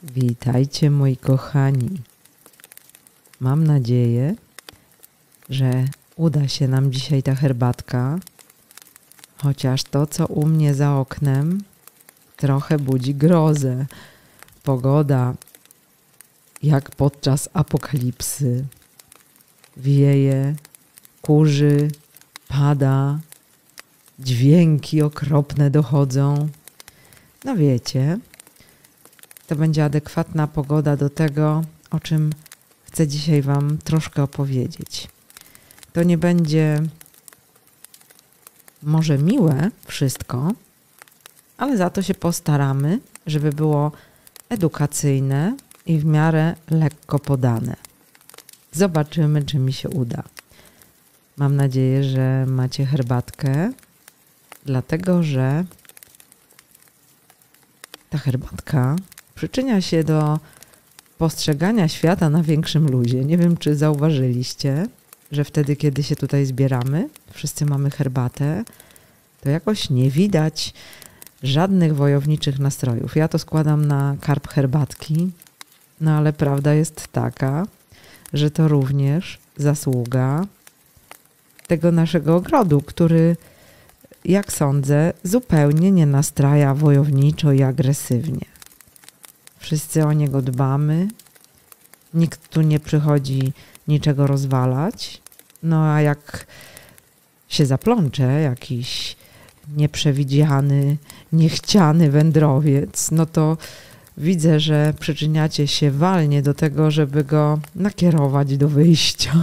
Witajcie moi kochani. Mam nadzieję, że uda się nam dzisiaj ta herbatka, chociaż to, co u mnie za oknem, trochę budzi grozę. Pogoda jak podczas apokalipsy. Wieje, kurzy, pada, dźwięki okropne dochodzą. No wiecie, to będzie adekwatna pogoda do tego, o czym chcę dzisiaj Wam troszkę opowiedzieć. To nie będzie może miłe wszystko, ale za to się postaramy, żeby było edukacyjne i w miarę lekko podane. Zobaczymy, czy mi się uda. Mam nadzieję, że macie herbatkę, dlatego że ta herbatka przyczynia się do postrzegania świata na większym luzie. Nie wiem, czy zauważyliście, że wtedy, kiedy się tutaj zbieramy, wszyscy mamy herbatę, to jakoś nie widać żadnych wojowniczych nastrojów. Ja to składam na karp herbatki, no ale prawda jest taka, że to również zasługa tego naszego ogrodu, który, jak sądzę, zupełnie nie nastraja wojowniczo i agresywnie. Wszyscy o niego dbamy, nikt tu nie przychodzi niczego rozwalać, no a jak się zaplącze jakiś nieprzewidziany, niechciany wędrowiec, no to widzę, że przyczyniacie się walnie do tego, żeby go nakierować do wyjścia,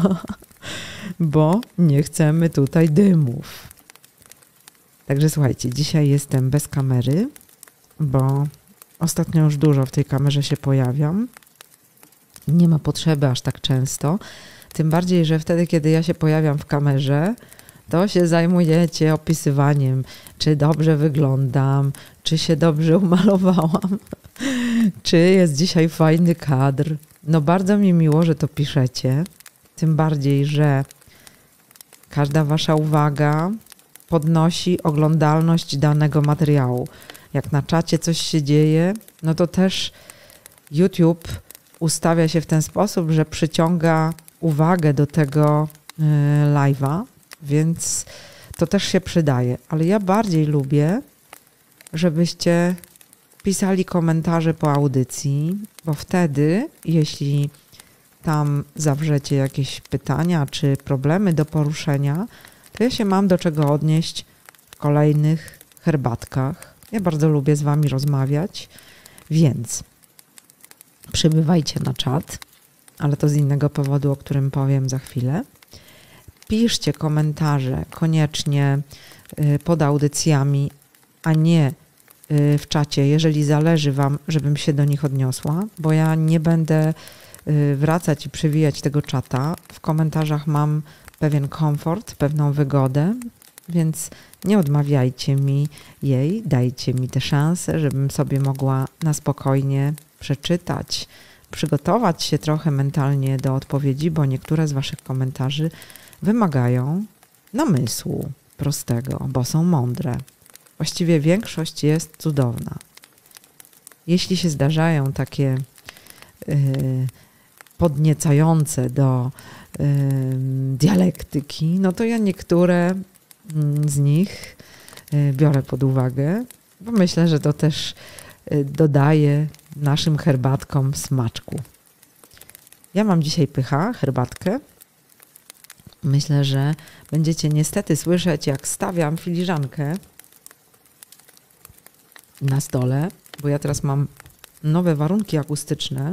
bo nie chcemy tutaj dymów. Także słuchajcie, dzisiaj jestem bez kamery, bo ostatnio już dużo w tej kamerze się pojawiam. Nie ma potrzeby aż tak często. Tym bardziej, że wtedy, kiedy ja się pojawiam w kamerze, to się zajmujecie opisywaniem, czy dobrze wyglądam, czy się dobrze umalowałam, czy jest dzisiaj fajny kadr. No bardzo mi miło, że to piszecie. Tym bardziej, że każda wasza uwaga podnosi oglądalność danego materiału. Jak na czacie coś się dzieje, no to też YouTube ustawia się w ten sposób, że przyciąga uwagę do tego live'a, więc to też się przydaje. Ale ja bardziej lubię, żebyście pisali komentarze po audycji, bo wtedy, jeśli tam zawrzecie jakieś pytania czy problemy do poruszenia, to ja się mam do czego odnieść w kolejnych herbatkach. Ja bardzo lubię z Wami rozmawiać, więc przybywajcie na czat, ale to z innego powodu, o którym powiem za chwilę. Piszcie komentarze koniecznie pod audycjami, a nie w czacie, jeżeli zależy Wam, żebym się do nich odniosła, bo ja nie będę wracać i przewijać tego czata. W komentarzach mam pewien komfort, pewną wygodę, więc nie odmawiajcie mi jej, dajcie mi tę szansę, żebym sobie mogła na spokojnie przeczytać, przygotować się trochę mentalnie do odpowiedzi, bo niektóre z Waszych komentarzy wymagają namysłu prostego, bo są mądre. Właściwie większość jest cudowna. Jeśli się zdarzają takie podniecające do dialektyki, no to ja niektóre z nich biorę pod uwagę, bo myślę, że to też dodaje naszym herbatkom smaczku. Ja mam dzisiaj pycha, herbatkę. Myślę, że będziecie niestety słyszeć, jak stawiam filiżankę na stole, bo ja teraz mam nowe warunki akustyczne.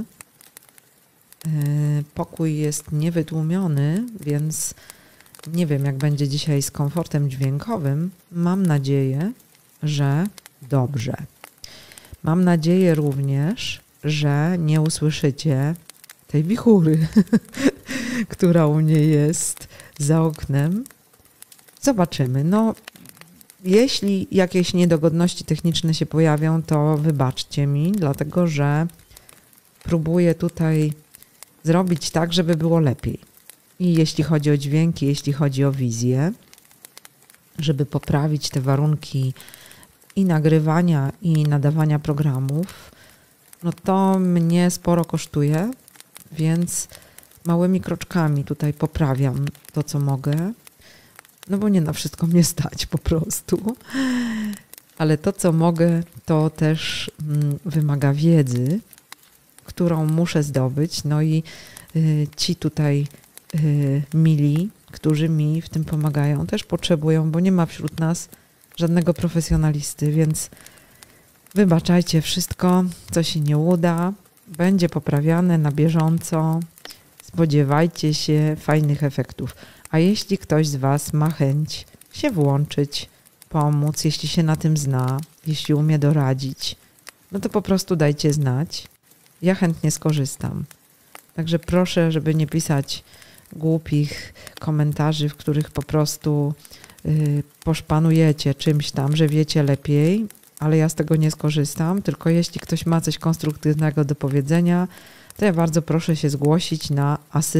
Pokój jest niewytłumiony, więc nie wiem, jak będzie dzisiaj z komfortem dźwiękowym. Mam nadzieję, że dobrze. Mam nadzieję również, że nie usłyszycie tej wichury, która u mnie jest za oknem. Zobaczymy. No, jeśli jakieś niedogodności techniczne się pojawią, to wybaczcie mi, dlatego że próbuję tutaj zrobić tak, żeby było lepiej. I jeśli chodzi o dźwięki, jeśli chodzi o wizję, żeby poprawić te warunki i nagrywania, i nadawania programów, no to mnie sporo kosztuje, więc małymi kroczkami tutaj poprawiam to, co mogę, no bo nie na wszystko mnie stać po prostu. Ale to, co mogę, to też wymaga wiedzy, którą muszę zdobyć. No i ci tutaj mili, którzy mi w tym pomagają, też potrzebują, bo nie ma wśród nas żadnego profesjonalisty, więc wybaczajcie wszystko, co się nie uda. Będzie poprawiane na bieżąco. Spodziewajcie się fajnych efektów. A jeśli ktoś z Was ma chęć się włączyć, pomóc, jeśli się na tym zna, jeśli umie doradzić, no to po prostu dajcie znać. Ja chętnie skorzystam. Także proszę, żeby nie pisać głupich komentarzy, w których po prostu poszpanujecie czymś tam, że wiecie lepiej, ale ja z tego nie skorzystam, tylko jeśli ktoś ma coś konstruktywnego do powiedzenia, to ja bardzo proszę się zgłosić na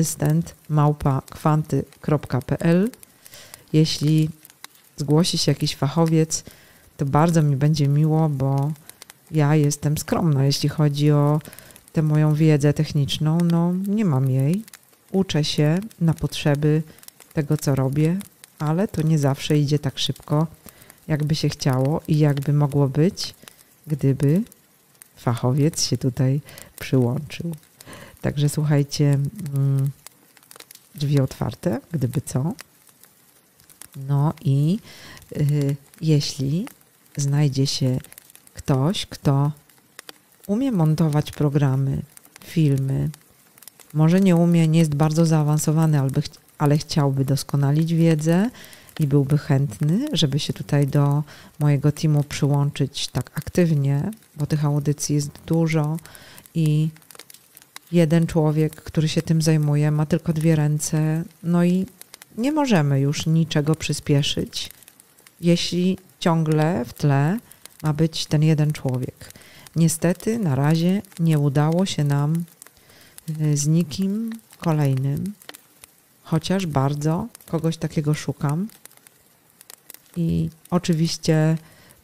asystent@kwanty.pl. Jeśli zgłosi się jakiś fachowiec, to bardzo mi będzie miło, bo ja jestem skromna, jeśli chodzi o tę moją wiedzę techniczną. No nie mam jej. Uczę się na potrzeby tego, co robię, ale to nie zawsze idzie tak szybko, jakby się chciało i jakby mogło być, gdyby fachowiec się tutaj przyłączył. Także słuchajcie, drzwi otwarte, gdyby co. No i jeśli znajdzie się ktoś, kto umie montować programy, filmy, może nie umie, nie jest bardzo zaawansowany, ale chciałby doskonalić wiedzę i byłby chętny, żeby się tutaj do mojego teamu przyłączyć tak aktywnie, bo tych audycji jest dużo i jeden człowiek, który się tym zajmuje, ma tylko 2 ręce, no i nie możemy już niczego przyspieszyć, jeśli ciągle w tle ma być ten jeden człowiek. Niestety na razie nie udało się nam z nikim kolejnym, chociaż bardzo kogoś takiego szukam. I oczywiście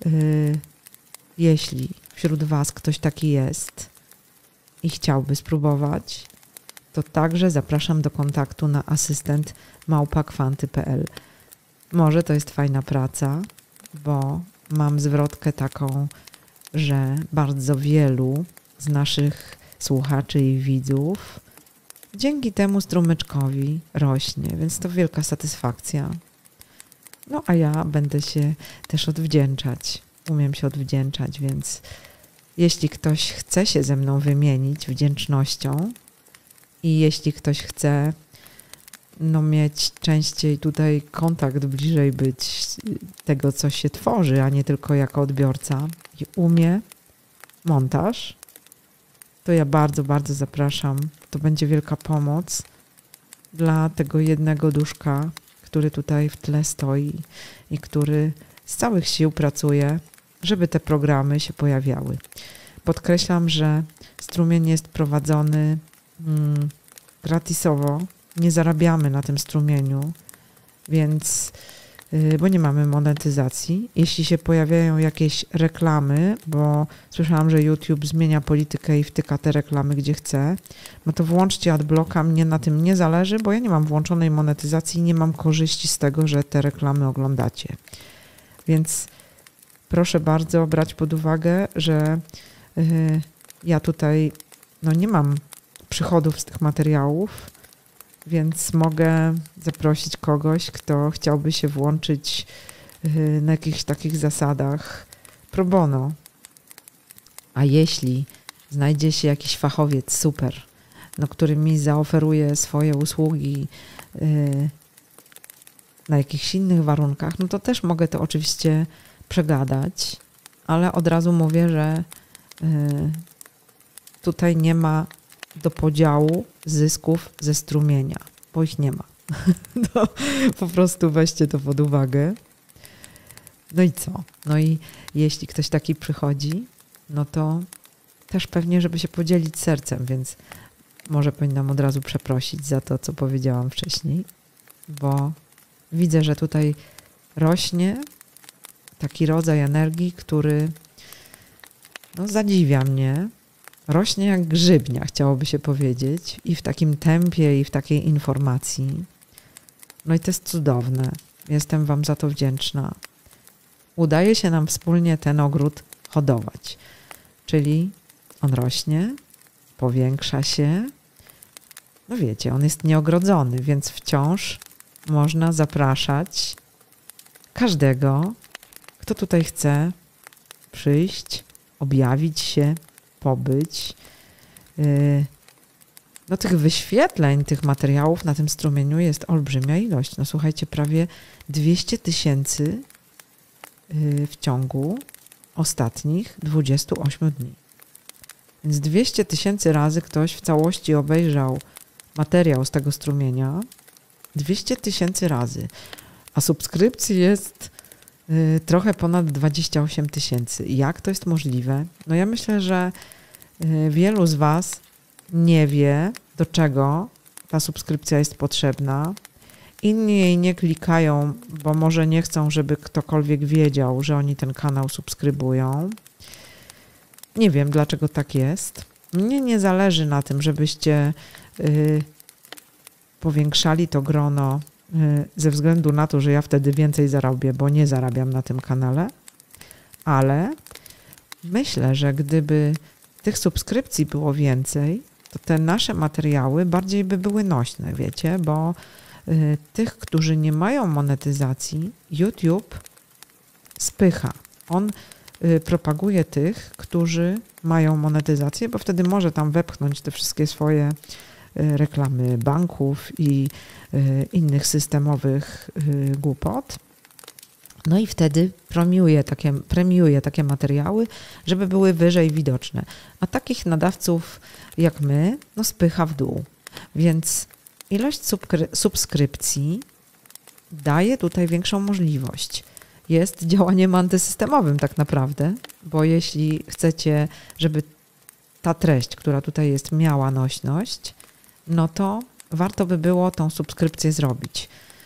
jeśli wśród Was ktoś taki jest i chciałby spróbować, to także zapraszam do kontaktu na asystent@kwanty.pl. Może to jest fajna praca, bo mam zwrotkę taką, że bardzo wielu z naszych słuchaczy i widzów dzięki temu strumyczkowi rośnie, więc to wielka satysfakcja. No a ja będę się też odwdzięczać. Umiem się odwdzięczać, więc jeśli ktoś chce się ze mną wymienić wdzięcznością i jeśli ktoś chce mieć częściej tutaj kontakt, bliżej być tego, co się tworzy, a nie tylko jako odbiorca i umie montaż, to ja bardzo, bardzo zapraszam. To będzie wielka pomoc dla tego jednego duszka, który tutaj w tle stoi i który z całych sił pracuje, żeby te programy się pojawiały. Podkreślam, że strumień jest prowadzony gratisowo. Nie zarabiamy na tym strumieniu, więc bo nie mamy monetyzacji. Jeśli się pojawiają jakieś reklamy, bo słyszałam, że YouTube zmienia politykę i wtyka te reklamy gdzie chce, no to włączcie adblocka, mnie na tym nie zależy, bo ja nie mam włączonej monetyzacji i nie mam korzyści z tego, że te reklamy oglądacie. Więc proszę bardzo brać pod uwagę, że ja tutaj nie mam przychodów z tych materiałów, więc mogę zaprosić kogoś, kto chciałby się włączyć na jakichś takich zasadach pro bono. A jeśli znajdzie się jakiś fachowiec super, który mi zaoferuje swoje usługi na jakichś innych warunkach, no to też mogę to oczywiście przegadać, ale od razu mówię, że tutaj nie ma do podziału zysków ze strumienia, bo ich nie ma. No, po prostu weźcie to pod uwagę. No i co? No i jeśli ktoś taki przychodzi, no to też pewnie, żeby się podzielić sercem, więc może powinnam od razu przeprosić za to, co powiedziałam wcześniej, bo widzę, że tutaj rośnie taki rodzaj energii, który zadziwia mnie, rośnie jak grzybnia, chciałoby się powiedzieć, i w takim tempie, i w takiej informacji. No i to jest cudowne. Jestem Wam za to wdzięczna. Udaje się nam wspólnie ten ogród hodować. Czyli on rośnie, powiększa się. No wiecie, on jest nieogrodzony, więc wciąż można zapraszać każdego, kto tutaj chce przyjść, objawić się, pobyć. No tych wyświetleń, tych materiałów na tym strumieniu jest olbrzymia ilość. No słuchajcie, prawie 200 000 w ciągu ostatnich 28 dni. Więc 200 000 razy ktoś w całości obejrzał materiał z tego strumienia. 200 000 razy. A subskrypcji jest trochę ponad 28 000. Jak to jest możliwe? No ja myślę, że wielu z Was nie wie, do czego ta subskrypcja jest potrzebna. Inni jej nie klikają, bo może nie chcą, żeby ktokolwiek wiedział, że oni ten kanał subskrybują. Nie wiem, dlaczego tak jest. Mnie nie zależy na tym, żebyście powiększali to grono ze względu na to, że ja wtedy więcej zarobię, bo nie zarabiam na tym kanale. Ale myślę, że gdyby tych subskrypcji było więcej, to te nasze materiały bardziej by były nośne, wiecie, bo tych, którzy nie mają monetyzacji, YouTube spycha. On propaguje tych, którzy mają monetyzację, bo wtedy może tam wepchnąć te wszystkie swoje reklamy banków i innych systemowych głupot. No i wtedy premiuje takie materiały, żeby były wyżej widoczne. A takich nadawców jak my, no spycha w dół. Więc ilość subskrypcji daje tutaj większą możliwość. Jest działaniem antysystemowym tak naprawdę, bo jeśli chcecie, żeby ta treść, która tutaj jest, miała nośność, no to warto by było tą subskrypcję zrobić.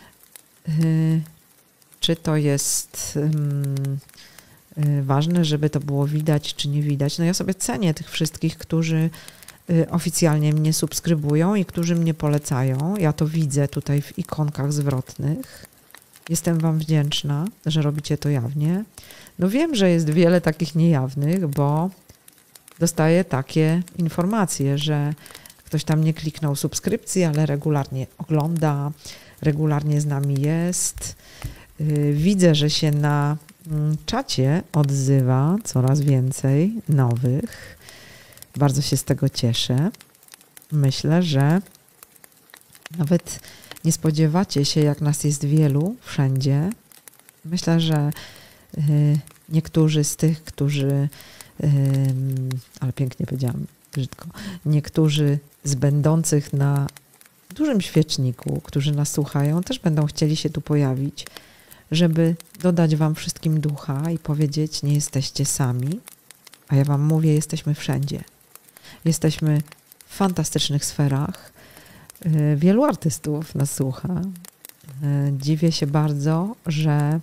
Czy to jest ważne, żeby to było widać, czy nie widać? No ja sobie cenię tych wszystkich, którzy oficjalnie mnie subskrybują i którzy mnie polecają. Ja to widzę tutaj w ikonkach zwrotnych. Jestem Wam wdzięczna, że robicie to jawnie. No wiem, że jest wiele takich niejawnych, bo dostaję takie informacje, że ktoś tam nie kliknął subskrypcji, ale regularnie ogląda, regularnie z nami jest. Widzę, że się na czacie odzywa coraz więcej nowych. Bardzo się z tego cieszę. Myślę, że nawet nie spodziewacie się, jak nas jest wielu wszędzie. Myślę, że niektórzy z tych, którzy, ale pięknie powiedziałam, brzydko, niektórzy z będących na dużym świeczniku, którzy nas słuchają, też będą chcieli się tu pojawić, żeby dodać Wam wszystkim ducha i powiedzieć, nie jesteście sami, a ja Wam mówię, jesteśmy wszędzie. Jesteśmy w fantastycznych sferach. Wielu artystów nas słucha. Dziwię się bardzo, że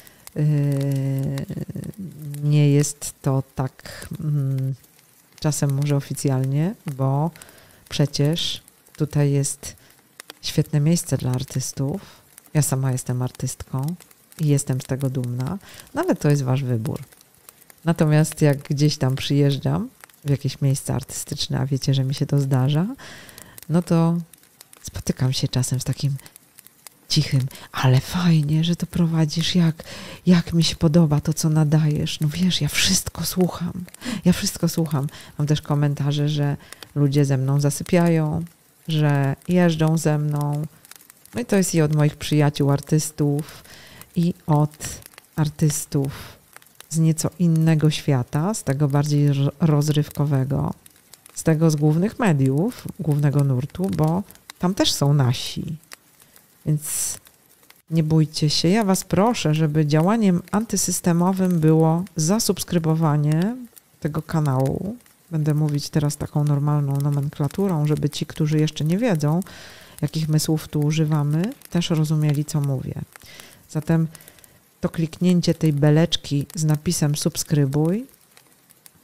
nie jest to tak czasem może oficjalnie, bo przecież tutaj jest świetne miejsce dla artystów. Ja sama jestem artystką i jestem z tego dumna, no ale to jest Wasz wybór. Natomiast jak gdzieś tam przyjeżdżam w jakieś miejsce artystyczne, a wiecie, że mi się to zdarza, no to spotykam się czasem z takim cichym, ale fajnie, że to prowadzisz, jak mi się podoba to, co nadajesz. No wiesz, ja wszystko słucham. Mam też komentarze, że ludzie ze mną zasypiają, że jeżdżą ze mną. No i to jest i od moich przyjaciół artystów, i od artystów z nieco innego świata, z tego bardziej rozrywkowego, z tego z głównych mediów, głównego nurtu, bo tam też są nasi. Więc nie bójcie się. Ja Was proszę, żeby działaniem antysystemowym było zasubskrybowanie tego kanału. Będę mówić teraz taką normalną nomenklaturą, żeby ci, którzy jeszcze nie wiedzą, jakich my słów tu używamy, też rozumieli, co mówię. Zatem to kliknięcie tej beleczki z napisem subskrybuj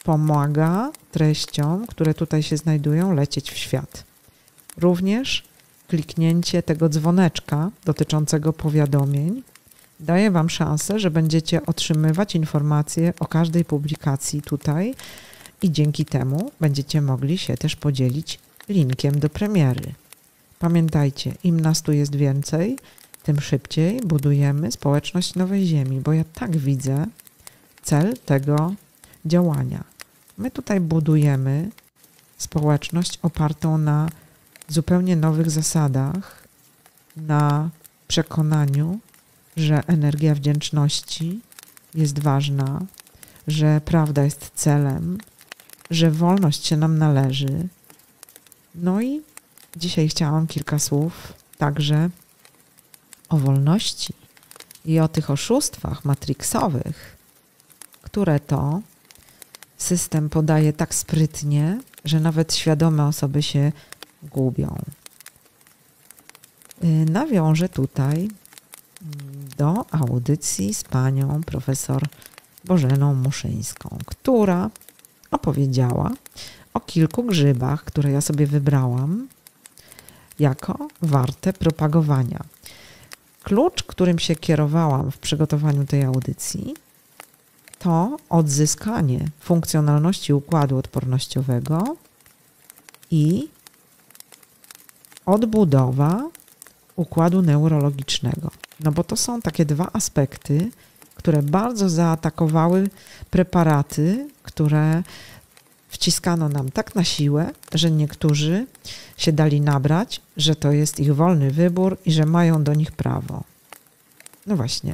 pomaga treściom, które tutaj się znajdują, lecieć w świat. Również kliknięcie tego dzwoneczka dotyczącego powiadomień daje Wam szansę, że będziecie otrzymywać informacje o każdej publikacji tutaj i dzięki temu będziecie mogli się też podzielić linkiem do premiery. Pamiętajcie, im nas tu jest więcej, tym szybciej budujemy społeczność Nowej Ziemi, bo ja tak widzę cel tego działania. My tutaj budujemy społeczność opartą na zupełnie nowych zasadach, na przekonaniu, że energia wdzięczności jest ważna, że prawda jest celem, że wolność się nam należy. No i dzisiaj chciałam kilka słów także o wolności i o tych oszustwach matrixowych, które to system podaje tak sprytnie, że nawet świadome osoby się gubią. Nawiążę tutaj do audycji z panią profesor Bożeną Muszyńską, która opowiedziała o kilku grzybach, które ja sobie wybrałam jako warte propagowania. Klucz, którym się kierowałam w przygotowaniu tej audycji, to odzyskanie funkcjonalności układu odpornościowego i odbudowa układu neurologicznego. No bo to są takie dwa aspekty, które bardzo zaatakowały preparaty, które wciskano nam tak na siłę, że niektórzy się dali nabrać, że to jest ich wolny wybór i że mają do nich prawo. No właśnie,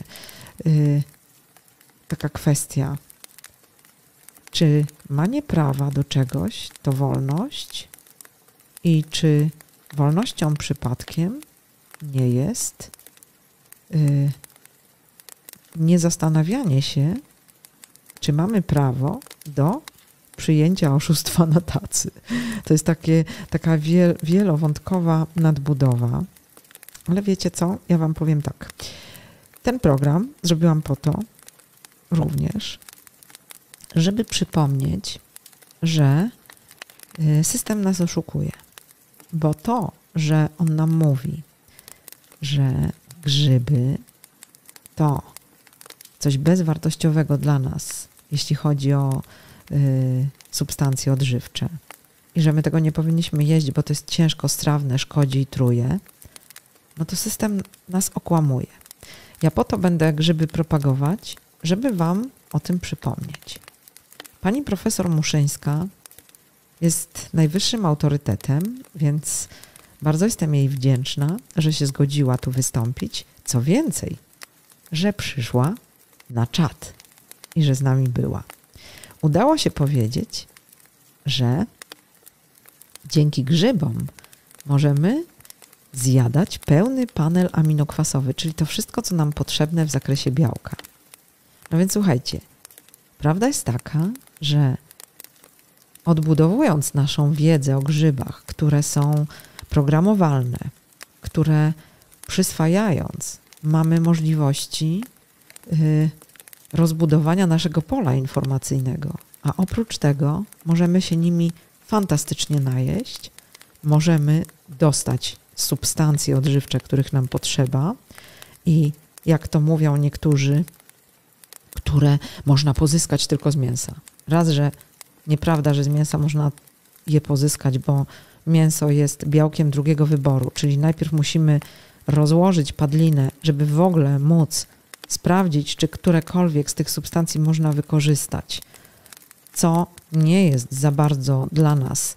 taka kwestia. Czy manie prawa do czegoś to wolność i czy wolnością przypadkiem nie jest niezastanawianie się, czy mamy prawo do przyjęcia oszustwa na tacy. To jest taka wielowątkowa nadbudowa. Ale wiecie co? Ja Wam powiem tak. Ten program zrobiłam po to również, żeby przypomnieć, że system nas oszukuje. Bo to, że on nam mówi, że grzyby to coś bezwartościowego dla nas, jeśli chodzi o substancje odżywcze i że my tego nie powinniśmy jeść, bo to jest ciężko strawne, szkodzi i truje, no to system nas okłamuje. Ja po to będę grzyby propagować, żeby Wam o tym przypomnieć. Pani profesor Muszyńska jest najwyższym autorytetem, więc bardzo jestem jej wdzięczna, że się zgodziła tu wystąpić. Co więcej, że przyszła na czat i że z nami była. Udało się powiedzieć, że dzięki grzybom możemy zjadać pełny panel aminokwasowy, czyli to wszystko, co nam potrzebne w zakresie białka. No więc słuchajcie, prawda jest taka, że odbudowując naszą wiedzę o grzybach, które są programowalne, które przyswajając mamy możliwości rozbudowania naszego pola informacyjnego, a oprócz tego możemy się nimi fantastycznie najeść, możemy dostać substancje odżywcze, których nam potrzeba i jak to mówią niektórzy, które można pozyskać tylko z mięsa. Raz, że nieprawda, że z mięsa można je pozyskać, bo mięso jest białkiem drugiego wyboru, czyli najpierw musimy rozłożyć padlinę, żeby w ogóle móc sprawdzić, czy którekolwiek z tych substancji można wykorzystać, co nie jest za bardzo dla nas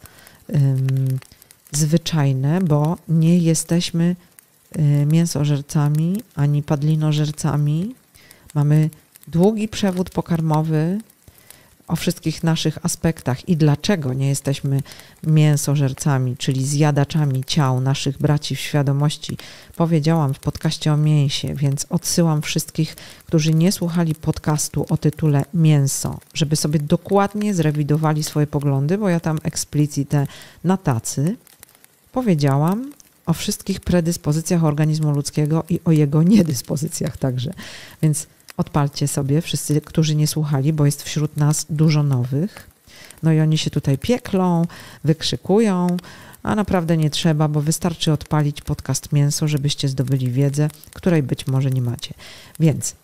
zwyczajne, bo nie jesteśmy mięsożercami ani padlinożercami. Mamy długi przewód pokarmowy o wszystkich naszych aspektach i dlaczego nie jesteśmy mięsożercami, czyli zjadaczami ciał naszych braci w świadomości, powiedziałam w podcaście o mięsie, więc odsyłam wszystkich, którzy nie słuchali podcastu o tytule Mięso, żeby sobie dokładnie zrewidowali swoje poglądy, bo ja tam explicite na tacy powiedziałam o wszystkich predyspozycjach organizmu ludzkiego i o jego niedyspozycjach także. Więc odpalcie sobie wszyscy, którzy nie słuchali, bo jest wśród nas dużo nowych. No i oni się tutaj pieklą, wykrzykują, a naprawdę nie trzeba, bo wystarczy odpalić podcast Mięso, żebyście zdobyli wiedzę, której być może nie macie. Więc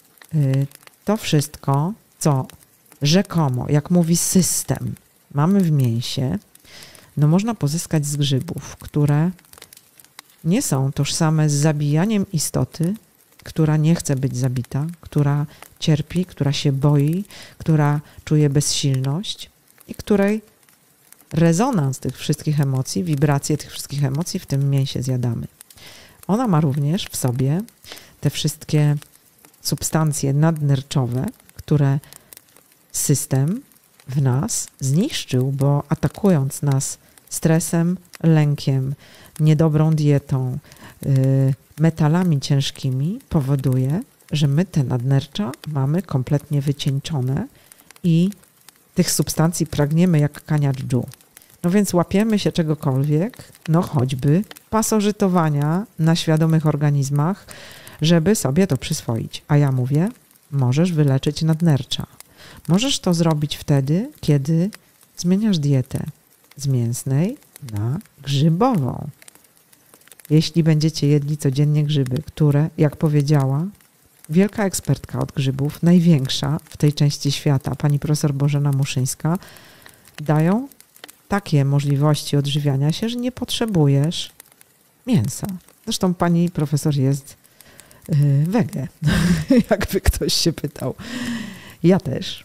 to wszystko, co rzekomo, jak mówi system, mamy w mięsie, no można pozyskać z grzybów, które nie są tożsame z zabijaniem istoty, która nie chce być zabita, która cierpi, która się boi, która czuje bezsilność i której rezonans tych wszystkich emocji, wibracje tych wszystkich emocji w tym mięsie zjadamy. Ona ma również w sobie te wszystkie substancje nadnerczowe, które system w nas zniszczył, bo atakując nas stresem, lękiem, niedobrą dietą, metalami ciężkimi powoduje, że my te nadnercza mamy kompletnie wycieńczone i tych substancji pragniemy jak kania dżdżu. No więc łapiemy się czegokolwiek, no choćby pasożytowania na świadomych organizmach, żeby sobie to przyswoić. A ja mówię, możesz wyleczyć nadnercza. Możesz to zrobić wtedy, kiedy zmieniasz dietę z mięsnej na grzybową. Jeśli będziecie jedli codziennie grzyby, które, jak powiedziała wielka ekspertka od grzybów, największa w tej części świata, pani profesor Bożena Muszyńska, dają takie możliwości odżywiania się, że nie potrzebujesz mięsa. Zresztą pani profesor jest wege, jakby ktoś się pytał. Ja też.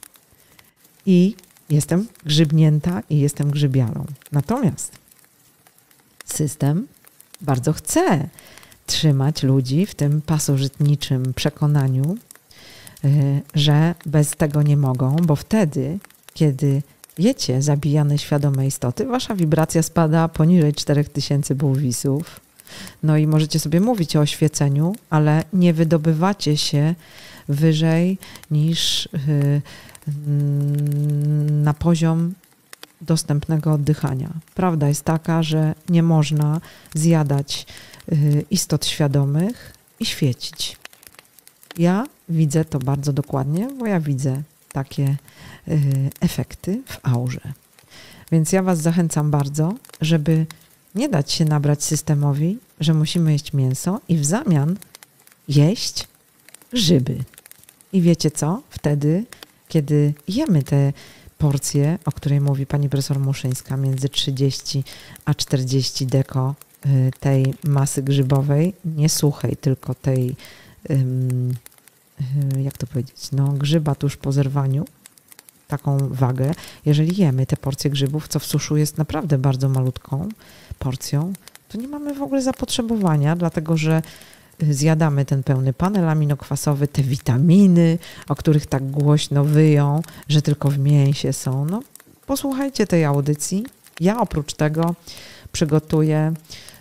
I jestem grzybnięta i jestem grzybiarą. Natomiast system bardzo chce trzymać ludzi w tym pasożytniczym przekonaniu, że bez tego nie mogą, bo wtedy, kiedy jecie zabijane świadome istoty, wasza wibracja spada poniżej 4000 półwisów. No i możecie sobie mówić o oświeceniu, ale nie wydobywacie się wyżej niż na poziom dostępnego oddychania. Prawda jest taka, że nie można zjadać istot świadomych i świecić. Ja widzę to bardzo dokładnie, bo ja widzę takie efekty w aurze. Więc ja was zachęcam bardzo, żeby nie dać się nabrać systemowi, że musimy jeść mięso i w zamian jeść grzyby. I wiecie co? Wtedy, kiedy jemy te porcje, o której mówi pani profesor Muszyńska, między 30 a 40 deko tej masy grzybowej, nie suchej, tylko tej, jak to powiedzieć, no grzyba tuż po zerwaniu, taką wagę. Jeżeli jemy te porcje grzybów, co w suszu jest naprawdę bardzo malutką porcją, to nie mamy w ogóle zapotrzebowania, dlatego że zjadamy ten pełny panel aminokwasowy, te witaminy, o których tak głośno wyją, że tylko w mięsie są. No, posłuchajcie tej audycji. Ja oprócz tego przygotuję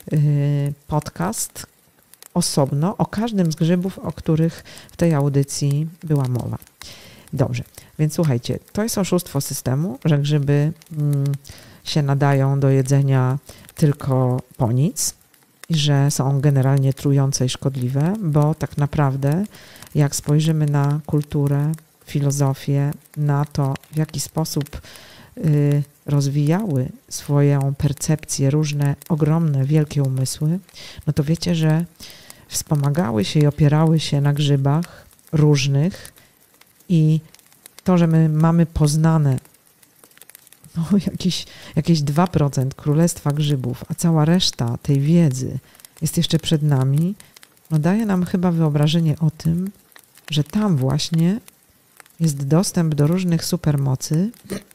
podcast osobno o każdym z grzybów, o których w tej audycji była mowa. Dobrze, więc słuchajcie, to jest oszustwo systemu, że grzyby się nadają do jedzenia tylko po nic i że są generalnie trujące i szkodliwe, bo tak naprawdę jak spojrzymy na kulturę, filozofię, na to, w jaki sposób rozwijały swoją percepcję różne ogromne, wielkie umysły, no to wiecie, że wspomagały się i opierały się na grzybach różnych i to, że my mamy poznane no, jakieś 2% królestwa grzybów, a cała reszta tej wiedzy jest jeszcze przed nami, no daje nam chyba wyobrażenie o tym, że tam właśnie jest dostęp do różnych supermocy,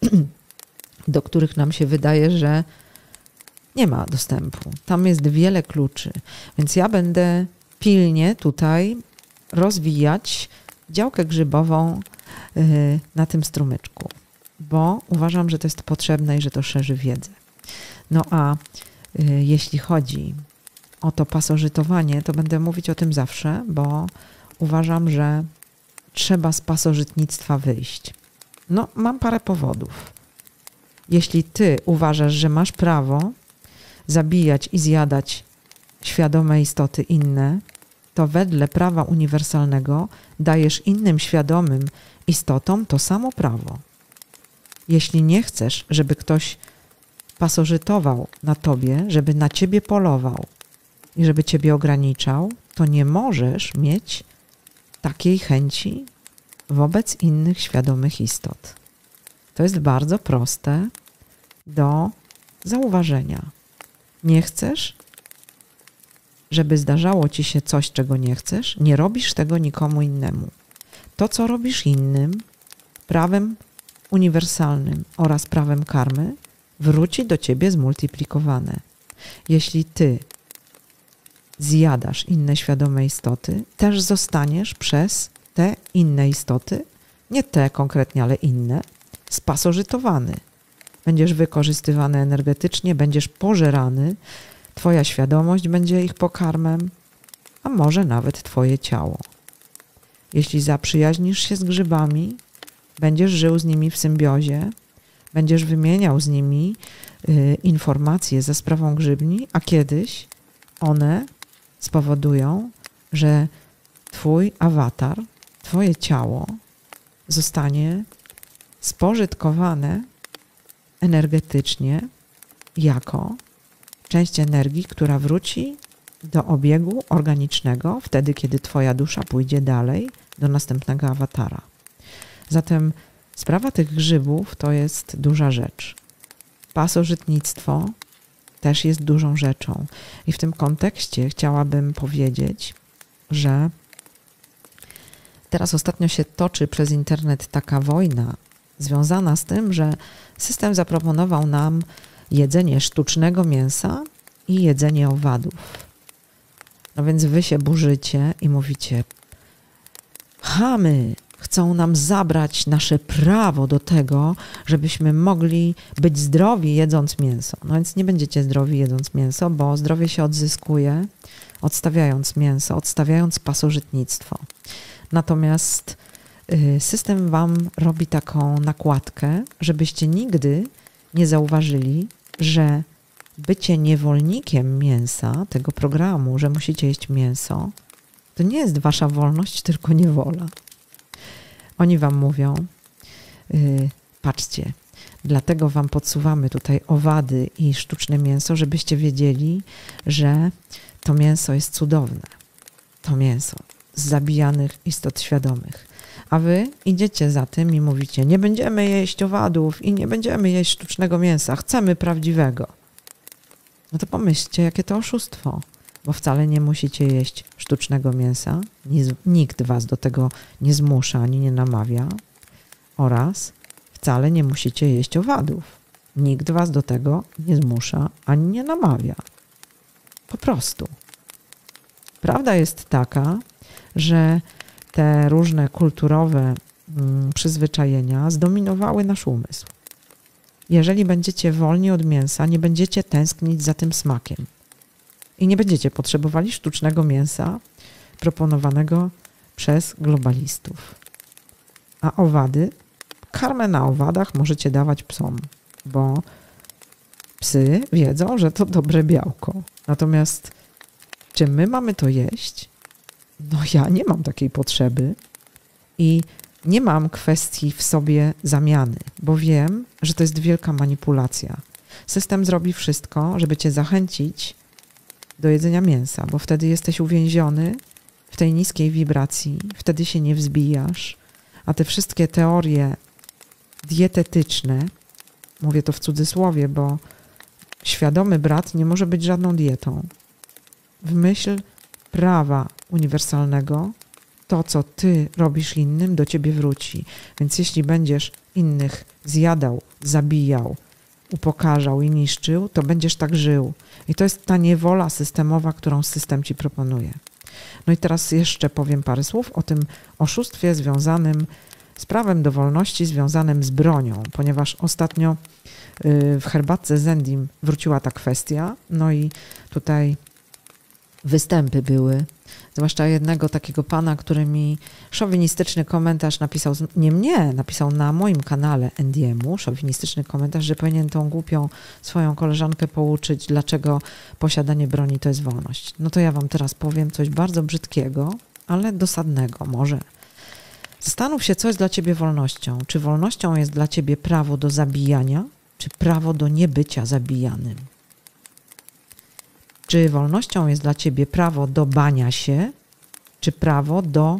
do których nam się wydaje, że nie ma dostępu. Tam jest wiele kluczy. Więc ja będę pilnie tutaj rozwijać działkę grzybową na tym strumyczku, bo uważam, że to jest potrzebne i że to szerzy wiedzę. No a jeśli chodzi o to pasożytowanie, to będę mówić o tym zawsze, bo uważam, że trzeba z pasożytnictwa wyjść. No, mam parę powodów. Jeśli ty uważasz, że masz prawo zabijać i zjadać świadome istoty inne, to wedle prawa uniwersalnego dajesz innym świadomym istotom to samo prawo. Jeśli nie chcesz, żeby ktoś pasożytował na tobie, żeby na ciebie polował i żeby ciebie ograniczał, to nie możesz mieć takiej chęci wobec innych świadomych istot. To jest bardzo proste do zauważenia. Nie chcesz, żeby zdarzało ci się coś, czego nie chcesz, nie robisz tego nikomu innemu. To, co robisz innym, prawem uniwersalnym oraz prawem karmy, wróci do ciebie zmultiplikowane. Jeśli ty zjadasz inne świadome istoty, też zostaniesz przez te inne istoty, nie te konkretnie, ale inne, spasożytowany. Będziesz wykorzystywany energetycznie, będziesz pożerany, twoja świadomość będzie ich pokarmem, a może nawet twoje ciało. Jeśli zaprzyjaźnisz się z grzybami, będziesz żył z nimi w symbiozie, będziesz wymieniał z nimi informacje za sprawą grzybni, a kiedyś one spowodują, że twój awatar, twoje ciało zostanie spożytkowane energetycznie jako część energii, która wróci do obiegu organicznego wtedy, kiedy twoja dusza pójdzie dalej do następnego awatara. Zatem sprawa tych grzybów to jest duża rzecz. Pasożytnictwo też jest dużą rzeczą. I w tym kontekście chciałabym powiedzieć, że teraz ostatnio się toczy przez internet taka wojna związana z tym, że system zaproponował nam jedzenie sztucznego mięsa i jedzenie owadów. No więc wy się burzycie i mówicie: chamy chcą nam zabrać nasze prawo do tego, żebyśmy mogli być zdrowi jedząc mięso. No więc nie będziecie zdrowi jedząc mięso, bo zdrowie się odzyskuje odstawiając mięso, odstawiając pasożytnictwo. Natomiast system wam robi taką nakładkę, żebyście nigdy nie zauważyli, że bycie niewolnikiem mięsa, tego programu, że musicie jeść mięso, to nie jest wasza wolność, tylko niewola. Oni wam mówią: patrzcie, dlatego wam podsuwamy tutaj owady i sztuczne mięso, żebyście wiedzieli, że to mięso jest cudowne. To mięso z zabijanych istot świadomych. A wy idziecie za tym i mówicie: nie będziemy jeść owadów i nie będziemy jeść sztucznego mięsa, chcemy prawdziwego. No to pomyślcie, jakie to oszustwo, bo wcale nie musicie jeść sztucznego mięsa, nikt was do tego nie zmusza ani nie namawia, oraz wcale nie musicie jeść owadów. Nikt was do tego nie zmusza ani nie namawia. Po prostu. Prawda jest taka, że te różne kulturowe przyzwyczajenia zdominowały nasz umysł. Jeżeli będziecie wolni od mięsa, nie będziecie tęsknić za tym smakiem. I nie będziecie potrzebowali sztucznego mięsa proponowanego przez globalistów. A owady, karmę na owadach możecie dawać psom, bo psy wiedzą, że to dobre białko. Natomiast czy my mamy to jeść? No ja nie mam takiej potrzeby i nie mam kwestii w sobie zamiany, bo wiem, że to jest wielka manipulacja. System zrobi wszystko, żeby cię zachęcić do jedzenia mięsa, bo wtedy jesteś uwięziony w tej niskiej wibracji, wtedy się nie wzbijasz, a te wszystkie teorie dietetyczne, mówię to w cudzysłowie, bo świadomy brat nie może być żadną dietą. W myśl prawa uniwersalnego to, co ty robisz innym, do ciebie wróci. Więc jeśli będziesz innych zjadał, zabijał, upokarzał i niszczył, to będziesz tak żył. I to jest ta niewola systemowa, którą system ci proponuje. No i teraz jeszcze powiem parę słów o tym oszustwie związanym z prawem do wolności, związanym z bronią, ponieważ ostatnio w herbatce Zendim wróciła ta kwestia, no i tutaj występy były, zwłaszcza jednego takiego pana, który mi szowinistyczny komentarz napisał, nie mnie, napisał na moim kanale NDM-u, szowinistyczny komentarz, że powinien tą głupią swoją koleżankę pouczyć, dlaczego posiadanie broni to jest wolność. No to ja wam teraz powiem coś bardzo brzydkiego, ale dosadnego może. Zastanów się, co jest dla ciebie wolnością. Czy wolnością jest dla ciebie prawo do zabijania, czy prawo do niebycia zabijanym? Czy wolnością jest dla ciebie prawo do bania się, czy prawo do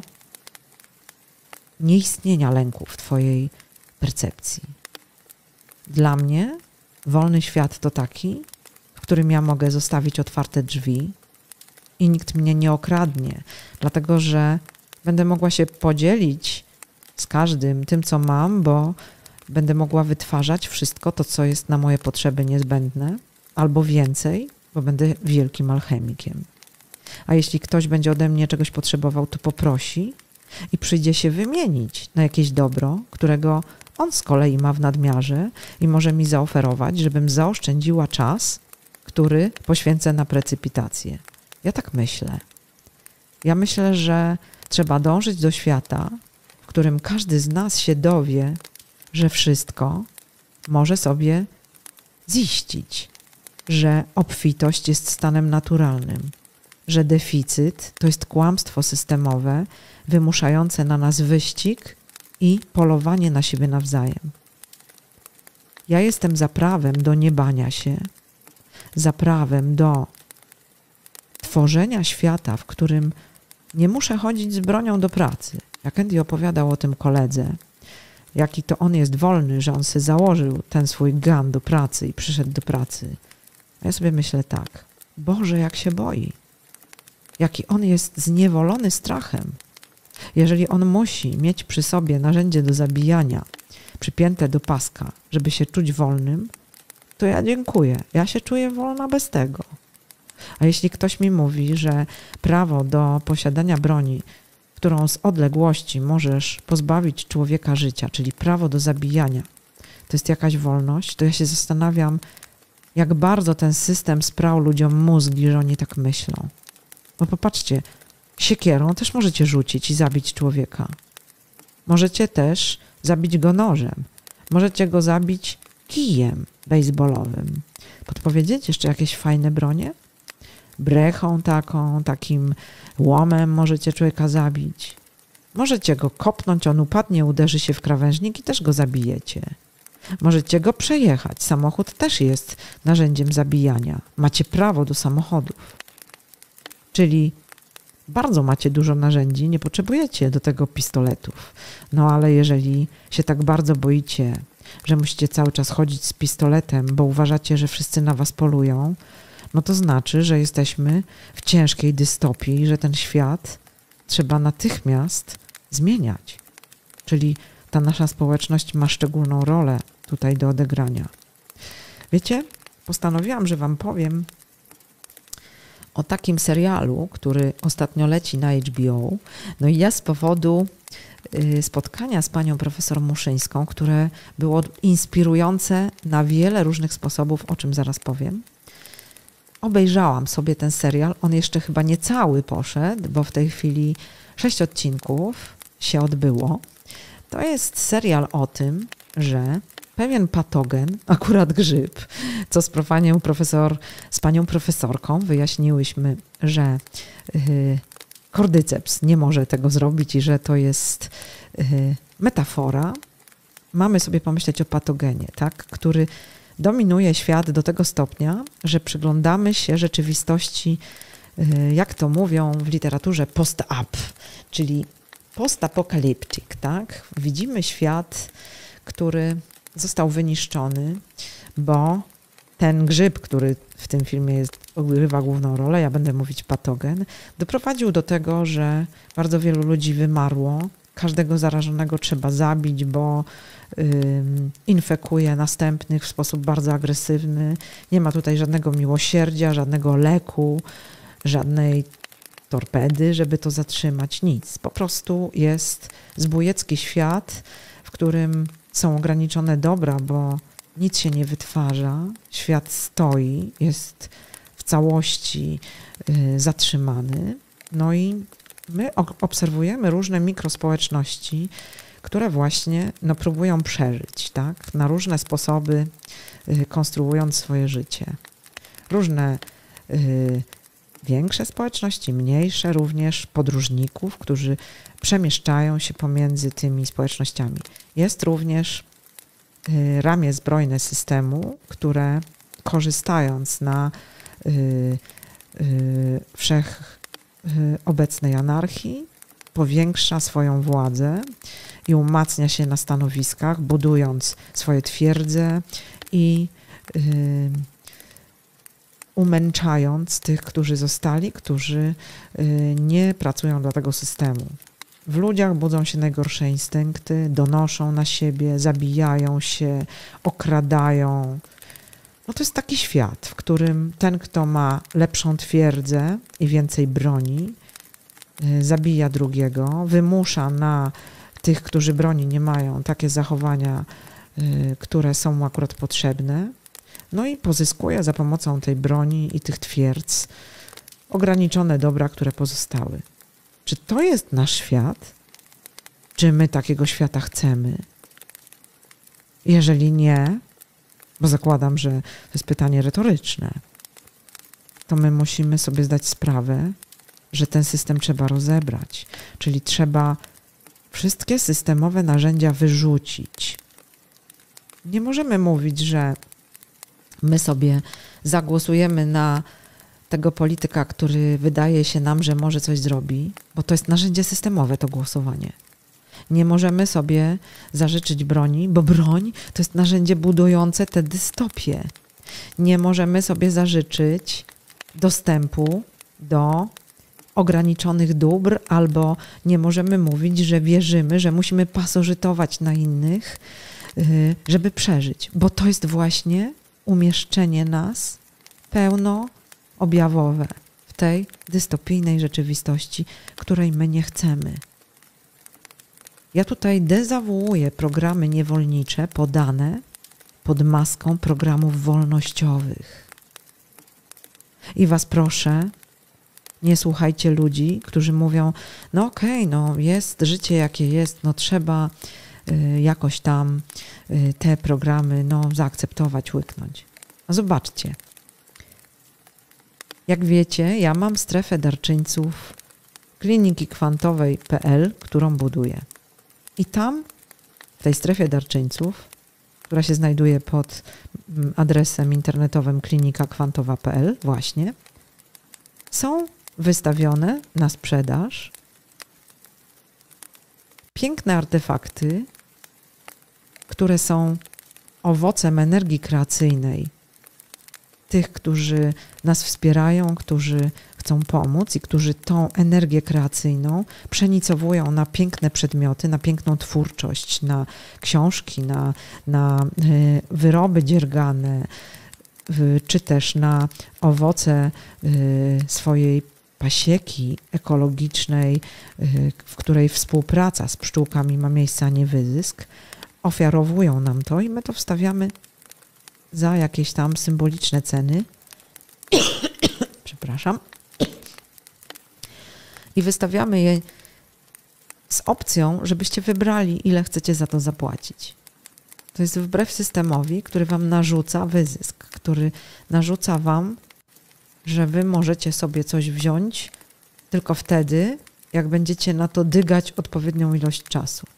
nieistnienia lęku w twojej percepcji? Dla mnie wolny świat to taki, w którym ja mogę zostawić otwarte drzwi i nikt mnie nie okradnie, dlatego że będę mogła się podzielić z każdym tym, co mam, bo będę mogła wytwarzać wszystko to, co jest na moje potrzeby niezbędne, albo więcej, bo będę wielkim alchemikiem. A jeśli ktoś będzie ode mnie czegoś potrzebował, to poprosi i przyjdzie się wymienić na jakieś dobro, którego on z kolei ma w nadmiarze i może mi zaoferować, żebym zaoszczędziła czas, który poświęcę na precypitację. Ja tak myślę. Ja myślę, że trzeba dążyć do świata, w którym każdy z nas się dowie, że wszystko może sobie ziścić, że obfitość jest stanem naturalnym, że deficyt to jest kłamstwo systemowe wymuszające na nas wyścig i polowanie na siebie nawzajem. Ja jestem za prawem do niebania się, za prawem do tworzenia świata, w którym nie muszę chodzić z bronią do pracy. Jak Andy opowiadał o tym koledze, jaki to on jest wolny, że on sobie założył ten swój gun do pracy i przyszedł do pracy. A ja sobie myślę tak, Boże, jak się boi. Jaki on jest zniewolony strachem. Jeżeli on musi mieć przy sobie narzędzie do zabijania, przypięte do paska, żeby się czuć wolnym, to ja dziękuję. Ja się czuję wolna bez tego. A jeśli ktoś mi mówi, że prawo do posiadania broni, którą z odległości możesz pozbawić człowieka życia, czyli prawo do zabijania, to jest jakaś wolność, to ja się zastanawiam, jak bardzo ten system sprał ludziom mózgi, że oni tak myślą. Bo popatrzcie, siekierą też możecie rzucić i zabić człowieka. Możecie też zabić go nożem. Możecie go zabić kijem bejsbolowym. Podpowiedzieć jeszcze jakieś fajne bronie? Brechą takim łomem możecie człowieka zabić. Możecie go kopnąć, on upadnie, uderzy się w krawężnik i też go zabijecie. Możecie go przejechać. Samochód też jest narzędziem zabijania. Macie prawo do samochodów. Czyli bardzo macie dużo narzędzi, nie potrzebujecie do tego pistoletów. No ale jeżeli się tak bardzo boicie, że musicie cały czas chodzić z pistoletem, bo uważacie, że wszyscy na was polują, no to znaczy, że jesteśmy w ciężkiej dystopii i że ten świat trzeba natychmiast zmieniać. Czyli ta nasza społeczność ma szczególną rolę tutaj do odegrania. Wiecie, postanowiłam, że wam powiem o takim serialu, który ostatnio leci na HBO. No i ja z powodu spotkania z panią profesor Muszyńską, które było inspirujące na wiele różnych sposobów, o czym zaraz powiem, obejrzałam sobie ten serial. On jeszcze chyba nie cały poszedł, bo w tej chwili 6 odcinków się odbyło. To jest serial o tym, że pewien patogen, akurat grzyb, co z panią profesorką wyjaśniłyśmy, że kordyceps nie może tego zrobić i że to jest metafora. Mamy sobie pomyśleć o patogenie, tak, który dominuje świat do tego stopnia, że przyglądamy się rzeczywistości, jak to mówią w literaturze, post-up, czyli post-apocalyptic, tak? Widzimy świat, który został wyniszczony, bo ten grzyb, który w tym filmie odgrywa główną rolę, ja będę mówić patogen, doprowadził do tego, że bardzo wielu ludzi wymarło. Każdego zarażonego trzeba zabić, bo infekuje następnych w sposób bardzo agresywny. Nie ma tutaj żadnego miłosierdzia, żadnego leku, żadnej torpedy, żeby to zatrzymać. Nic. Po prostu jest zbójecki świat, w którym są ograniczone dobra, bo nic się nie wytwarza. Świat stoi, jest w całości zatrzymany. No i my obserwujemy różne mikrospołeczności, które właśnie próbują przeżyć, tak? Na różne sposoby, konstruując swoje życie. Różne większe społeczności, mniejsze również, podróżników, którzy przemieszczają się pomiędzy tymi społecznościami. Jest również ramię zbrojne systemu, które korzystając na wszechobecnej anarchii, powiększa swoją władzę i umacnia się na stanowiskach, budując swoje twierdze i umęczając tych, którzy zostali, którzy nie pracują dla tego systemu. W ludziach budzą się najgorsze instynkty, donoszą na siebie, zabijają się, okradają. No to jest taki świat, w którym ten, kto ma lepszą twierdzę i więcej broni, zabija drugiego, wymusza na tych, którzy broni nie mają, takie zachowania, które są mu akurat potrzebne. No i pozyskuje za pomocą tej broni i tych twierdz ograniczone dobra, które pozostały. Czy to jest nasz świat? Czy my takiego świata chcemy? Jeżeli nie, bo zakładam, że to jest pytanie retoryczne, to my musimy sobie zdać sprawę, że ten system trzeba rozebrać. Czyli trzeba wszystkie systemowe narzędzia wyrzucić. Nie możemy mówić, że my sobie zagłosujemy na tego polityka, który wydaje się nam, że może coś zrobi, bo to jest narzędzie systemowe, to głosowanie. Nie możemy sobie zażyczyć broni, bo broń to jest narzędzie budujące te dystopie. Nie możemy sobie zażyczyć dostępu do ograniczonych dóbr, albo nie możemy mówić, że wierzymy, że musimy pasożytować na innych, żeby przeżyć, bo to jest właśnie umieszczenie nas pełnoobjawowe w tej dystopijnej rzeczywistości, której my nie chcemy. Ja tutaj dezawuuję programy niewolnicze podane pod maską programów wolnościowych. I was proszę, nie słuchajcie ludzi, którzy mówią, no okej, no jest życie jakie jest, no trzeba jakoś tam te programy zaakceptować, łyknąć. No zobaczcie. Jak wiecie, ja mam strefę darczyńców kliniki kwantowej.pl, którą buduję. I tam, w tej strefie darczyńców, która się znajduje pod adresem internetowym klinikakwantowa.pl właśnie, są wystawione na sprzedaż piękne artefakty, które są owocem energii kreacyjnej tych, którzy nas wspierają, którzy chcą pomóc i którzy tą energię kreacyjną przenicowują na piękne przedmioty, na piękną twórczość, na książki, na wyroby dziergane, czy też na owoce swojej pasieki ekologicznej, w której współpraca z pszczółkami ma miejsce, a nie wyzysk, ofiarowują nam to i my to wstawiamy za jakieś tam symboliczne ceny. Przepraszam. I wystawiamy je z opcją, żebyście wybrali, ile chcecie za to zapłacić. To jest wbrew systemowi, który wam narzuca wyzysk, który narzuca wam, że wy możecie sobie coś wziąć tylko wtedy, jak będziecie na to dygać odpowiednią ilość czasu.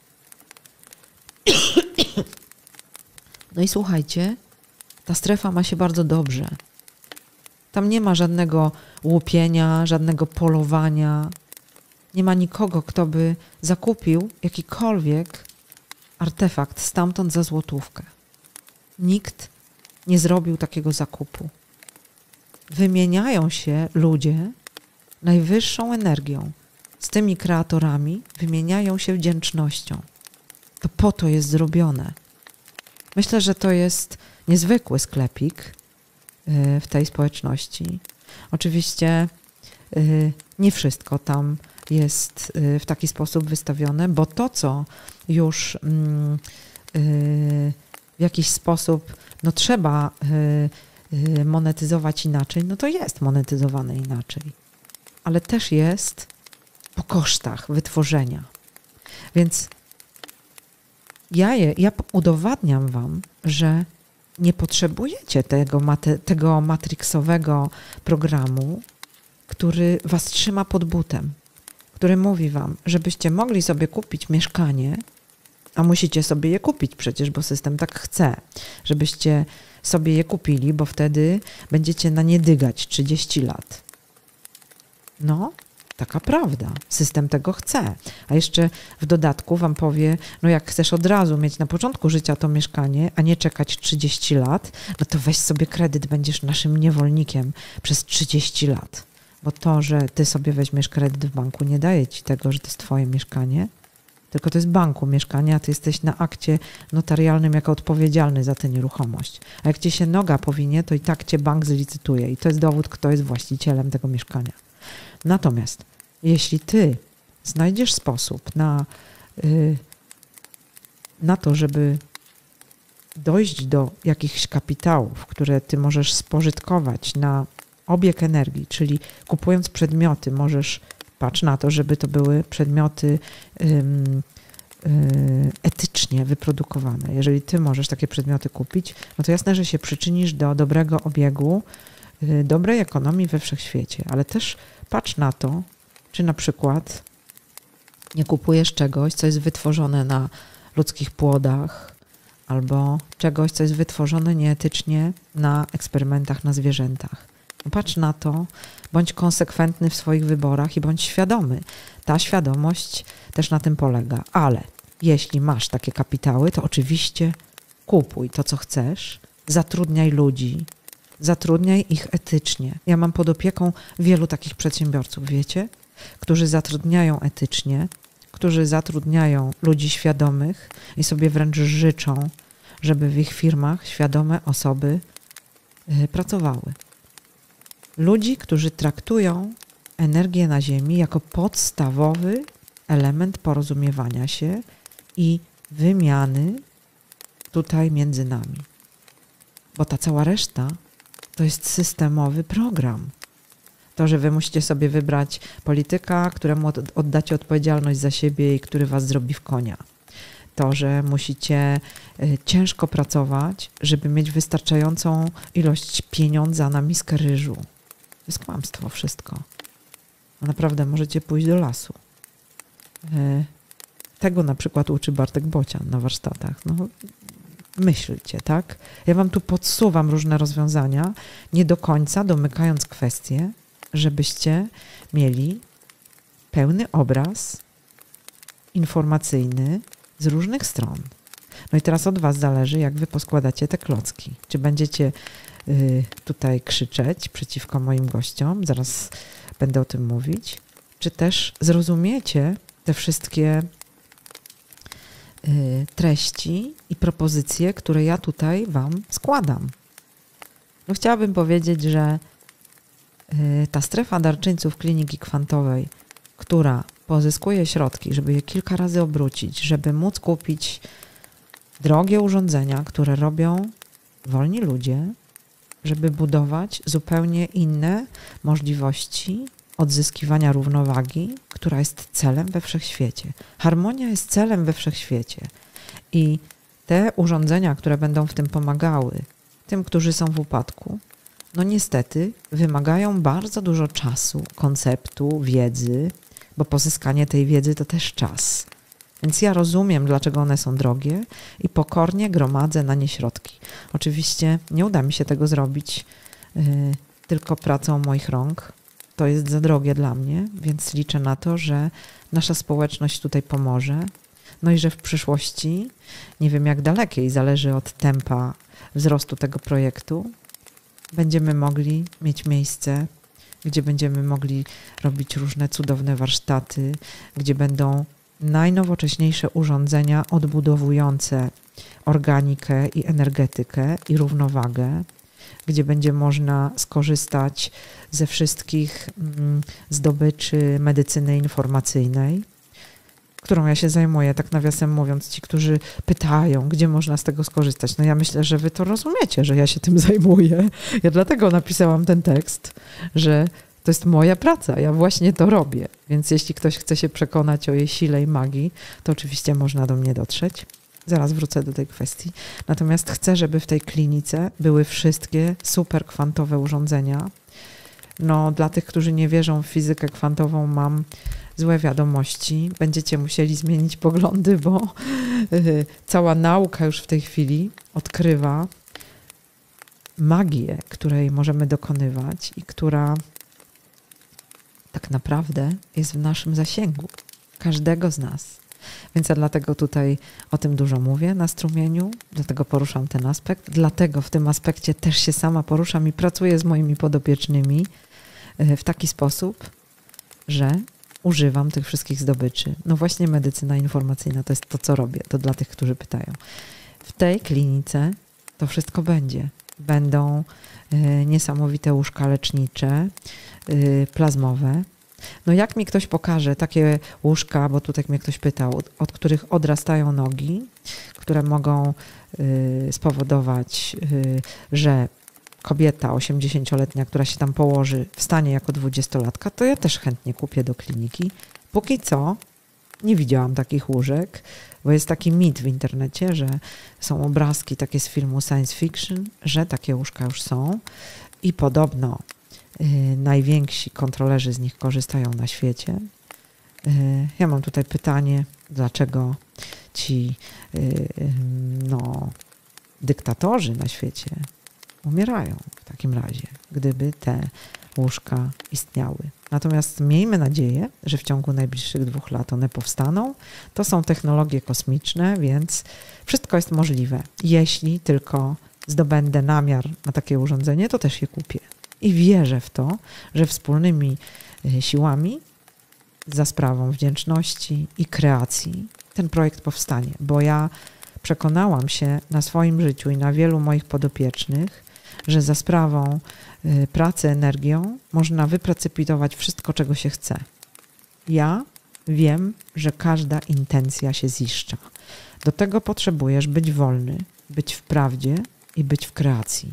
No i słuchajcie, ta strefa ma się bardzo dobrze. Tam nie ma żadnego łupienia, żadnego polowania. Nie ma nikogo, kto by zakupił jakikolwiek artefakt stamtąd za złotówkę. Nikt nie zrobił takiego zakupu. Wymieniają się ludzie najwyższą energią. Z tymi kreatorami wymieniają się wdzięcznością. To po to jest zrobione. Myślę, że to jest niezwykły sklepik w tej społeczności. Oczywiście nie wszystko tam jest w taki sposób wystawione, bo to, co już w jakiś sposób trzeba monetyzować inaczej, no to jest monetyzowane inaczej. Ale też jest po kosztach wytworzenia. Więc ja udowadniam wam, że nie potrzebujecie tego matrixowego programu, który was trzyma pod butem, który mówi wam, żebyście mogli sobie kupić mieszkanie, a musicie sobie je kupić przecież, bo system tak chce, żebyście sobie je kupili, bo wtedy będziecie na nie dygać 30 lat. No, taka prawda. System tego chce. A jeszcze w dodatku wam powie, no jak chcesz od razu mieć na początku życia to mieszkanie, a nie czekać 30 lat, no to weź sobie kredyt, będziesz naszym niewolnikiem przez 30 lat. Bo to, że ty sobie weźmiesz kredyt w banku, nie daje ci tego, że to jest twoje mieszkanie, tylko to jest banku mieszkanie, a ty jesteś na akcie notarialnym jako odpowiedzialny za tę nieruchomość. A jak ci się noga powinie, to i tak cię bank zlicytuje i to jest dowód, kto jest właścicielem tego mieszkania. Natomiast jeśli ty znajdziesz sposób na to, żeby dojść do jakichś kapitałów, które ty możesz spożytkować na obieg energii, czyli kupując przedmioty, możesz, patrz na to, żeby to były przedmioty etycznie wyprodukowane. Jeżeli ty możesz takie przedmioty kupić, no to jasne, że się przyczynisz do dobrego obiegu, dobrej ekonomii we wszechświecie, ale też patrz na to, czy na przykład nie kupujesz czegoś, co jest wytworzone na ludzkich płodach, albo czegoś, co jest wytworzone nieetycznie na eksperymentach na zwierzętach. Patrz na to, bądź konsekwentny w swoich wyborach i bądź świadomy. Ta świadomość też na tym polega. Ale jeśli masz takie kapitały, to oczywiście kupuj to, co chcesz, zatrudniaj ludzi, zatrudniaj ich etycznie. Ja mam pod opieką wielu takich przedsiębiorców, wiecie, którzy zatrudniają etycznie, którzy zatrudniają ludzi świadomych i sobie wręcz życzą, żeby w ich firmach świadome osoby pracowały. Ludzi, którzy traktują energię na Ziemi jako podstawowy element porozumiewania się i wymiany tutaj między nami. Bo ta cała reszta to jest systemowy program. To, że wy musicie sobie wybrać polityka, któremu oddacie odpowiedzialność za siebie i który was zrobi w konia. To, że musicie ciężko pracować, żeby mieć wystarczającą ilość pieniądza na miskę ryżu. To jest kłamstwo wszystko. No naprawdę możecie pójść do lasu. Tego na przykład uczy Bartek Bocian na warsztatach. No, myślcie, tak? Ja wam tu podsuwam różne rozwiązania, nie do końca domykając kwestię, żebyście mieli pełny obraz informacyjny z różnych stron. No i teraz od was zależy, jak wy poskładacie te klocki. Czy będziecie tutaj krzyczeć przeciwko moim gościom, zaraz będę o tym mówić, czy też zrozumiecie te wszystkie treści i propozycje, które ja tutaj wam składam. No chciałabym powiedzieć, że ta strefa darczyńców kliniki kwantowej, która pozyskuje środki, żeby je kilka razy obrócić, żeby móc kupić drogie urządzenia, które robią wolni ludzie, żeby budować zupełnie inne możliwości odzyskiwania równowagi, która jest celem we wszechświecie. Harmonia jest celem we wszechświecie. I te urządzenia, które będą w tym pomagały tym, którzy są w upadku, no niestety wymagają bardzo dużo czasu, konceptu, wiedzy, bo pozyskanie tej wiedzy to też czas. Więc ja rozumiem, dlaczego one są drogie i pokornie gromadzę na nie środki. Oczywiście nie uda mi się tego zrobić tylko pracą moich rąk. To jest za drogie dla mnie, więc liczę na to, że nasza społeczność tutaj pomoże. No i że w przyszłości, nie wiem jak dalekiej, zależy od tempa wzrostu tego projektu, będziemy mogli mieć miejsce, gdzie będziemy mogli robić różne cudowne warsztaty, gdzie będą najnowocześniejsze urządzenia odbudowujące organikę i energetykę i równowagę, gdzie będzie można skorzystać ze wszystkich zdobyczy medycyny informacyjnej, którą ja się zajmuję, tak nawiasem mówiąc, ci, którzy pytają, gdzie można z tego skorzystać. No ja myślę, że wy to rozumiecie, że ja się tym zajmuję. Ja dlatego napisałam ten tekst, że to jest moja praca, ja właśnie to robię. Więc jeśli ktoś chce się przekonać o jej sile i magii, to oczywiście można do mnie dotrzeć. Zaraz wrócę do tej kwestii. Natomiast chcę, żeby w tej klinice były wszystkie super kwantowe urządzenia, No, dla tych, którzy nie wierzą w fizykę kwantową, mam złe wiadomości. Będziecie musieli zmienić poglądy, bo cała nauka już w tej chwili odkrywa magię, której możemy dokonywać i która tak naprawdę jest w naszym zasięgu, każdego z nas. Więc ja dlatego tutaj o tym dużo mówię na strumieniu, dlatego poruszam ten aspekt, dlatego w tym aspekcie też się sama poruszam i pracuję z moimi podopiecznymi w taki sposób, że używam tych wszystkich zdobyczy. No właśnie medycyna informacyjna to jest to, co robię. To dla tych, którzy pytają. W tej klinice to wszystko będzie. Będą niesamowite łóżka lecznicze, plazmowe. No jak mi ktoś pokaże takie łóżka, bo tutaj mnie ktoś pytał, od których odrastają nogi, które mogą spowodować, że kobieta 80-letnia, która się tam położy, wstanie jako 20-latka, to ja też chętnie kupię do kliniki. Póki co nie widziałam takich łóżek, bo jest taki mit w internecie, że są obrazki takie z filmu science fiction, że takie łóżka już są i podobno najwięksi kontrolerzy z nich korzystają na świecie. Ja mam tutaj pytanie, dlaczego ci dyktatorzy na świecie umierają w takim razie, gdyby te łóżka istniały. Natomiast miejmy nadzieję, że w ciągu najbliższych 2 lat one powstaną. To są technologie kosmiczne, więc wszystko jest możliwe. Jeśli tylko zdobędę namiar na takie urządzenie, to też je kupię. I wierzę w to, że wspólnymi siłami, za sprawą wdzięczności i kreacji, ten projekt powstanie. Bo ja przekonałam się na swoim życiu i na wielu moich podopiecznych, że za sprawą pracy energią można wyprecipitować wszystko, czego się chce. Ja wiem, że każda intencja się ziszcza. Do tego potrzebujesz być wolny, być w prawdzie i być w kreacji.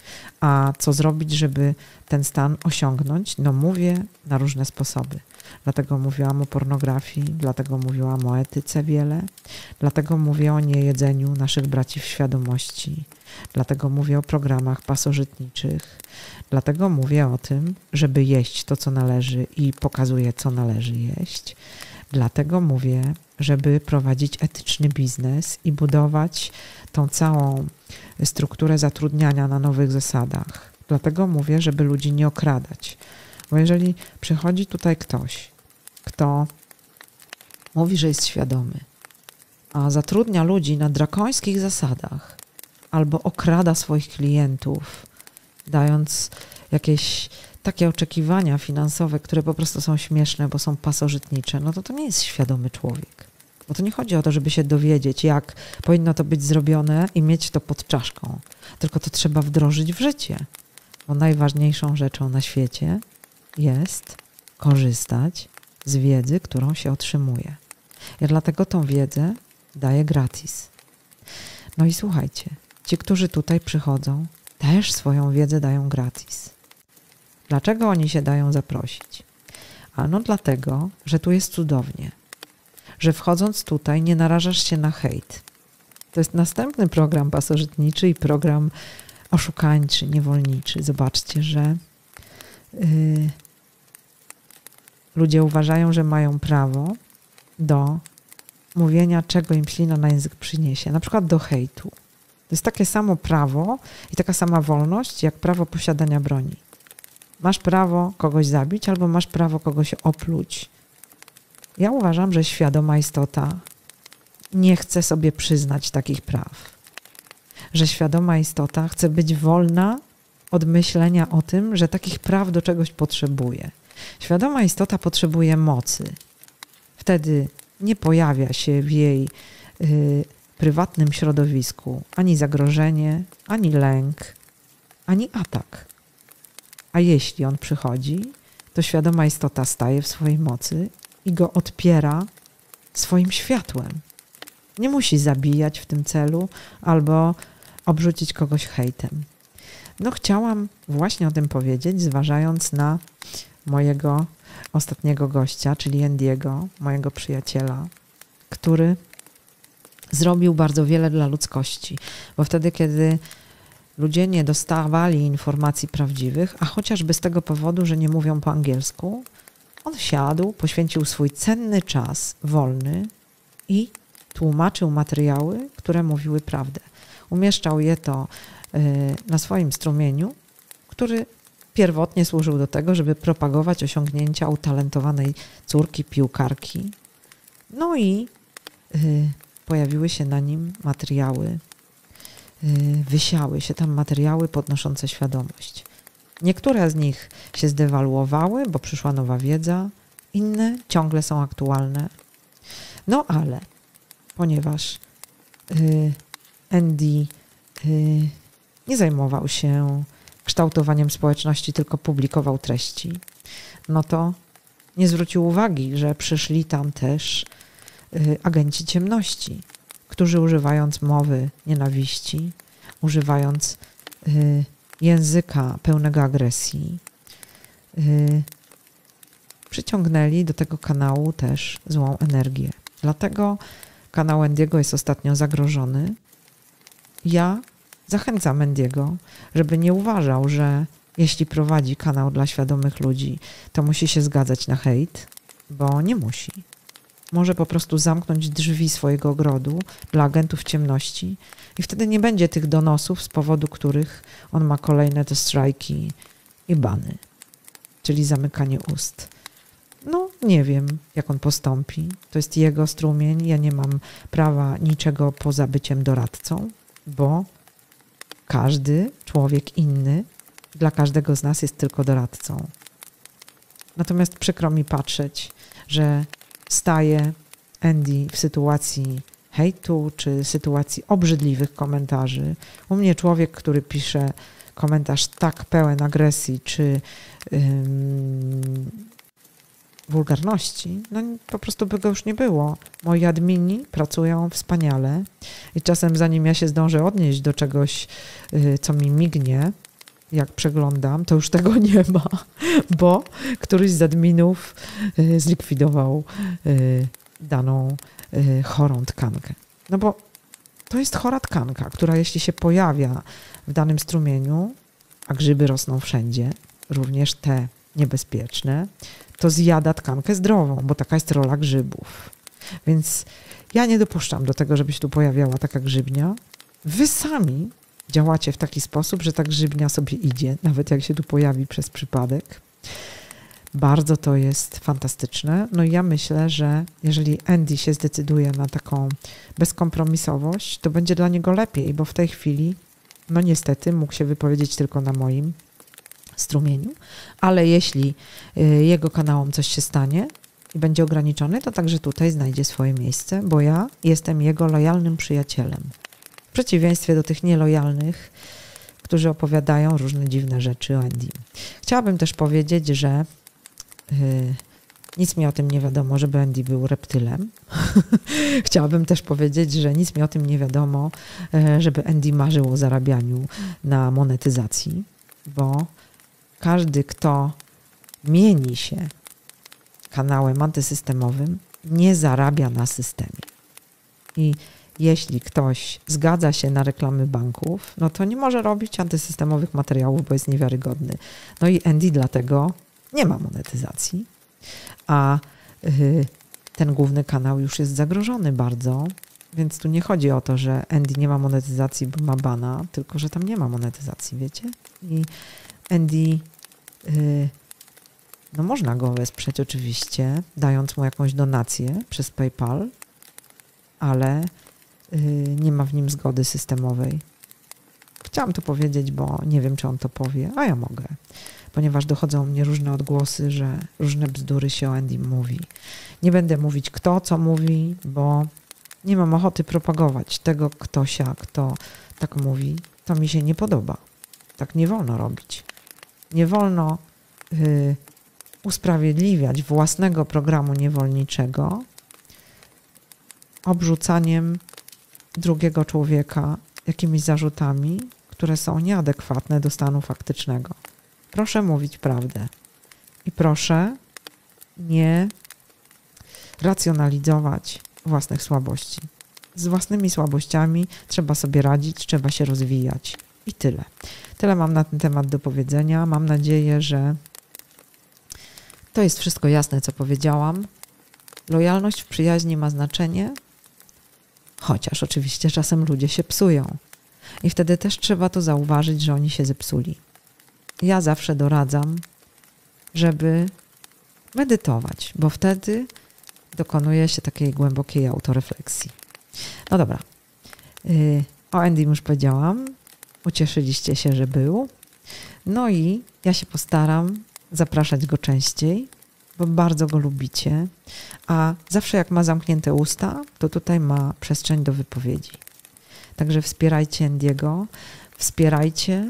A co zrobić, żeby ten stan osiągnąć? No mówię na różne sposoby. Dlatego mówiłam o pornografii, dlatego mówiłam o etyce wiele, dlatego mówię o niejedzeniu naszych braci w świadomości, dlatego mówię o programach pasożytniczych, dlatego mówię o tym, żeby jeść to, co należy i pokazuję, co należy jeść. Dlatego mówię, żeby prowadzić etyczny biznes i budować tą całą strukturę zatrudniania na nowych zasadach. Dlatego mówię, żeby ludzi nie okradać. Bo jeżeli przychodzi tutaj ktoś, kto mówi, że jest świadomy, a zatrudnia ludzi na drakońskich zasadach albo okrada swoich klientów, dając jakieś takie oczekiwania finansowe, które po prostu są śmieszne, bo są pasożytnicze, no to nie jest świadomy człowiek. Bo to nie chodzi o to, żeby się dowiedzieć, jak powinno to być zrobione i mieć to pod czaszką. Tylko to trzeba wdrożyć w życie. Bo najważniejszą rzeczą na świecie jest korzystać z wiedzy, którą się otrzymuje. Ja dlatego tą wiedzę daję gratis. No i słuchajcie, ci, którzy tutaj przychodzą, też swoją wiedzę dają gratis. Dlaczego oni się dają zaprosić? Ano dlatego, że tu jest cudownie. Że wchodząc tutaj nie narażasz się na hejt. To jest następny program pasożytniczy i program oszukańczy, niewolniczy. Zobaczcie, że ludzie uważają, że mają prawo do mówienia, czego im ślina na język przyniesie. Na przykład do hejtu. To jest takie samo prawo i taka sama wolność, jak prawo posiadania broni. Masz prawo kogoś zabić albo masz prawo kogoś opluć. Ja uważam, że świadoma istota nie chce sobie przyznać takich praw. Że świadoma istota chce być wolna od myślenia o tym, że takich praw do czegoś potrzebuje. Świadoma istota potrzebuje mocy. Wtedy nie pojawia się w jej prywatnym środowisku ani zagrożenie, ani lęk, ani atak. A jeśli on przychodzi, to świadoma istota staje w swojej mocy i go odpiera swoim światłem. Nie musi zabijać w tym celu albo obrzucić kogoś hejtem. No chciałam właśnie o tym powiedzieć, zważając na mojego ostatniego gościa, czyli Andiego, mojego przyjaciela, który zrobił bardzo wiele dla ludzkości. Bo wtedy, kiedy ludzie nie dostawali informacji prawdziwych, a chociażby z tego powodu, że nie mówią po angielsku, on siadł, poświęcił swój cenny czas wolny i tłumaczył materiały, które mówiły prawdę. Umieszczał je to na swoim strumieniu, który pierwotnie służył do tego, żeby propagować osiągnięcia utalentowanej córki piłkarki. No i pojawiły się na nim materiały, wysiały się tam materiały podnoszące świadomość. Niektóre z nich się zdewaluowały, bo przyszła nowa wiedza, inne ciągle są aktualne. No ale ponieważ Andy nie zajmował się kształtowaniem społeczności, tylko publikował treści, no to nie zwrócił uwagi, że przyszli tam też agenci ciemności, którzy używając mowy nienawiści, używając języka pełnego agresji, przyciągnęli do tego kanału też złą energię. Dlatego kanał Andy'ego jest ostatnio zagrożony. Ja zachęcam Andy'ego, żeby nie uważał, że jeśli prowadzi kanał dla świadomych ludzi, to musi się zgadzać na hejt, bo nie musi. Może po prostu zamknąć drzwi swojego ogrodu dla agentów ciemności i wtedy nie będzie tych donosów, z powodu których on ma kolejne te strajki i bany, czyli zamykanie ust. No, nie wiem, jak on postąpi. To jest jego strumień. Ja nie mam prawa niczego poza byciem doradcą, bo każdy człowiek inny dla każdego z nas jest tylko doradcą. Natomiast przykro mi patrzeć, że staje Andy w sytuacji hejtu czy sytuacji obrzydliwych komentarzy. U mnie człowiek, który pisze komentarz tak pełen agresji czy wulgarności, no po prostu by go już nie było. Moi admini pracują wspaniale i czasem zanim ja się zdążę odnieść do czegoś, co mi mignie, jak przeglądam, to już tego nie ma, bo któryś z adminów zlikwidował daną chorą tkankę. No bo to jest chora tkanka, która jeśli się pojawia w danym strumieniu, a grzyby rosną wszędzie, również te niebezpieczne, to zjada tkankę zdrową, bo taka jest rola grzybów. Więc ja nie dopuszczam do tego, żeby się tu pojawiała taka grzybnia. Wy sami działacie w taki sposób, że ta grzybnia sobie idzie, nawet jak się tu pojawi przez przypadek. Bardzo to jest fantastyczne. No i ja myślę, że jeżeli Andy się zdecyduje na taką bezkompromisowość, to będzie dla niego lepiej, bo w tej chwili, no niestety, mógł się wypowiedzieć tylko na moim strumieniu, ale jeśli jego kanałom coś się stanie i będzie ograniczony, to także tutaj znajdzie swoje miejsce, bo ja jestem jego lojalnym przyjacielem. W przeciwieństwie do tych nielojalnych, którzy opowiadają różne dziwne rzeczy o Andy. Chciałabym też powiedzieć, że nic mi o tym nie wiadomo, żeby Andy był reptylem. Chciałabym też powiedzieć, że nic mi o tym nie wiadomo, żeby Andy marzył o zarabianiu na monetyzacji, bo każdy, kto mieni się kanałem antysystemowym, nie zarabia na systemie. I jeśli ktoś zgadza się na reklamy banków, no to nie może robić antysystemowych materiałów, bo jest niewiarygodny. No i Andy dlatego nie ma monetyzacji, a ten główny kanał już jest zagrożony bardzo, więc tu nie chodzi o to, że Andy nie ma monetyzacji, bo ma bana, tylko że tam nie ma monetyzacji, wiecie? I Andy, no można go wesprzeć oczywiście, dając mu jakąś donację przez PayPal, ale nie ma w nim zgody systemowej. Chciałam to powiedzieć, bo nie wiem, czy on to powie, a ja mogę, ponieważ dochodzą mnie różne odgłosy, że różne bzdury się o Andy mówi. Nie będę mówić, kto co mówi, bo nie mam ochoty propagować tego, kto tak mówi. To mi się nie podoba. Tak nie wolno robić. Nie wolno usprawiedliwiać własnego programu niewolniczego obrzucaniem drugiego człowieka jakimiś zarzutami, które są nieadekwatne do stanu faktycznego. Proszę mówić prawdę i proszę nie racjonalizować własnych słabości. Z własnymi słabościami trzeba sobie radzić, trzeba się rozwijać. I tyle. Tyle mam na ten temat do powiedzenia. Mam nadzieję, że to jest wszystko jasne, co powiedziałam. Lojalność w przyjaźni ma znaczenie, chociaż oczywiście czasem ludzie się psują. I wtedy też trzeba to zauważyć, że oni się zepsuli. Ja zawsze doradzam, żeby medytować, bo wtedy dokonuje się takiej głębokiej autorefleksji. No dobra. O Endym już powiedziałam. Ucieszyliście się, że był. No i ja się postaram zapraszać go częściej, bo bardzo go lubicie. A zawsze jak ma zamknięte usta, to tutaj ma przestrzeń do wypowiedzi. Także wspierajcie Endiego. Wspierajcie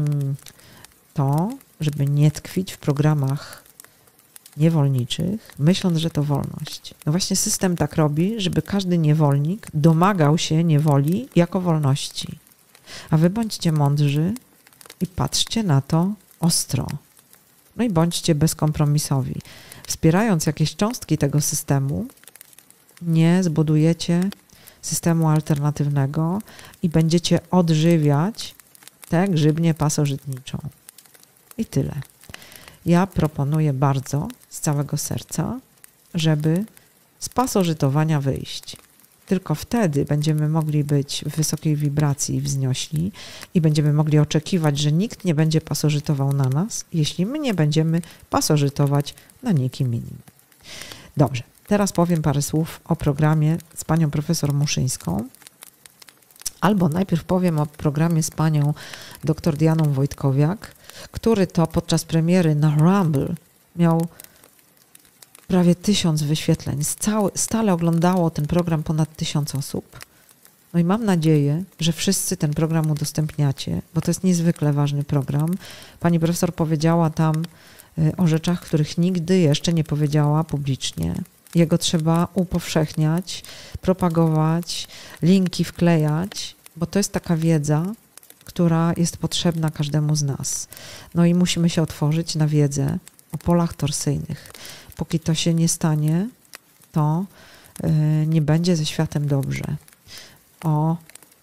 to, żeby nie tkwić w programach niewolniczych, myśląc, że to wolność. No właśnie system tak robi, żeby każdy niewolnik domagał się niewoli jako wolności. A wy bądźcie mądrzy i patrzcie na to ostro. No i bądźcie bezkompromisowi. Wspierając jakieś cząstki tego systemu, nie zbudujecie systemu alternatywnego i będziecie odżywiać tę grzybnię pasożytniczą. I tyle. Ja proponuję bardzo z całego serca, żeby z pasożytowania wyjść. Tylko wtedy będziemy mogli być w wysokiej wibracji i wzniośli i będziemy mogli oczekiwać, że nikt nie będzie pasożytował na nas, jeśli my nie będziemy pasożytować na nikim innym. Dobrze, teraz powiem parę słów o programie z panią profesor Muszyńską. Albo najpierw powiem o programie z panią dr Dianą Wojtkowiak, który to podczas premiery na Rumble miał prawie 1000 wyświetleń. Stale oglądało ten program ponad 1000 osób. No i mam nadzieję, że wszyscy ten program udostępniacie, bo to jest niezwykle ważny program. Pani profesor powiedziała tam o rzeczach, których nigdy jeszcze nie powiedziała publicznie. Jego trzeba upowszechniać, propagować, linki wklejać, bo to jest taka wiedza, która jest potrzebna każdemu z nas. No i musimy się otworzyć na wiedzę o polach torsyjnych. Póki to się nie stanie, to nie będzie ze światem dobrze. O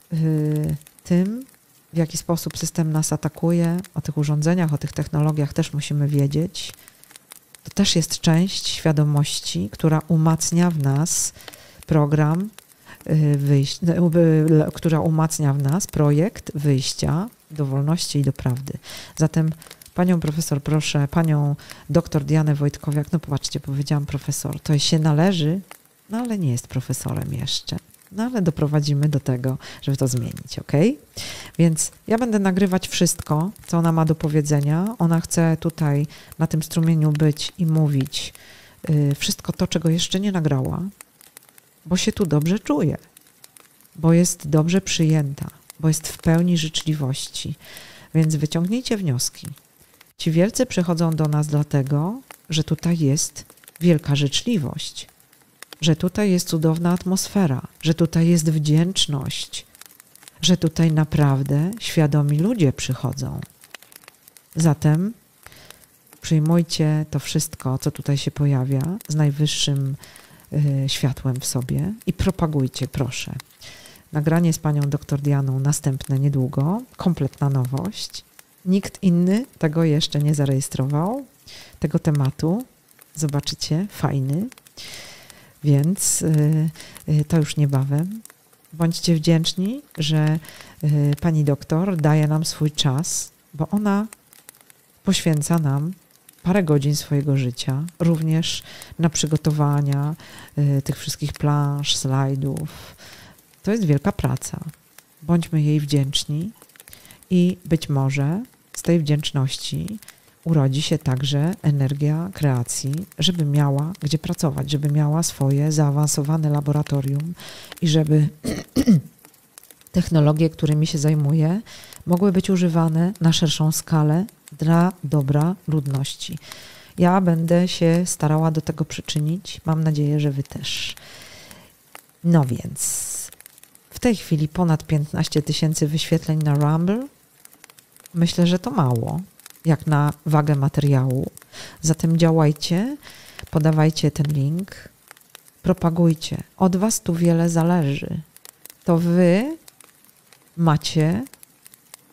tym, w jaki sposób system nas atakuje, o tych urządzeniach, o tych technologiach też musimy wiedzieć. To też jest część świadomości, która umacnia w nas program która umacnia w nas projekt wyjścia do wolności i do prawdy. Zatem panią profesor, proszę, panią doktor Dianę Wojtkowiak, no popatrzcie, powiedziałam profesor, to się należy, no ale nie jest profesorem jeszcze. No ale doprowadzimy do tego, żeby to zmienić, ok? Więc ja będę nagrywać wszystko, co ona ma do powiedzenia. Ona chce tutaj na tym strumieniu być i mówić wszystko to, czego jeszcze nie nagrała, bo się tu dobrze czuje, bo jest dobrze przyjęta, bo jest w pełni życzliwości. Więc wyciągnijcie wnioski. Ci wielcy przychodzą do nas dlatego, że tutaj jest wielka życzliwość, że tutaj jest cudowna atmosfera, że tutaj jest wdzięczność, że tutaj naprawdę świadomi ludzie przychodzą. Zatem przyjmujcie to wszystko, co tutaj się pojawia, z najwyższym światłem w sobie i propagujcie, proszę. Nagranie z panią dr Dianą następne niedługo, kompletna nowość. Nikt inny tego jeszcze nie zarejestrował, tego tematu. Zobaczycie, fajny. Więc to już niebawem. Bądźcie wdzięczni, że pani doktor daje nam swój czas, bo ona poświęca nam parę godzin swojego życia, również na przygotowania tych wszystkich plansz, slajdów. To jest wielka praca. Bądźmy jej wdzięczni i być może z tej wdzięczności urodzi się także energia kreacji, żeby miała gdzie pracować, żeby miała swoje zaawansowane laboratorium i żeby technologie, którymi się zajmuje, mogły być używane na szerszą skalę dla dobra ludności. Ja będę się starała do tego przyczynić. Mam nadzieję, że wy też. No więc w tej chwili ponad 15 000 wyświetleń na Rumble. Myślę, że to mało, jak na wagę materiału. Zatem działajcie, podawajcie ten link, propagujcie. Od was tu wiele zależy. To wy macie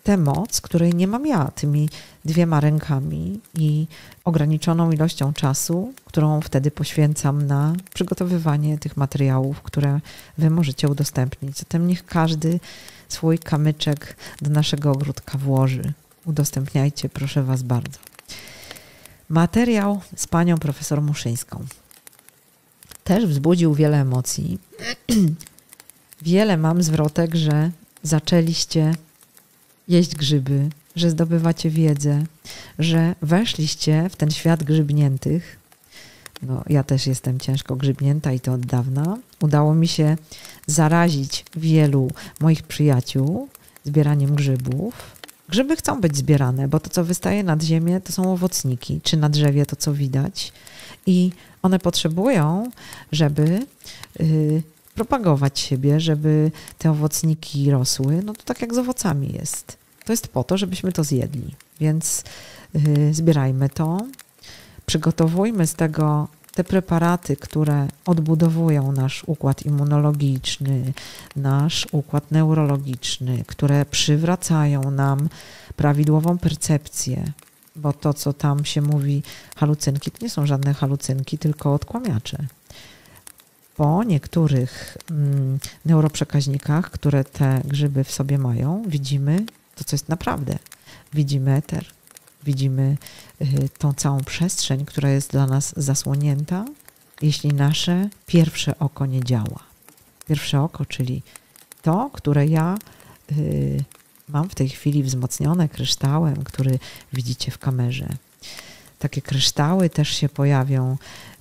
tę moc, której nie mam ja, tymi 2 rękami i ograniczoną ilością czasu, którą wtedy poświęcam na przygotowywanie tych materiałów, które wy możecie udostępnić. Zatem niech każdy swój kamyczek do naszego ogródka włoży. Udostępniajcie, proszę was bardzo. Materiał z panią profesor Muszyńską też wzbudził wiele emocji. Wiele mam zwrotek, że zaczęliście jeść grzyby, że zdobywacie wiedzę, że weszliście w ten świat grzybniętych. No, ja też jestem ciężko grzybnięta i to od dawna. Udało mi się zarazić wielu moich przyjaciół zbieraniem grzybów. Grzyby chcą być zbierane, bo to, co wystaje nad ziemię, to są owocniki, czy na drzewie to, co widać. I one potrzebują, żeby propagować siebie, żeby te owocniki rosły. No to tak jak z owocami jest. To jest po to, żebyśmy to zjedli. Więc zbierajmy to. Przygotowujmy z tego te preparaty, które odbudowują nasz układ immunologiczny, nasz układ neurologiczny, które przywracają nam prawidłową percepcję, bo to, co tam się mówi, halucynki, to nie są żadne halucynki, tylko odkłamiacze. Po niektórych neuroprzekaźnikach, które te grzyby w sobie mają, widzimy to, co jest naprawdę. Widzimy eter, widzimy tą całą przestrzeń, która jest dla nas zasłonięta, jeśli nasze pierwsze oko nie działa. Pierwsze oko, czyli to, które ja mam w tej chwili wzmocnione kryształem, który widzicie w kamerze. Takie kryształy też się pojawią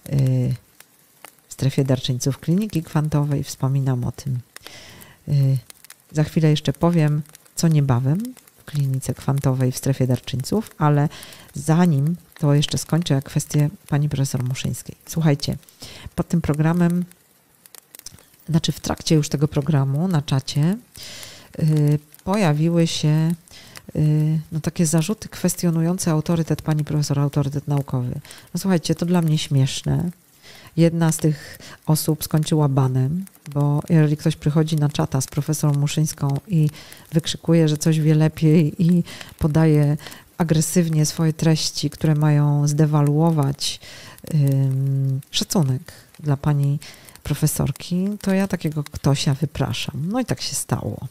w strefie darczyńców kliniki kwantowej. Wspominam o tym. Za chwilę jeszcze powiem, co niebawem w klinice kwantowej w strefie darczyńców, ale zanim to jeszcze skończę kwestię pani profesor Muszyńskiej. Słuchajcie, pod tym programem, znaczy w trakcie już tego programu na czacie pojawiły się takie zarzuty kwestionujące autorytet pani profesor, autorytet naukowy. No słuchajcie, to dla mnie śmieszne. Jedna z tych osób skończyła banem, bo jeżeli ktoś przychodzi na czata z profesorą Muszyńską i wykrzykuje, że coś wie lepiej i podaje agresywnie swoje treści, które mają zdewaluować szacunek dla pani profesorki, to ja takiego ktośa wypraszam. No i tak się stało.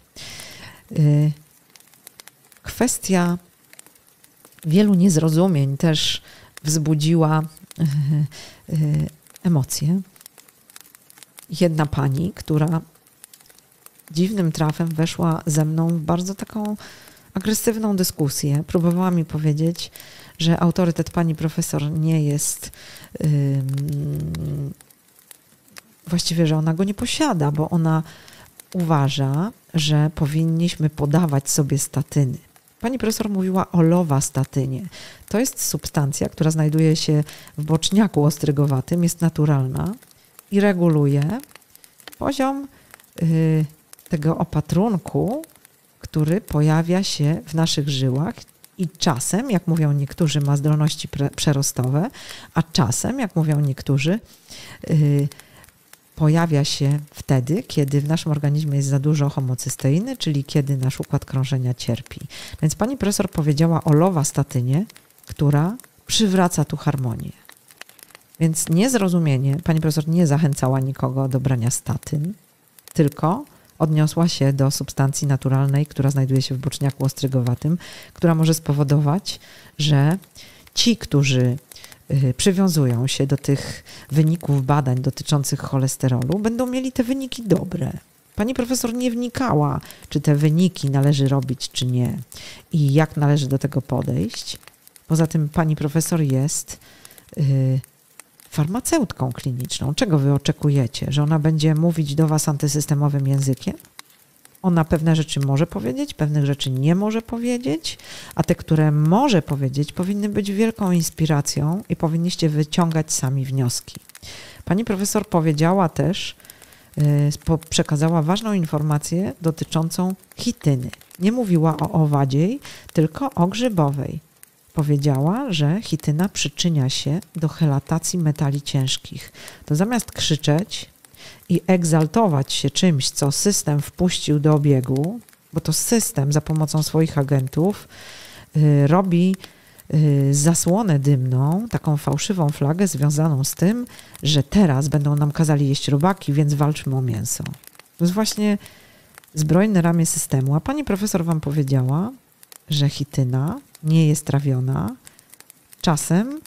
Kwestia wielu niezrozumień też wzbudziła emocje. Jedna pani, która dziwnym trafem weszła ze mną w bardzo taką agresywną dyskusję, próbowała mi powiedzieć, że autorytet pani profesor nie jest właściwie, że ona go nie posiada, bo ona uważa, że powinniśmy podawać sobie statyny. Pani profesor mówiła o lowastatynie. To jest substancja, która znajduje się w boczniaku ostrygowatym, jest naturalna i reguluje poziom tego opatrunku, który pojawia się w naszych żyłach i czasem, jak mówią niektórzy, ma zdolności przerostowe, a czasem, jak mówią niektórzy, pojawia się wtedy, kiedy w naszym organizmie jest za dużo homocysteiny, czyli kiedy nasz układ krążenia cierpi. Więc pani profesor powiedziała o lowastatynie, która przywraca tu harmonię. Więc niezrozumienie, pani profesor nie zachęcała nikogo do brania statyn, tylko odniosła się do substancji naturalnej, która znajduje się w boczniaku ostrygowatym, która może spowodować, że ci, którzy przywiązują się do tych wyników badań dotyczących cholesterolu, będą mieli te wyniki dobre. Pani profesor nie wnikała, czy te wyniki należy robić, czy nie i jak należy do tego podejść. Poza tym pani profesor jest farmaceutką kliniczną. Czego wy oczekujecie? Że ona będzie mówić do was antysystemowym językiem? Ona pewne rzeczy może powiedzieć, pewnych rzeczy nie może powiedzieć, a te, które może powiedzieć, powinny być wielką inspiracją i powinniście wyciągać sami wnioski. Pani profesor powiedziała też, przekazała ważną informację dotyczącą chityny. Nie mówiła o owadziej, tylko o grzybowej. Powiedziała, że chityna przyczynia się do helatacji metali ciężkich. To zamiast krzyczeć i egzaltować się czymś, co system wpuścił do obiegu, bo to system za pomocą swoich agentów robi zasłonę dymną, taką fałszywą flagę związaną z tym, że teraz będą nam kazali jeść robaki, więc walczmy o mięso. To jest właśnie zbrojne ramię systemu. A pani profesor wam powiedziała, że chityna nie jest trawiona. Czasem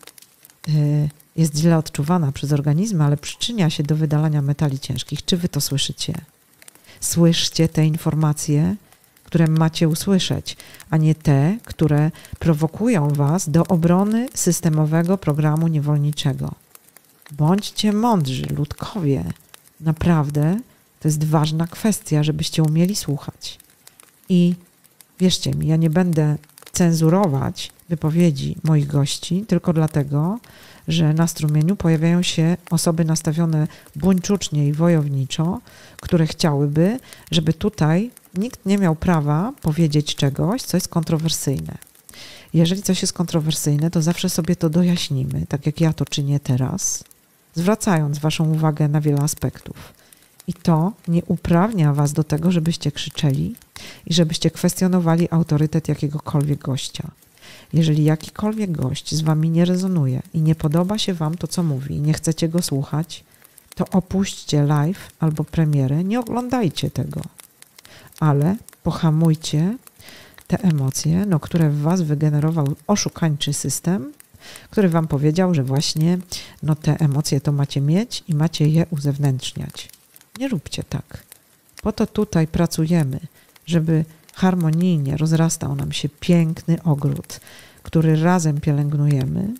jest źle odczuwana przez organizmy, ale przyczynia się do wydalania metali ciężkich. Czy wy to słyszycie? Słyszcie te informacje, które macie usłyszeć, a nie te, które prowokują was do obrony systemowego programu niewolniczego. Bądźcie mądrzy, ludkowie. Naprawdę to jest ważna kwestia, żebyście umieli słuchać. I wierzcie mi, ja nie będę cenzurować wypowiedzi moich gości tylko dlatego, że na strumieniu pojawiają się osoby nastawione buńczucznie i wojowniczo, które chciałyby, żeby tutaj nikt nie miał prawa powiedzieć czegoś, co jest kontrowersyjne. Jeżeli coś jest kontrowersyjne, to zawsze sobie to dojaśnimy, tak jak ja to czynię teraz, zwracając waszą uwagę na wiele aspektów. I to nie uprawnia was do tego, żebyście krzyczeli i żebyście kwestionowali autorytet jakiegokolwiek gościa. Jeżeli jakikolwiek gość z wami nie rezonuje i nie podoba się wam to, co mówi, i nie chcecie go słuchać, to opuśćcie live albo premierę, nie oglądajcie tego. Ale pohamujcie te emocje, które w was wygenerował oszukańczy system, który wam powiedział, że właśnie te emocje to macie mieć i macie je uzewnętrzniać. Nie róbcie tak. Po to tutaj pracujemy, żeby harmonijnie rozrastał nam się piękny ogród, który razem pielęgnujemy,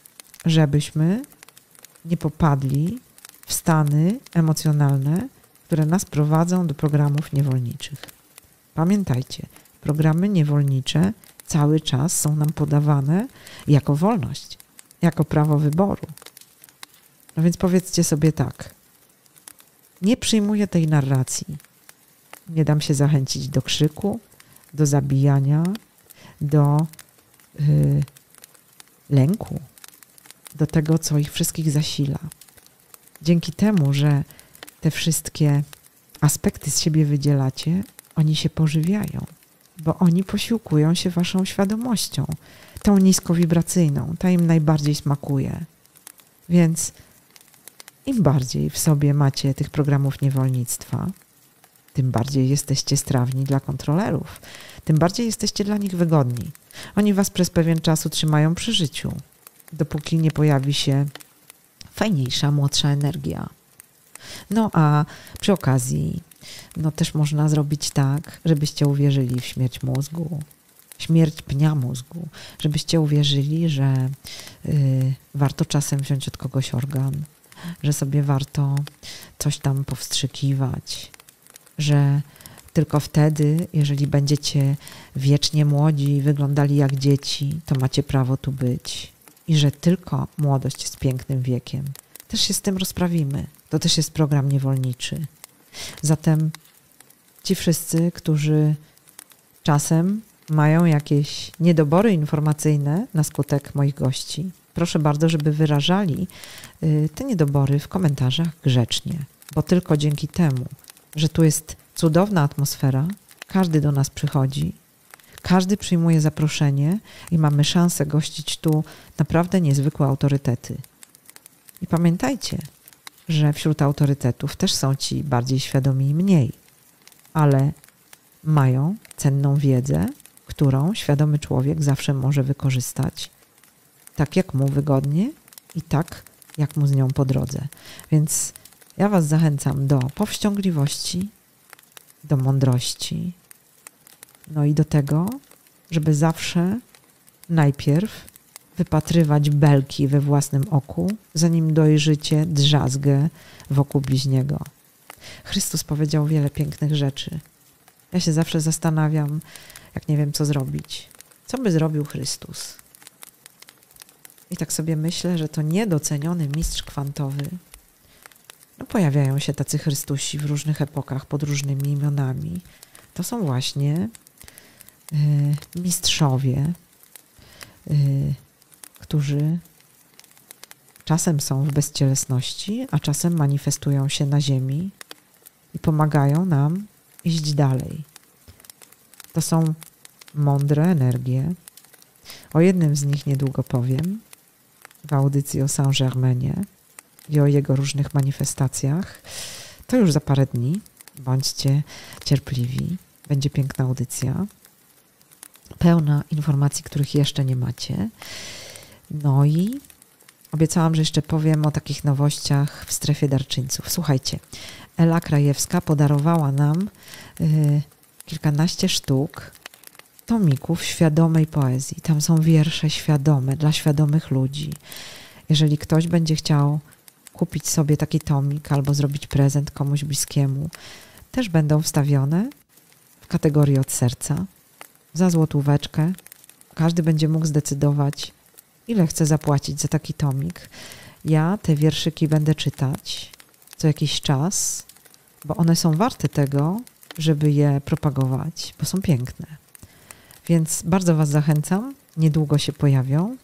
żebyśmy nie popadli w stany emocjonalne, które nas prowadzą do programów niewolniczych. Pamiętajcie, programy niewolnicze cały czas są nam podawane jako wolność, jako prawo wyboru. No więc powiedzcie sobie tak, nie przyjmuję tej narracji, nie dam się zachęcić do krzyku, do zabijania, do lęku, do tego, co ich wszystkich zasila. Dzięki temu, że te wszystkie aspekty z siebie wydzielacie, oni się pożywiają, bo oni posiłkują się waszą świadomością, tą niskowibracyjną, ta im najbardziej smakuje. Więc im bardziej w sobie macie tych programów niewolnictwa, tym bardziej jesteście strawni dla kontrolerów, tym bardziej jesteście dla nich wygodni. Oni was przez pewien czas utrzymają przy życiu, dopóki nie pojawi się fajniejsza, młodsza energia. No a przy okazji, też można zrobić tak, żebyście uwierzyli w śmierć mózgu, śmierć pnia mózgu, żebyście uwierzyli, że warto czasem wziąć od kogoś organ, że sobie warto coś tam powstrzykiwać, że tylko wtedy, jeżeli będziecie wiecznie młodzi i wyglądali jak dzieci, to macie prawo tu być. I że tylko młodość jest pięknym wiekiem. Też się z tym rozprawimy. To też jest program niewolniczy. Zatem ci wszyscy, którzy czasem mają jakieś niedobory informacyjne na skutek moich gości, proszę bardzo, żeby wyrażali te niedobory w komentarzach grzecznie. Bo tylko dzięki temu, że tu jest cudowna atmosfera, każdy do nas przychodzi, każdy przyjmuje zaproszenie i mamy szansę gościć tu naprawdę niezwykłe autorytety. I pamiętajcie, że wśród autorytetów też są ci bardziej świadomi i mniej, ale mają cenną wiedzę, którą świadomy człowiek zawsze może wykorzystać tak, jak mu wygodnie i tak, jak mu z nią po drodze. Więc ja was zachęcam do powściągliwości, do mądrości, i do tego, żeby zawsze najpierw wypatrywać belki we własnym oku, zanim dojrzycie drzazgę wokół bliźniego. Chrystus powiedział wiele pięknych rzeczy. Ja się zawsze zastanawiam, jak nie wiem, co zrobić. Co by zrobił Chrystus? I tak sobie myślę, że to niedoceniony mistrz kwantowy. Pojawiają się tacy Chrystusi w różnych epokach pod różnymi imionami. To są właśnie mistrzowie, którzy czasem są w bezcielesności, a czasem manifestują się na ziemi i pomagają nam iść dalej. To są mądre energie. O jednym z nich niedługo powiem w audycji o Saint-Germainie i o jego różnych manifestacjach. To już za parę dni. Bądźcie cierpliwi. Będzie piękna audycja. Pełna informacji, których jeszcze nie macie. No i obiecałam, że jeszcze powiem o takich nowościach w strefie darczyńców. Słuchajcie, Ela Krajewska podarowała nam kilkanaście sztuk tomików świadomej poezji. Tam są wiersze świadome, dla świadomych ludzi. Jeżeli ktoś będzie chciał kupić sobie taki tomik albo zrobić prezent komuś bliskiemu, też będą wstawione w kategorii od serca za złotóweczkę. Każdy będzie mógł zdecydować, ile chce zapłacić za taki tomik. Ja te wierszyki będę czytać co jakiś czas, bo one są warte tego, żeby je propagować, bo są piękne. Więc bardzo Was zachęcam. Niedługo się pojawią.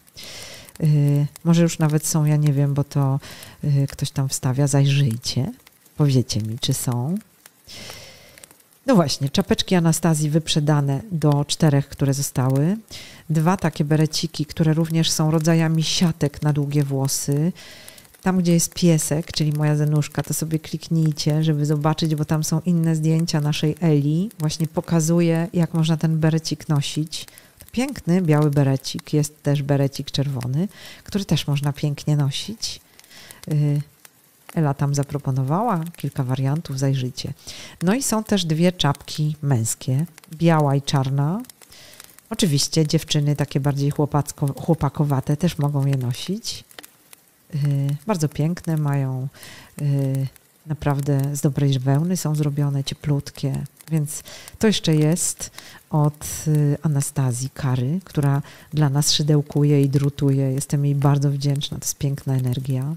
Może już nawet są, ja nie wiem, bo to ktoś tam wstawia. Zajrzyjcie. Powiecie mi, czy są. No właśnie, czapeczki Anastazji wyprzedane do 4, które zostały. 2 takie bereciki, które również są rodzajami siatek na długie włosy. Tam, gdzie jest piesek, czyli moja Zenuszka, to sobie kliknijcie, żeby zobaczyć, bo tam są inne zdjęcia naszej Eli. Właśnie pokazuje, jak można ten berecik nosić. To piękny, biały berecik. Jest też berecik czerwony, który też można pięknie nosić. Ela tam zaproponowała kilka wariantów, zajrzyjcie. No i są też 2 czapki męskie, biała i czarna. Oczywiście dziewczyny takie bardziej chłopakowate też mogą je nosić. Bardzo piękne, mają naprawdę z dobrej wełny, są zrobione, cieplutkie. Więc to jeszcze jest od Anastazji Kary, która dla nas szydełkuje i drutuje. Jestem jej bardzo wdzięczna, to jest piękna energia.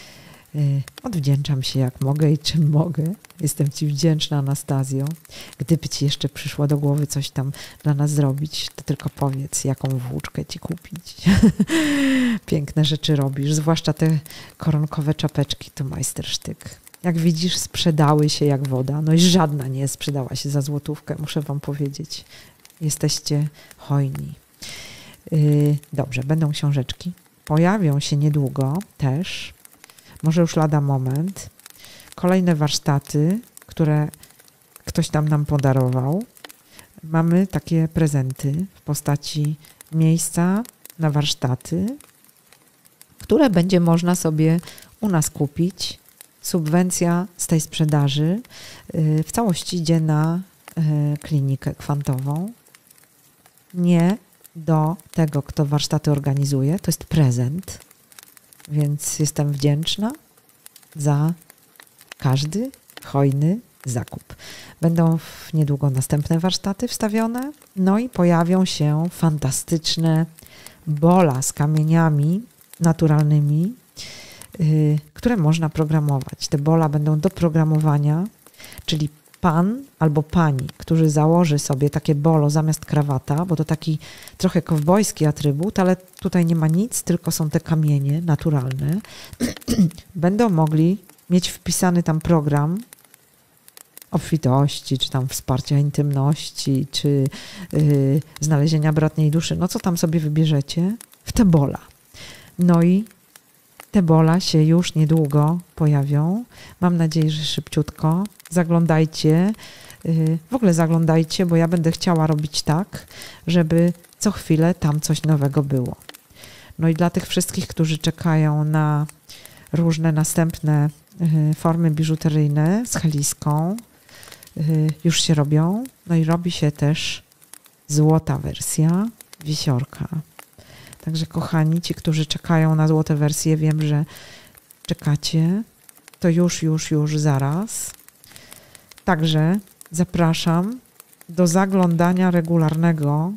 Odwdzięczam się jak mogę i czym mogę. Jestem Ci wdzięczna, Anastazjo. Gdyby Ci jeszcze przyszło do głowy coś tam dla nas zrobić, to tylko powiedz, jaką włóczkę Ci kupić. Piękne rzeczy robisz, zwłaszcza te koronkowe czapeczki, to majstersztyk. Jak widzisz, sprzedały się jak woda. No i żadna nie sprzedała się za złotówkę, muszę Wam powiedzieć. Jesteście hojni. Dobrze, będą książeczki. Pojawią się niedługo też, może już lada moment, kolejne warsztaty, które ktoś tam nam podarował. Mamy takie prezenty w postaci miejsca na warsztaty, które będzie można sobie u nas kupić. Subwencja z tej sprzedaży w całości idzie na klinikę kwantową. Nie do tego, kto warsztaty organizuje. To jest prezent, więc jestem wdzięczna za każdy hojny zakup. Będą niedługo następne warsztaty wstawione, no i pojawią się fantastyczne bola z kamieniami naturalnymi, które można programować. Te bola będą do programowania, czyli pan albo pani, który założy sobie takie bolo zamiast krawata, bo to taki trochę kowbojski atrybut, ale tutaj nie ma nic, tylko są te kamienie naturalne, będą mogli mieć wpisany tam program obfitości, czy tam wsparcia intymności, czy znalezienia bratniej duszy, no co tam sobie wybierzecie, w te bola. No i te bola się już niedługo pojawią. Mam nadzieję, że szybciutko. Zaglądajcie. W ogóle zaglądajcie, bo ja będę chciała robić tak, żeby co chwilę tam coś nowego było. No i dla tych wszystkich, którzy czekają na różne następne formy biżuteryjne z heliską, już się robią. No i robi się też złota wersja wisiorka. Także kochani, ci, którzy czekają na złote wersje, wiem, że czekacie. To już zaraz. Także zapraszam do zaglądania regularnego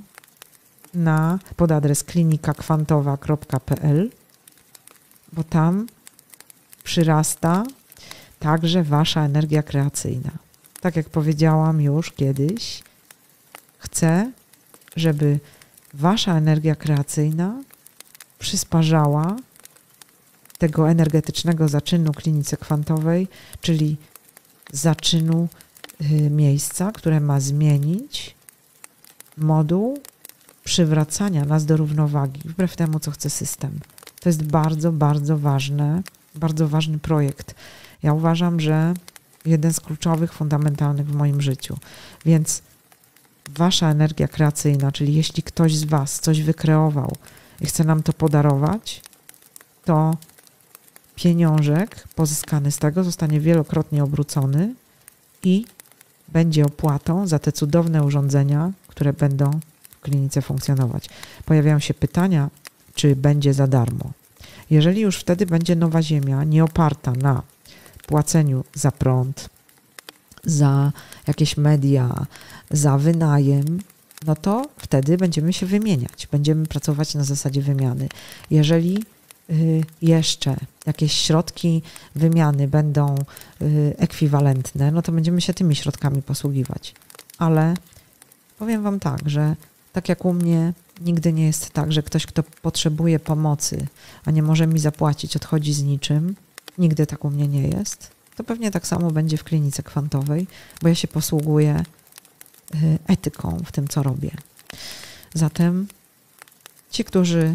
pod adres klinikakwantowa.pl, bo tam przyrasta także Wasza energia kreacyjna. Tak jak powiedziałam już kiedyś, chcę, żeby Wasza energia kreacyjna przysparzała tego energetycznego zaczynu klinice kwantowej, czyli zaczynu miejsca, które ma zmienić moduł przywracania nas do równowagi, wbrew temu, co chce system. To jest bardzo, bardzo ważny projekt. Ja uważam, że jeden z kluczowych, fundamentalnych w moim życiu. Więc wasza energia kreacyjna, czyli jeśli ktoś z was coś wykreował i chce nam to podarować, to pieniążek pozyskany z tego zostanie wielokrotnie obrócony i będzie opłatą za te cudowne urządzenia, które będą w klinice funkcjonować. Pojawiają się pytania, czy będzie za darmo. Jeżeli już wtedy będzie nowa ziemia, nie oparta na płaceniu za prąd, za jakieś media, za wynajem, no to wtedy będziemy się wymieniać. Będziemy pracować na zasadzie wymiany. Jeżeli jeszcze jakieś środki wymiany będą ekwiwalentne, no to będziemy się tymi środkami posługiwać. Ale powiem wam tak, że tak jak u mnie nigdy nie jest tak, że ktoś, kto potrzebuje pomocy, a nie może mi zapłacić, odchodzi z niczym. Nigdy tak u mnie nie jest. To pewnie tak samo będzie w klinice kwantowej, bo ja się posługuję etyką w tym, co robię. Zatem ci, którzy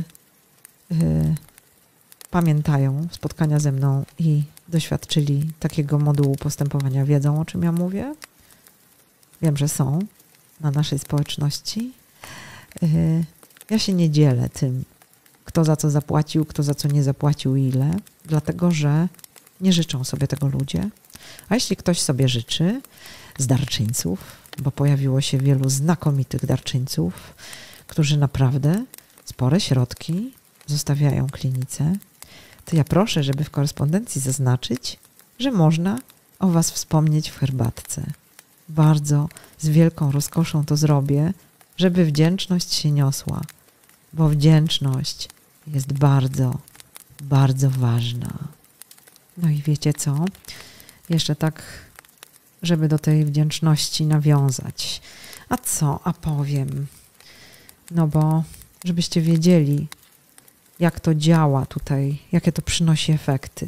pamiętają spotkania ze mną i doświadczyli takiego modułu postępowania, wiedzą, o czym ja mówię. Wiem, że są na naszej społeczności. Ja się nie dzielę tym, kto za co zapłacił, kto za co nie zapłacił i ile, dlatego że nie życzą sobie tego ludzie. A jeśli ktoś sobie życzy z darczyńców, bo pojawiło się wielu znakomitych darczyńców, którzy naprawdę spore środki zostawiają klinice, to ja proszę, żeby w korespondencji zaznaczyć, że można o was wspomnieć w herbatce. Bardzo z wielką rozkoszą to zrobię, żeby wdzięczność się niosła, bo wdzięczność jest bardzo, bardzo ważna. No i wiecie co? Jeszcze tak, żeby do tej wdzięczności nawiązać. A co? A powiem. No bo żebyście wiedzieli, jak to działa tutaj, jakie to przynosi efekty.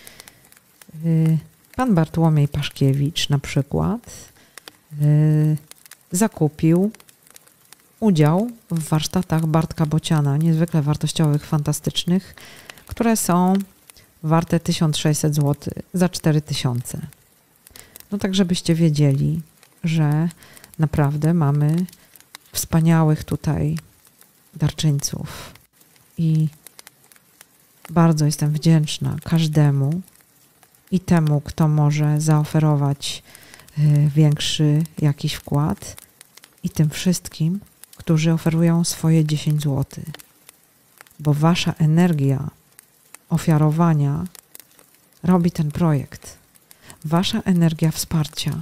Pan Bartłomiej Paszkiewicz na przykład zakupił udział w warsztatach Bartka Bociana, niezwykle wartościowych, fantastycznych, które są warte 1600 zł za 4000. No tak, żebyście wiedzieli, że naprawdę mamy wspaniałych tutaj darczyńców i bardzo jestem wdzięczna każdemu i temu, kto może zaoferować większy jakiś wkład i tym wszystkim, którzy oferują swoje 10 zł. Bo wasza energia ofiarowania robi ten projekt. Wasza energia wsparcia.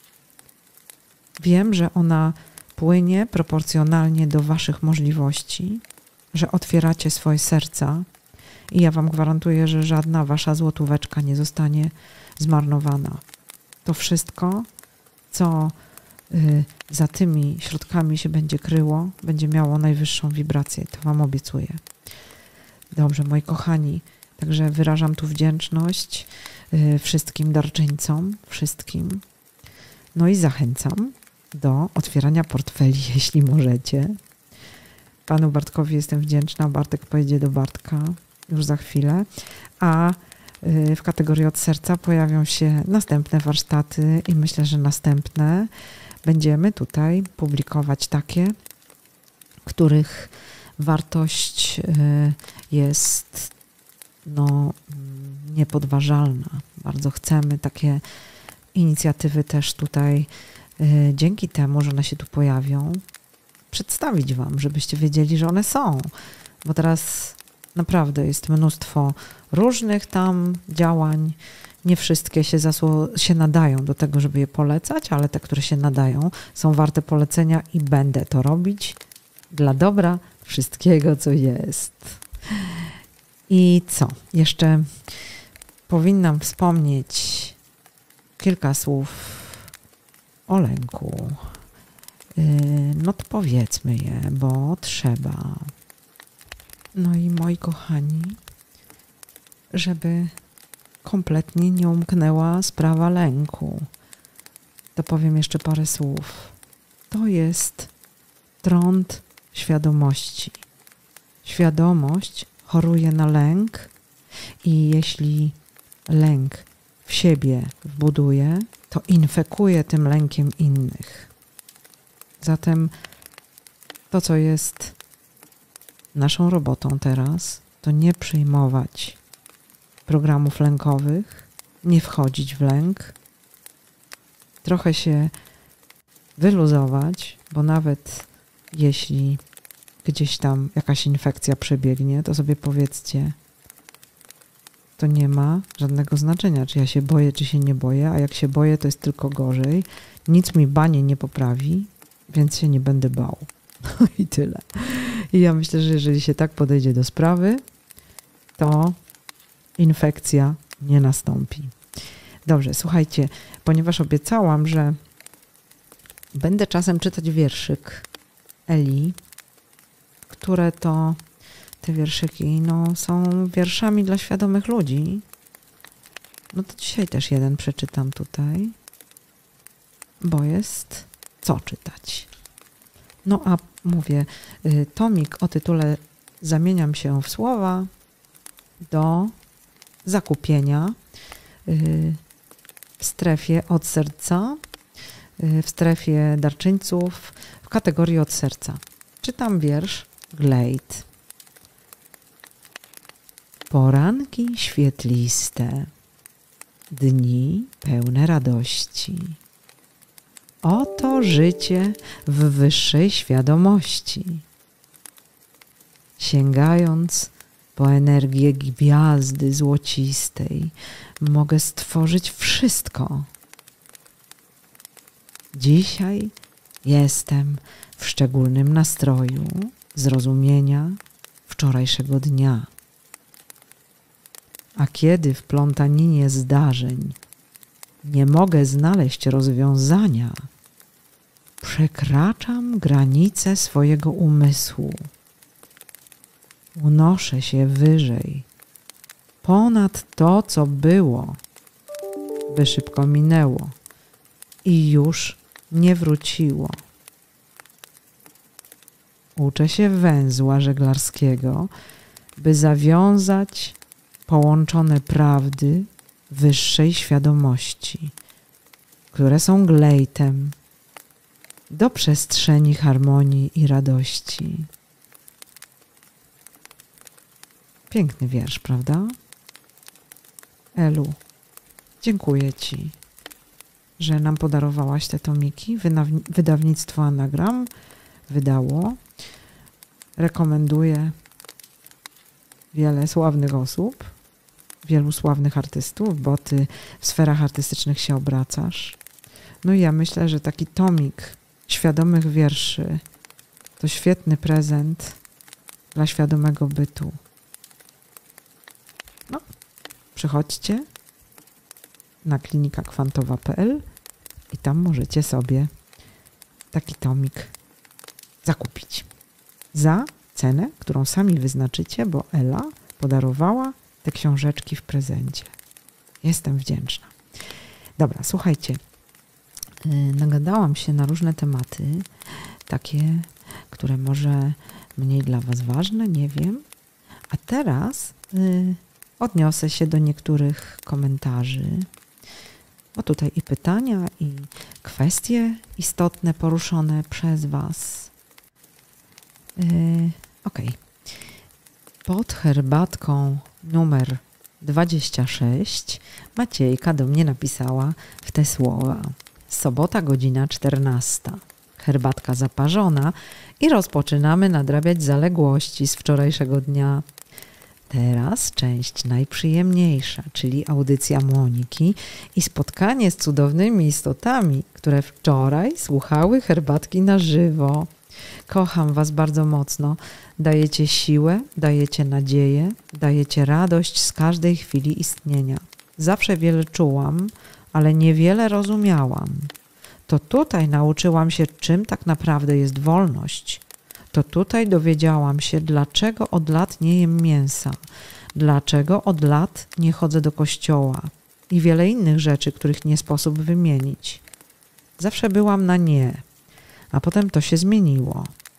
Wiem, że ona płynie proporcjonalnie do waszych możliwości, że otwieracie swoje serca i ja wam gwarantuję, że żadna wasza złotóweczka nie zostanie zmarnowana. To wszystko, co za tymi środkami się będzie kryło, będzie miało najwyższą wibrację. To wam obiecuję. Dobrze, moi kochani, także wyrażam tu wdzięczność wszystkim darczyńcom, wszystkim. No i zachęcam do otwierania portfeli, jeśli możecie. Panu Bartkowi jestem wdzięczna. Bartek pojedzie do Bartka już za chwilę. A w kategorii od serca pojawią się następne warsztaty i myślę, że następne będziemy tutaj publikować takie, których wartość jest niepodważalna. Bardzo chcemy takie inicjatywy też tutaj dzięki temu, że one się tu pojawią, przedstawić wam, żebyście wiedzieli, że one są. Bo teraz naprawdę jest mnóstwo różnych tam działań. Nie wszystkie się nadają do tego, żeby je polecać, ale te, które się nadają, są warte polecenia i będę to robić dla dobra wszystkiego, co jest. I co? Jeszcze powinnam wspomnieć kilka słów o lęku. No to powiedzmy je, bo trzeba. No i moi kochani, żeby kompletnie nie umknęła sprawa lęku, to powiem jeszcze parę słów. To jest trąd świadomości. Świadomość choruje na lęk i jeśli lęk w siebie wbuduje, to infekuje tym lękiem innych. Zatem to, co jest naszą robotą teraz, to nie przyjmować programów lękowych, nie wchodzić w lęk, trochę się wyluzować, bo nawet jeśli gdzieś tam jakaś infekcja przebiegnie, to sobie powiedzcie, to nie ma żadnego znaczenia, czy ja się boję, czy się nie boję, a jak się boję, to jest tylko gorzej. Nic mi banie nie poprawi, więc się nie będę bał. No i tyle. I ja myślę, że jeżeli się tak podejdzie do sprawy, to infekcja nie nastąpi. Dobrze, słuchajcie, ponieważ obiecałam, że będę czasem czytać wierszyk Eli, które to te wierszyki są wierszami dla świadomych ludzi. No to dzisiaj też jeden przeczytam tutaj, bo jest co czytać. No a mówię, tomik o tytule Zamieniam się w słowa do zakupienia w strefie od serca, w strefie darczyńców, w kategorii od serca. Czytam wiersz Glejt. Poranki świetliste, dni pełne radości. Oto życie w wyższej świadomości. Sięgając po energię gwiazdy złocistej, mogę stworzyć wszystko. Dzisiaj jestem w szczególnym nastroju zrozumienia wczorajszego dnia. A kiedy w plątaninie zdarzeń nie mogę znaleźć rozwiązania, przekraczam granice swojego umysłu. Unoszę się wyżej, ponad to, co było, by szybko minęło i już nie wróciło. Uczę się węzła żeglarskiego, by zawiązać połączone prawdy wyższej świadomości, które są glejtem do przestrzeni harmonii i radości. Piękny wiersz, prawda? Elu, dziękuję Ci, że nam podarowałaś te tomiki. Wydawnictwo Anagram wydało. Rekomenduję wiele sławnych osób, wielu sławnych artystów, bo Ty w sferach artystycznych się obracasz. No i ja myślę, że taki tomik świadomych wierszy to świetny prezent dla świadomego bytu. No, przychodźcie na klinikakwantowa.pl i tam możecie sobie taki tomik zakupić za cenę, którą sami wyznaczycie, bo Ela podarowała te książeczki w prezencie. Jestem wdzięczna. Dobra, słuchajcie, nagadałam się na różne tematy, takie, które może mniej dla Was ważne, nie wiem. A teraz odniosę się do niektórych komentarzy, bo tutaj i pytania, i kwestie istotne poruszone przez Was. Okej. Pod herbatką numer 26 Maciejka do mnie napisała w te słowa. Sobota, godzina 14. Herbatka zaparzona i rozpoczynamy nadrabiać zaległości z wczorajszego dnia. Teraz część najprzyjemniejsza, czyli audycja Moniki i spotkanie z cudownymi istotami, które wczoraj słuchały herbatki na żywo. Kocham Was bardzo mocno. Dajecie siłę, dajecie nadzieję, dajecie radość z każdej chwili istnienia. Zawsze wiele czułam, ale niewiele rozumiałam. To tutaj nauczyłam się, czym tak naprawdę jest wolność. To tutaj dowiedziałam się, dlaczego od lat nie jem mięsa, dlaczego od lat nie chodzę do kościoła i wiele innych rzeczy, których nie sposób wymienić. Zawsze byłam na nie, a potem to się zmieniło.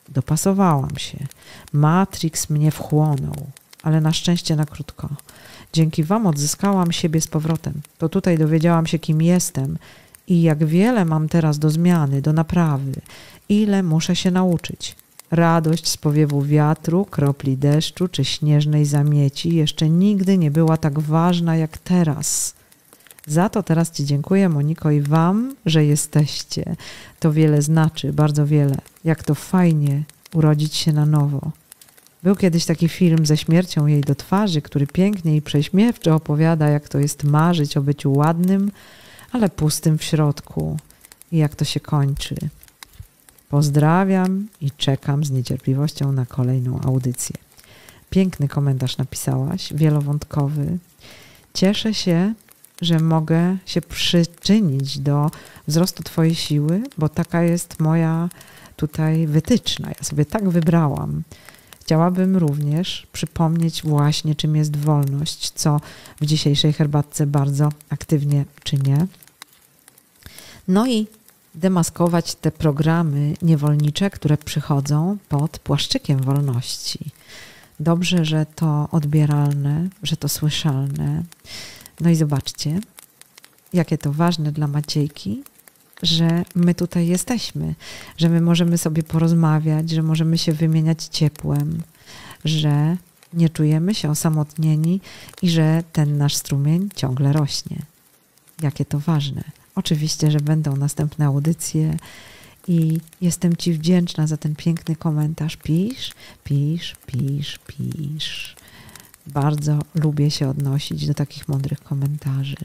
Dopasowałam się. Matrix mnie wchłonął, ale na szczęście na krótko. Dzięki wam odzyskałam siebie z powrotem. To tutaj dowiedziałam się, kim jestem i jak wiele mam teraz do zmiany, do naprawy. Ile muszę się nauczyć. Radość z powiewu wiatru, kropli deszczu czy śnieżnej zamieci jeszcze nigdy nie była tak ważna jak teraz. Za to teraz ci dziękuję, Moniko, i wam, że jesteście. To wiele znaczy, bardzo wiele. Jak to fajnie urodzić się na nowo. Był kiedyś taki film ze śmiercią jej do twarzy, który pięknie i prześmiewczo opowiada, jak to jest marzyć o byciu ładnym, ale pustym w środku i jak to się kończy. Pozdrawiam i czekam z niecierpliwością na kolejną audycję. Piękny komentarz napisałaś, wielowątkowy. Cieszę się, że mogę się przyczynić do wzrostu twojej siły, bo taka jest moja tutaj wytyczna. Ja sobie tak wybrałam. Chciałabym również przypomnieć właśnie, czym jest wolność, co w dzisiejszej herbatce bardzo aktywnie czynię. No i demaskować te programy niewolnicze, które przychodzą pod płaszczykiem wolności. Dobrze, że to odbieralne, że to słyszalne. No i zobaczcie, jakie to ważne dla Maciejki, że my tutaj jesteśmy, że my możemy sobie porozmawiać, że możemy się wymieniać ciepłem, że nie czujemy się osamotnieni i że ten nasz strumień ciągle rośnie. Jakie to ważne. Oczywiście, że będą następne audycje i jestem ci wdzięczna za ten piękny komentarz. Pisz, pisz, pisz, pisz. Bardzo lubię się odnosić do takich mądrych komentarzy.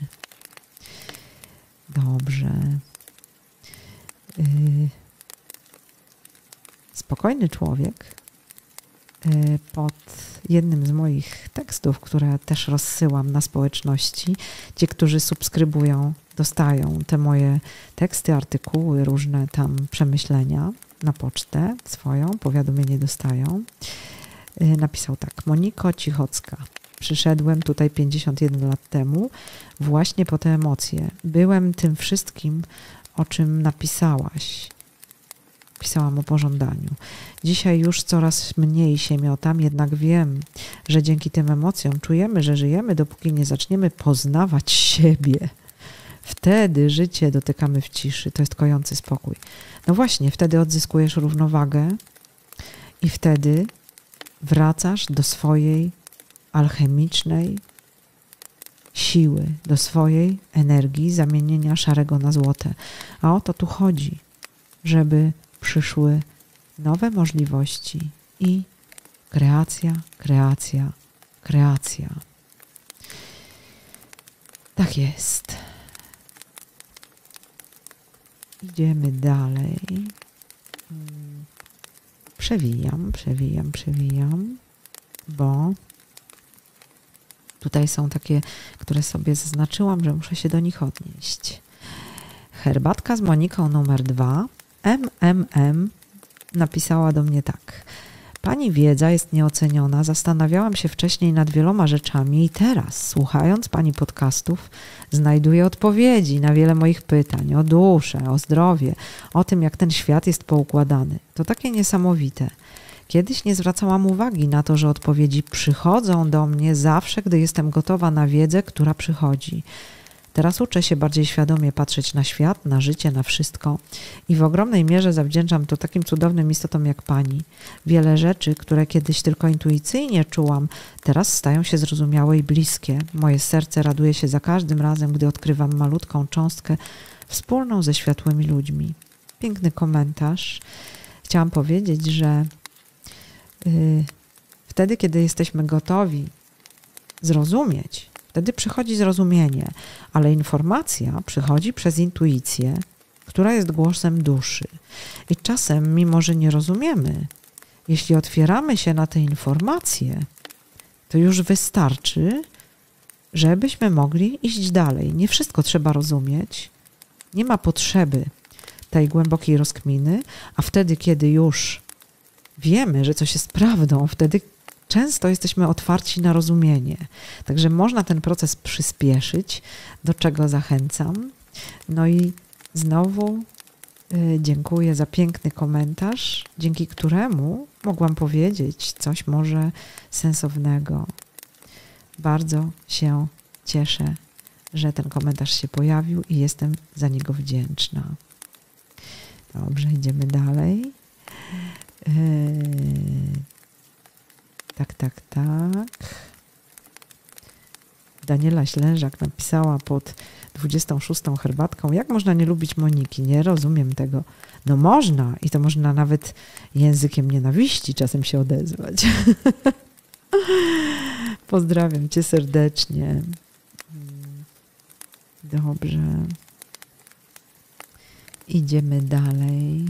Dobrze. Spokojny człowiek pod jednym z moich tekstów, które też rozsyłam na społeczności. Ci, którzy subskrybują, dostają te moje teksty, artykuły, różne tam przemyślenia na pocztę swoją, powiadomienie dostają. Napisał tak: Moniko Cichocka. Przyszedłem tutaj 51 lat temu właśnie po te emocje. Byłem tym wszystkim, o czym napisałaś. Pisałam o pożądaniu. Dzisiaj już coraz mniej się miotam, jednak wiem, że dzięki tym emocjom czujemy, że żyjemy, dopóki nie zaczniemy poznawać siebie. Wtedy życie dotykamy w ciszy. To jest kojący spokój. No właśnie, wtedy odzyskujesz równowagę i wtedy wracasz do swojej alchemicznej siły, do swojej energii zamienienia szarego na złote. A o to tu chodzi, żeby przyszły nowe możliwości i kreacja, kreacja, kreacja. Tak jest. Idziemy dalej. Przewijam, bo tutaj są takie, które sobie zaznaczyłam, że muszę się do nich odnieść. Herbatka z Moniką numer 2. Napisała do mnie tak. Pani wiedza jest nieoceniona. Zastanawiałam się wcześniej nad wieloma rzeczami i teraz, słuchając pani podcastów, znajduję odpowiedzi na wiele moich pytań o duszę, o zdrowie, o tym, jak ten świat jest poukładany. To takie niesamowite. Kiedyś nie zwracałam uwagi na to, że odpowiedzi przychodzą do mnie zawsze, gdy jestem gotowa na wiedzę, która przychodzi. Teraz uczę się bardziej świadomie patrzeć na świat, na życie, na wszystko i w ogromnej mierze zawdzięczam to takim cudownym istotom jak pani. Wiele rzeczy, które kiedyś tylko intuicyjnie czułam, teraz stają się zrozumiałe i bliskie. Moje serce raduje się za każdym razem, gdy odkrywam malutką cząstkę wspólną ze światłymi ludźmi. Piękny komentarz. Chciałam powiedzieć, że wtedy, kiedy jesteśmy gotowi zrozumieć, wtedy przychodzi zrozumienie, ale informacja przychodzi przez intuicję, która jest głosem duszy. I czasem, mimo że nie rozumiemy, jeśli otwieramy się na te informacje, to już wystarczy, żebyśmy mogli iść dalej. Nie wszystko trzeba rozumieć, nie ma potrzeby tej głębokiej rozkminy, a wtedy, kiedy już wiemy, że coś jest prawdą, wtedy często jesteśmy otwarci na rozumienie. Także można ten proces przyspieszyć, do czego zachęcam. No i znowu Dziękuję za piękny komentarz, dzięki któremu mogłam powiedzieć coś może sensownego. Bardzo się cieszę, że ten komentarz się pojawił i jestem za niego wdzięczna. Dobrze, idziemy dalej. Tak. Daniela Ślężak napisała pod 26 herbatką: jak można nie lubić Moniki? Nie rozumiem tego. No można i to można nawet językiem nienawiści czasem się odezwać. Pozdrawiam cię serdecznie. Dobrze. Idziemy dalej.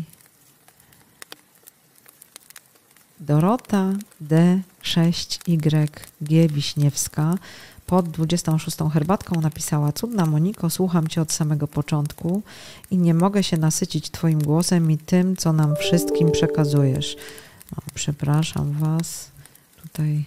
Dorota D6YG Wiśniewska pod 26 herbatką napisała: cudna Moniko, słucham cię od samego początku i nie mogę się nasycić twoim głosem i tym, co nam wszystkim przekazujesz. Przepraszam was, tutaj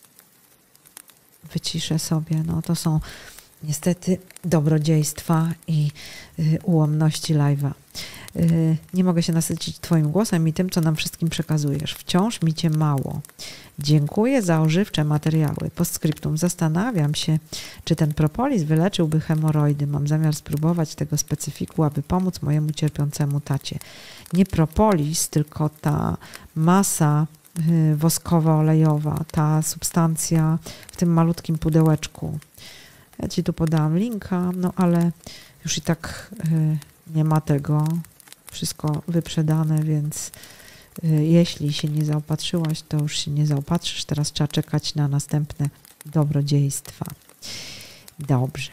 wyciszę sobie, to są niestety dobrodziejstwa i ułomności live'a. Nie mogę się nasycić twoim głosem i tym, co nam wszystkim przekazujesz. Wciąż mi cię mało. Dziękuję za ożywcze materiały. Postscriptum. Zastanawiam się, czy ten propolis wyleczyłby hemoroidy. Mam zamiar spróbować tego specyfiku, aby pomóc mojemu cierpiącemu tacie. Nie propolis, tylko ta masa woskowa, olejowa, ta substancja w tym malutkim pudełeczku. Ja ci tu podałam linka, ale już i tak nie ma tego. Wszystko wyprzedane, więc jeśli się nie zaopatrzyłaś, to już się nie zaopatrzysz. Teraz trzeba czekać na następne dobrodziejstwa. Dobrze.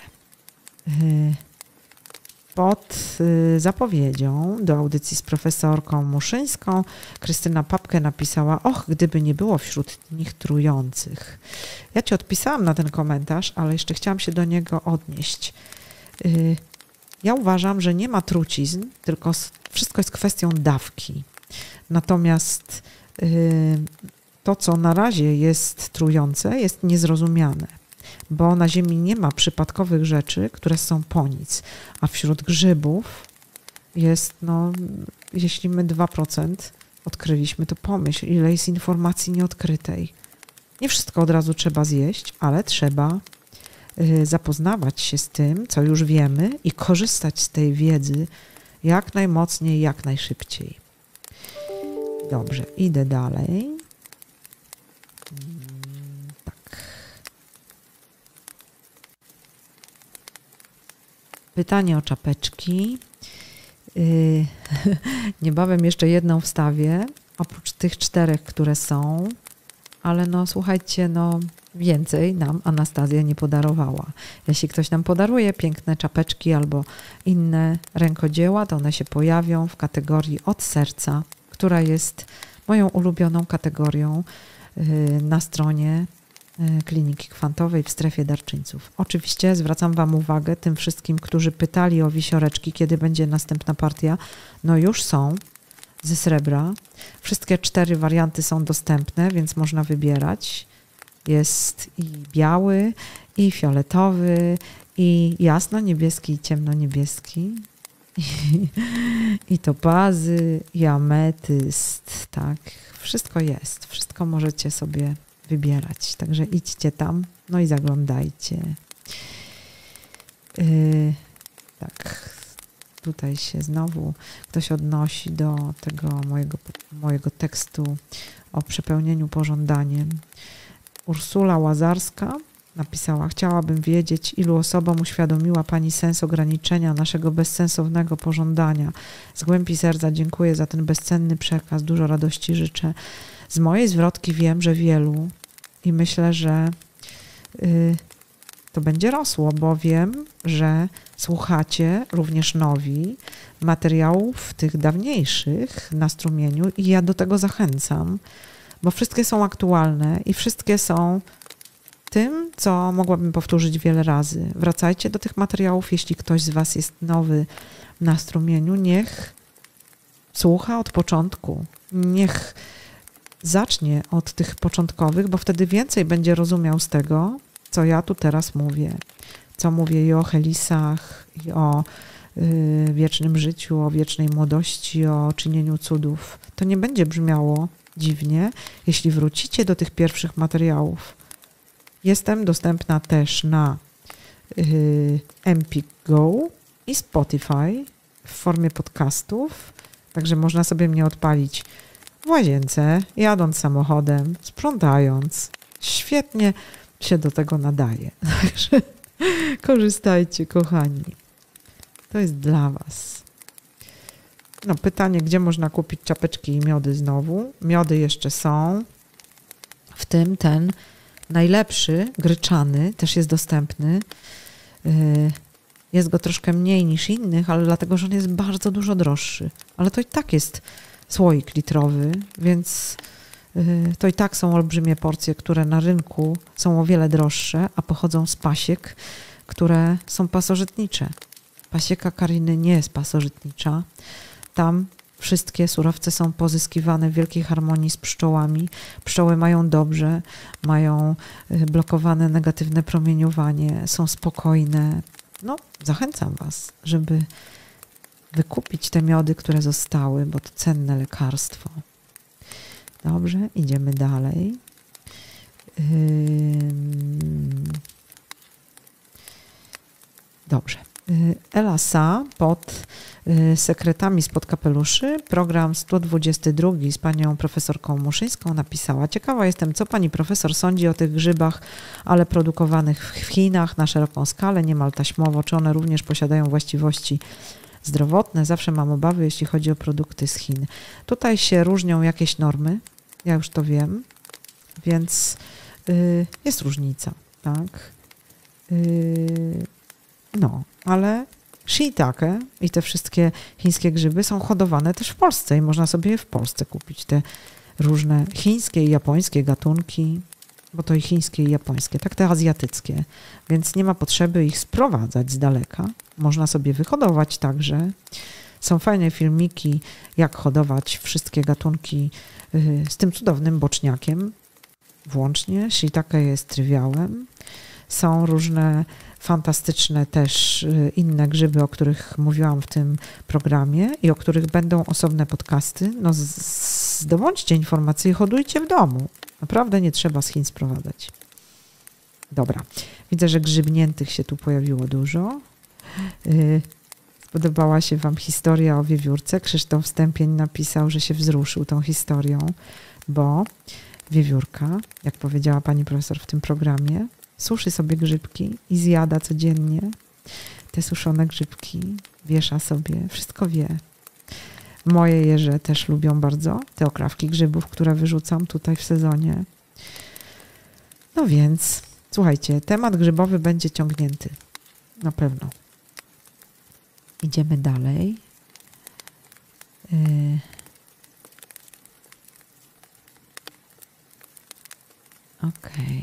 Pod zapowiedzią do audycji z profesorką Muszyńską Krystyna Papkę napisała: och, gdyby nie było wśród nich trujących. Ja ci odpisałam na ten komentarz, ale jeszcze chciałam się do niego odnieść. Ja uważam, że nie ma trucizn, tylko wszystko jest kwestią dawki. Natomiast to, co na razie jest trujące, jest niezrozumiane, bo na Ziemi nie ma przypadkowych rzeczy, które są po nic, a wśród grzybów jest, jeśli my 2% odkryliśmy, to pomyśl, ile jest informacji nieodkrytej. Nie wszystko od razu trzeba zjeść, ale trzeba zapoznawać się z tym, co już wiemy i korzystać z tej wiedzy jak najmocniej, jak najszybciej. Dobrze, idę dalej. Tak. Pytanie o czapeczki. Niebawem jeszcze jedną wstawię, oprócz tych 4, które są, ale słuchajcie, więcej nam Anastazja nie podarowała. Jeśli ktoś nam podaruje piękne czapeczki albo inne rękodzieła, to one się pojawią w kategorii od serca, która jest moją ulubioną kategorią na stronie Kliniki Kwantowej w strefie darczyńców. Oczywiście zwracam wam uwagę, tym wszystkim, którzy pytali o wisioreczki, kiedy będzie następna partia, już są ze srebra. Wszystkie 4 warianty są dostępne, więc można wybierać. Jest i biały, i fioletowy, i jasno-niebieski, i ciemno-niebieski. I topazy, i ametyst, tak. Wszystko jest. Wszystko możecie sobie wybierać. Także idźcie tam, i zaglądajcie. Tak. Tutaj się znowu ktoś odnosi do tego mojego tekstu o przepełnieniu pożądaniem. Ursula Łazarska napisała: chciałabym wiedzieć, ilu osobom uświadomiła Pani sens ograniczenia naszego bezsensownego pożądania. Z głębi serca dziękuję za ten bezcenny przekaz. Dużo radości życzę. Z mojej zwrotki wiem, że wielu i myślę, że to będzie rosło, bo wiem, że słuchacie, również nowi, materiałów tych dawniejszych na strumieniu i ja do tego zachęcam, bo wszystkie są aktualne i wszystkie są tym, co mogłabym powtórzyć wiele razy. Wracajcie do tych materiałów, jeśli ktoś z was jest nowy na strumieniu, niech słucha od początku, niech zacznie od tych początkowych, bo wtedy więcej będzie rozumiał z tego, co ja tu teraz mówię. Co mówię i o helisach, i o wiecznym życiu, o wiecznej młodości, o czynieniu cudów. To nie będzie brzmiało dziwnie, jeśli wrócicie do tych pierwszych materiałów. Jestem dostępna też na Empik Go i Spotify w formie podcastów, także można sobie mnie odpalić w łazience, jadąc samochodem, sprzątając. Świetnie się do tego nadaje. Także korzystajcie, kochani. To jest dla Was. No, pytanie, gdzie można kupić czapeczki i miody znowu? Miody jeszcze są. W tym ten najlepszy, gryczany, też jest dostępny. Jest go troszkę mniej niż innych, ale dlatego, że on jest bardzo dużo droższy. Ale to i tak jest słoik litrowy, więc to i tak są olbrzymie porcje, które na rynku są o wiele droższe, a pochodzą z pasiek, które są pasożytnicze. Pasieka Kariny nie jest pasożytnicza. Tam wszystkie surowce są pozyskiwane w wielkiej harmonii z pszczołami. Pszczoły mają dobrze, mają blokowane negatywne promieniowanie, są spokojne. No, zachęcam Was, żeby wykupić te miody, które zostały, bo to cenne lekarstwo. Dobrze, idziemy dalej. Dobrze. Ela Sa pod sekretami spod kapeluszy, program 122 z panią profesorką Muszyńską napisała: ciekawa jestem, co pani profesor sądzi o tych grzybach, ale produkowanych w Chinach na szeroką skalę, niemal taśmowo, czy one również posiadają właściwości zdrowotne? Zawsze mam obawy, jeśli chodzi o produkty z Chin. Tutaj się różnią jakieś normy, ja już to wiem, więc jest różnica, tak? No, ale shiitake i te wszystkie chińskie grzyby są hodowane też w Polsce i można sobie je w Polsce kupić. Te różne chińskie i japońskie gatunki, bo to i chińskie i japońskie, tak te azjatyckie, więc nie ma potrzeby ich sprowadzać z daleka. Można sobie wyhodować także. Są fajne filmiki, jak hodować wszystkie gatunki z tym cudownym boczniakiem włącznie. Shiitake jest trywiałem. Są różne fantastyczne też inne grzyby, o których mówiłam w tym programie i o których będą osobne podcasty. No zdobądźcie informacje i hodujcie w domu. Naprawdę nie trzeba z Chin sprowadzać. Dobra. Widzę, że grzybniętych się tu pojawiło dużo. Spodobała się Wam historia o wiewiórce. Krzysztof Stępień napisał, że się wzruszył tą historią, bo wiewiórka, jak powiedziała pani profesor w tym programie, suszy sobie grzybki i zjada codziennie te suszone grzybki, wiesza sobie, wszystko wie. Moje jeże też lubią bardzo te okrawki grzybów, które wyrzucam tutaj w sezonie. No więc, słuchajcie, temat grzybowy będzie ciągnięty. Na pewno. Idziemy dalej. Okej.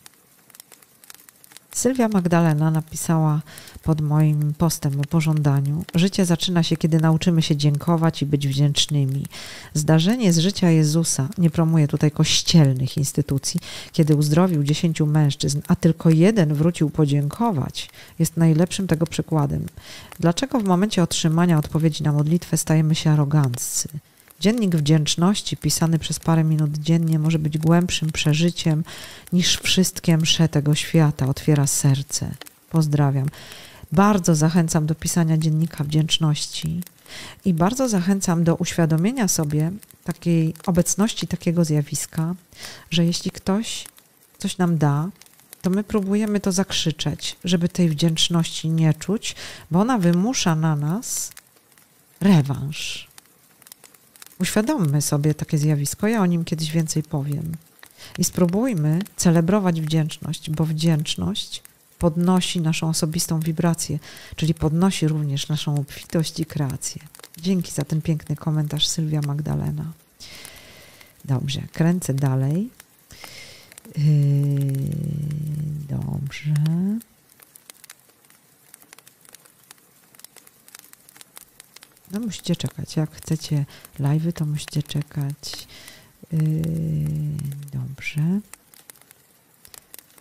Sylwia Magdalena napisała pod moim postem o pożądaniu: życie zaczyna się, kiedy nauczymy się dziękować i być wdzięcznymi. Zdarzenie z życia Jezusa, nie promuję tutaj kościelnych instytucji, kiedy uzdrowił 10 mężczyzn, a tylko jeden wrócił podziękować, jest najlepszym tego przykładem. Dlaczego w momencie otrzymania odpowiedzi na modlitwę stajemy się aroganccy? Dziennik wdzięczności pisany przez parę minut dziennie może być głębszym przeżyciem niż wszystkie msze tego świata. Otwiera serce. Pozdrawiam. Bardzo zachęcam do pisania dziennika wdzięczności i bardzo zachęcam do uświadomienia sobie takiej obecności takiego zjawiska, że jeśli ktoś coś nam da, to my próbujemy to zakrzyczeć, żeby tej wdzięczności nie czuć, bo ona wymusza na nas rewanż. Uświadommy sobie takie zjawisko, ja o nim kiedyś więcej powiem. I spróbujmy celebrować wdzięczność, bo wdzięczność podnosi naszą osobistą wibrację, czyli podnosi również naszą obfitość i kreację. Dzięki za ten piękny komentarz, Sylwia Magdalena. Dobrze, kręcę dalej. Dobrze. No musicie czekać. Jak chcecie live'y, to musicie czekać. Dobrze.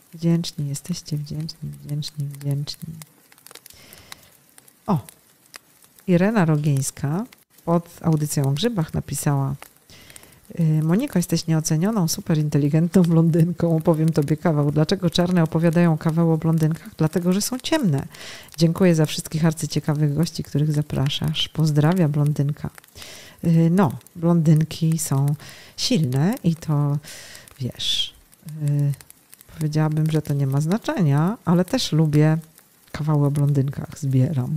Wdzięczni jesteście, wdzięczni. O, Irena Rogieńska pod audycją o grzybach napisała: Moniko, jesteś nieocenioną, super inteligentną blondynką. Opowiem tobie kawał. Dlaczego czarne opowiadają kawał o blondynkach? Dlatego, że są ciemne. Dziękuję za wszystkich arcyciekawych gości, których zapraszasz. Pozdrawia blondynka. No, blondynki są silne i to, wiesz, powiedziałabym, że to nie ma znaczenia, ale też lubię kawały o blondynkach, zbieram.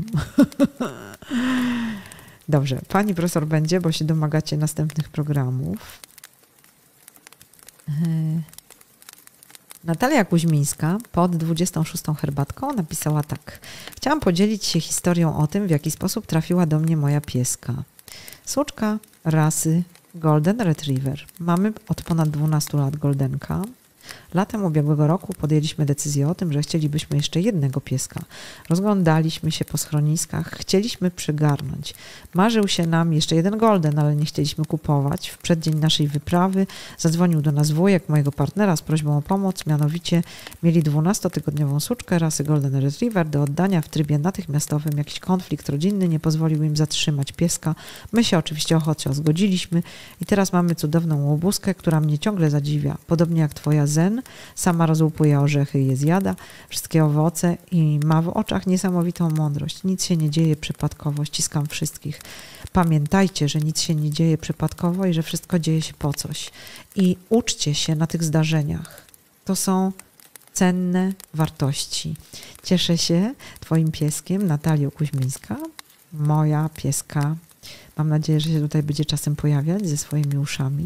Dobrze, pani profesor będzie, bo się domagacie następnych programów. Natalia Kuźmińska pod 26. herbatką napisała tak. Chciałam podzielić się historią o tym, w jaki sposób trafiła do mnie moja pieska. Suczka rasy Golden Retriever. Mamy od ponad 12 lat Goldenka. Latem ubiegłego roku podjęliśmy decyzję o tym, że chcielibyśmy jeszcze jednego pieska. Rozglądaliśmy się po schroniskach, chcieliśmy przygarnąć. Marzył się nam jeszcze jeden golden, ale nie chcieliśmy kupować. W przeddzień naszej wyprawy zadzwonił do nas wujek mojego partnera z prośbą o pomoc. Mianowicie mieli 12-tygodniową suczkę rasy Golden Retriever do oddania w trybie natychmiastowym. Jakiś konflikt rodzinny nie pozwolił im zatrzymać pieska. My się oczywiście ochoczo zgodziliśmy i teraz mamy cudowną łobuzkę, która mnie ciągle zadziwia. Podobnie jak twoja Zen, sama rozłupuje orzechy i je zjada, wszystkie owoce i ma w oczach niesamowitą mądrość. Nic się nie dzieje przypadkowo, ściskam wszystkich. Pamiętajcie, że nic się nie dzieje przypadkowo i że wszystko dzieje się po coś. I uczcie się na tych zdarzeniach. To są cenne wartości. Cieszę się twoim pieskiem, Natalią Kuźmińska, moja pieska. Mam nadzieję, że się tutaj będzie czasem pojawiać ze swoimi uszami.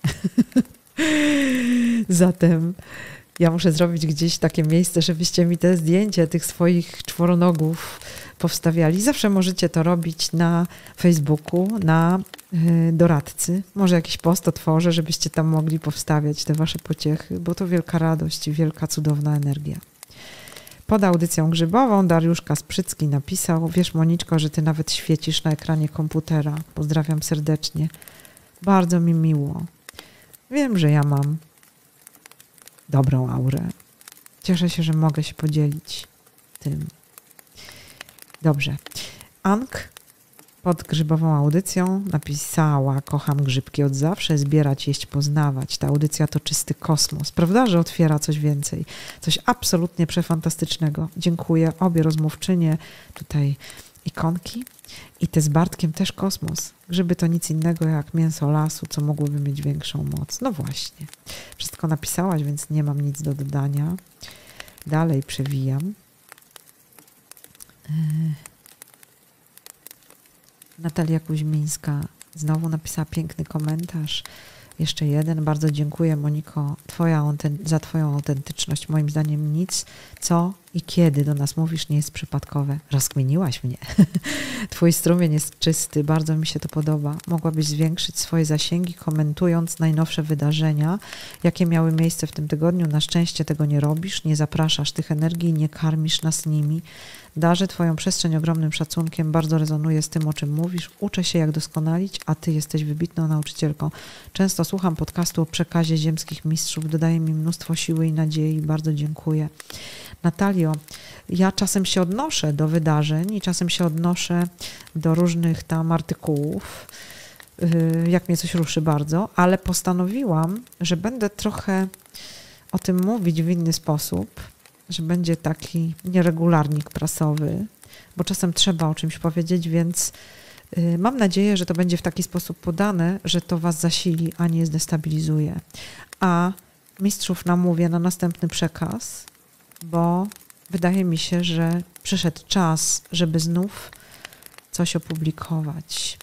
Zatem ja muszę zrobić gdzieś takie miejsce, żebyście mi te zdjęcia tych swoich czworonogów powstawiali. Zawsze możecie to robić na Facebooku, na doradcy. Może jakiś post otworzę, żebyście tam mogli powstawiać te wasze pociechy, bo to wielka radość i wielka, cudowna energia. Pod audycją grzybową Dariusz Kasprzycki napisał: wiesz, Moniczko, że ty nawet świecisz na ekranie komputera. Pozdrawiam serdecznie. Bardzo mi miło. Wiem, że ja mam dobrą aurę. Cieszę się, że mogę się podzielić tym. Dobrze. Ank pod grzybową audycją napisała: kocham grzybki od zawsze, zbierać, jeść, poznawać. Ta audycja to czysty kosmos. Prawda, że otwiera coś więcej? Coś absolutnie przefantastycznego. Dziękuję. Obie rozmówczynie, tutaj ikonki. I te z Bartkiem też kosmos. Grzyby to nic innego jak mięso lasu, co mogłoby mieć większą moc. No właśnie. Wszystko napisałaś, więc nie mam nic do dodania. Dalej przewijam. Natalia Kuźmińska znowu napisała piękny komentarz. Jeszcze jeden. Bardzo dziękuję, Moniko, za twoją autentyczność. Moim zdaniem nic, co i kiedy do nas mówisz, nie jest przypadkowe. Rozkminiłaś mnie. Twój strumień jest czysty. Bardzo mi się to podoba. Mogłabyś zwiększyć swoje zasięgi, komentując najnowsze wydarzenia, jakie miały miejsce w tym tygodniu. Na szczęście tego nie robisz. Nie zapraszasz tych energii, nie karmisz nas nimi. Darzę twoją przestrzeń ogromnym szacunkiem. Bardzo rezonuję z tym, o czym mówisz. Uczę się, jak doskonalić, a ty jesteś wybitną nauczycielką. Często słucham podcastu o przekazie ziemskich mistrzów. Dodaje mi mnóstwo siły i nadziei. Bardzo dziękuję. Natalio, ja czasem się odnoszę do wydarzeń i czasem się odnoszę do różnych tam artykułów, jak mnie coś ruszy bardzo, ale postanowiłam, że będę trochę o tym mówić w inny sposób, że będzie taki nieregularnik prasowy, bo czasem trzeba o czymś powiedzieć, więc mam nadzieję, że to będzie w taki sposób podane, że to was zasili, a nie zdestabilizuje. A mistrzów namówię na następny przekaz, bo wydaje mi się, że przyszedł czas, żeby znów coś opublikować.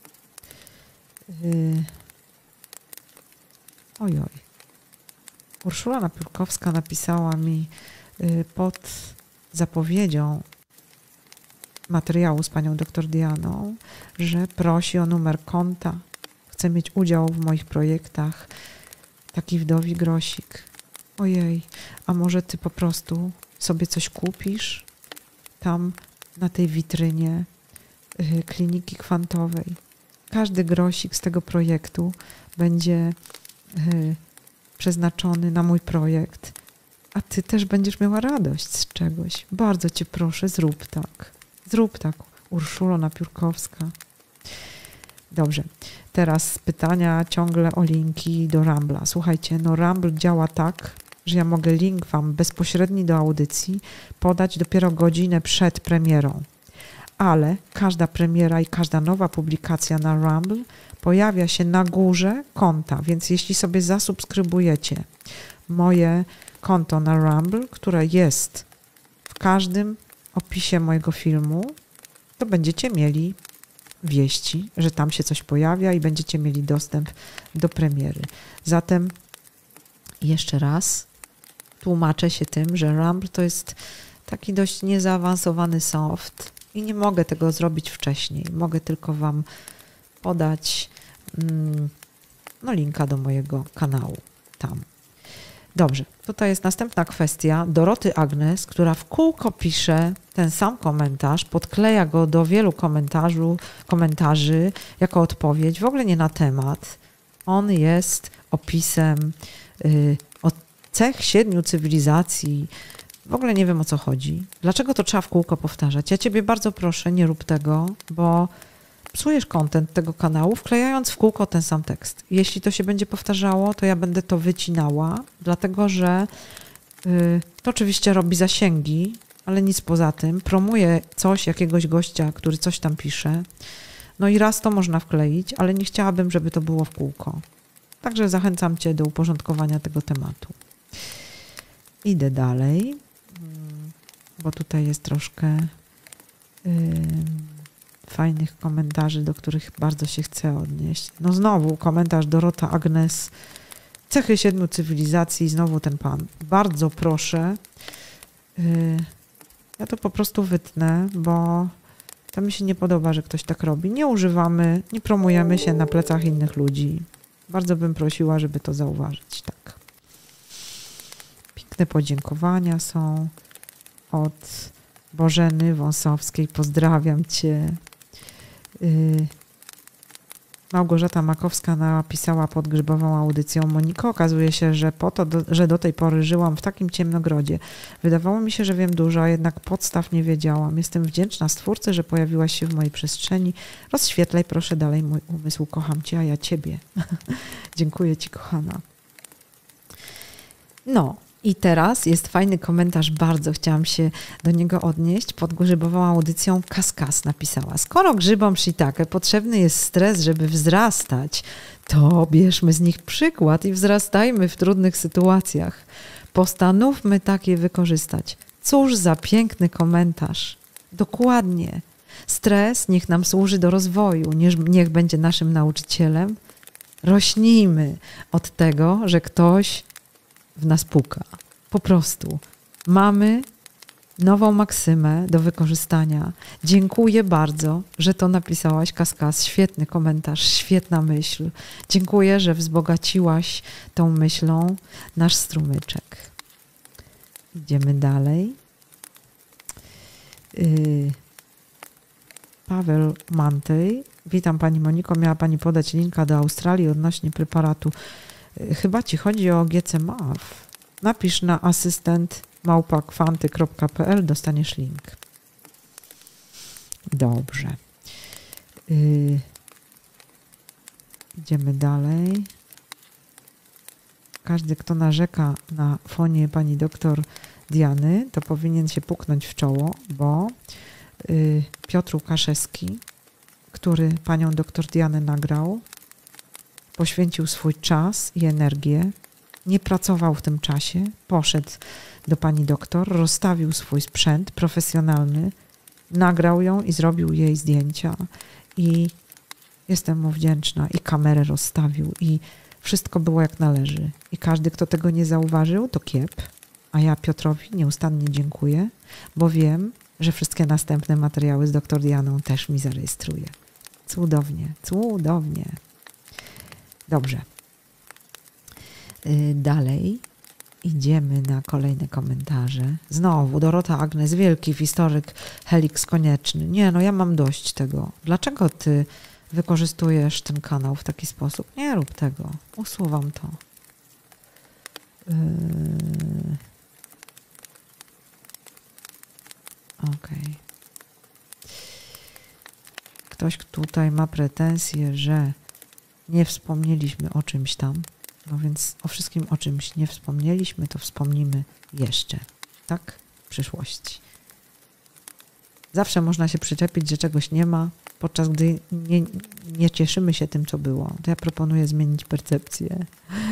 Ojoj. Urszula Napiórkowska napisała mi pod zapowiedzią materiału z panią dr Dianą, że prosi o numer konta. Chce mieć udział w moich projektach. Taki wdowi grosik. Ojej, a może ty po prostu sobie coś kupisz tam na tej witrynie kliniki kwantowej. Każdy grosik z tego projektu będzie przeznaczony na mój projekt, a ty też będziesz miała radość z czegoś. Bardzo cię proszę, zrób tak. Zrób tak. Urszulo Napiórkowska. Dobrze. Teraz pytania ciągle o linki do Rumble'a. Słuchajcie, no Rumble działa tak, że ja mogę link Wam bezpośredni do audycji podać dopiero godzinę przed premierą. Ale każda premiera i każda nowa publikacja na Rumble pojawia się na górze konta, więc jeśli sobie zasubskrybujecie moje konto na Rumble, które jest w każdym opisie mojego filmu, to będziecie mieli wieści, że tam się coś pojawia i będziecie mieli dostęp do premiery. Zatem jeszcze raz tłumaczę się tym, że Rumble to jest taki dość niezaawansowany soft i nie mogę tego zrobić wcześniej. Mogę tylko Wam podać linka do mojego kanału tam. Dobrze, tutaj jest następna kwestia Doroty Agnes, która w kółko pisze ten sam komentarz, podkleja go do wielu komentarzy jako odpowiedź, w ogóle nie na temat. On jest opisem od cech 7 cywilizacji. W ogóle nie wiem, o co chodzi. Dlaczego to trzeba w kółko powtarzać? Ja Ciebie bardzo proszę, nie rób tego, bo psujesz content tego kanału, wklejając w kółko ten sam tekst. Jeśli to się będzie powtarzało, to ja będę to wycinała, dlatego że to oczywiście robi zasięgi, ale nic poza tym. Promuje coś, jakiegoś gościa, który coś tam pisze. No i raz to można wkleić, ale nie chciałabym, żeby to było w kółko. Także zachęcam Cię do uporządkowania tego tematu. Idę dalej, bo tutaj jest troszkę fajnych komentarzy, do których bardzo się chce odnieść. No znowu komentarz Dorota Agnes. Cechy 7 cywilizacji, znowu ten pan. Bardzo proszę. Ja to po prostu wytnę, bo to mi się nie podoba, że ktoś tak robi. Nie używamy, nie promujemy się na plecach innych ludzi. Bardzo bym prosiła, żeby to zauważyć. Tak. Piękne podziękowania są od Bożeny Wąsowskiej. Pozdrawiam Cię. Małgorzata Makowska napisała pod grzybową audycją: Moniko, okazuje się, że że do tej pory żyłam w takim ciemnogrodzie. Wydawało mi się, że wiem dużo, a jednak podstaw nie wiedziałam. Jestem wdzięczna Stwórcy, że pojawiłaś się w mojej przestrzeni. Rozświetlaj proszę dalej mój umysł. Kocham Cię, a ja Ciebie. Dziękuję Ci, kochana. No. I teraz jest fajny komentarz, bardzo chciałam się do niego odnieść. Pod grzybową audycją Kaskas napisała: skoro grzybom shiitake potrzebny jest stres, żeby wzrastać, to bierzmy z nich przykład i wzrastajmy w trudnych sytuacjach. Postanówmy takie wykorzystać. Cóż za piękny komentarz. Dokładnie. Stres niech nam służy do rozwoju, niech będzie naszym nauczycielem. Rośnijmy od tego, że ktoś w nas puka. Po prostu. Mamy nową maksymę do wykorzystania. Dziękuję bardzo, że to napisałaś, Kaskas. Świetny komentarz, świetna myśl. Dziękuję, że wzbogaciłaś tą myślą nasz strumyczek. Idziemy dalej. Paweł Mantej. Witam Pani Moniko. Miała Pani podać linka do Australii odnośnie preparatu. Chyba Ci chodzi o GCMAF. Napisz na asystent@kwanty.pl, dostaniesz link. Dobrze. Idziemy dalej. Każdy, kto narzeka na fonie pani doktor Diany, to powinien się puknąć w czoło, bo Piotr Łukaszewski, który panią doktor Dianę nagrał, poświęcił swój czas i energię, nie pracował w tym czasie, poszedł do pani doktor, rozstawił swój sprzęt profesjonalny, nagrał ją i zrobił jej zdjęcia i jestem mu wdzięczna i kamerę rozstawił i wszystko było jak należy. I każdy, kto tego nie zauważył, to kiep, a ja Piotrowi nieustannie dziękuję, bo wiem, że wszystkie następne materiały z doktor Dianą też mi zarejestruje. Cudownie, cudownie. Dobrze. Dalej idziemy na kolejne komentarze. Znowu Dorota Agnes, wielki historyk Helix konieczny. Nie, no ja mam dość tego. Dlaczego ty wykorzystujesz ten kanał w taki sposób? Nie rób tego. Usuwam to. Okej. Ktoś tutaj ma pretensje, że nie wspomnieliśmy o czymś tam. No więc o wszystkim, o czymś nie wspomnieliśmy, to wspomnimy jeszcze. Tak? W przyszłości. Zawsze można się przyczepić, że czegoś nie ma, podczas gdy nie cieszymy się tym, co było. To ja proponuję zmienić percepcję.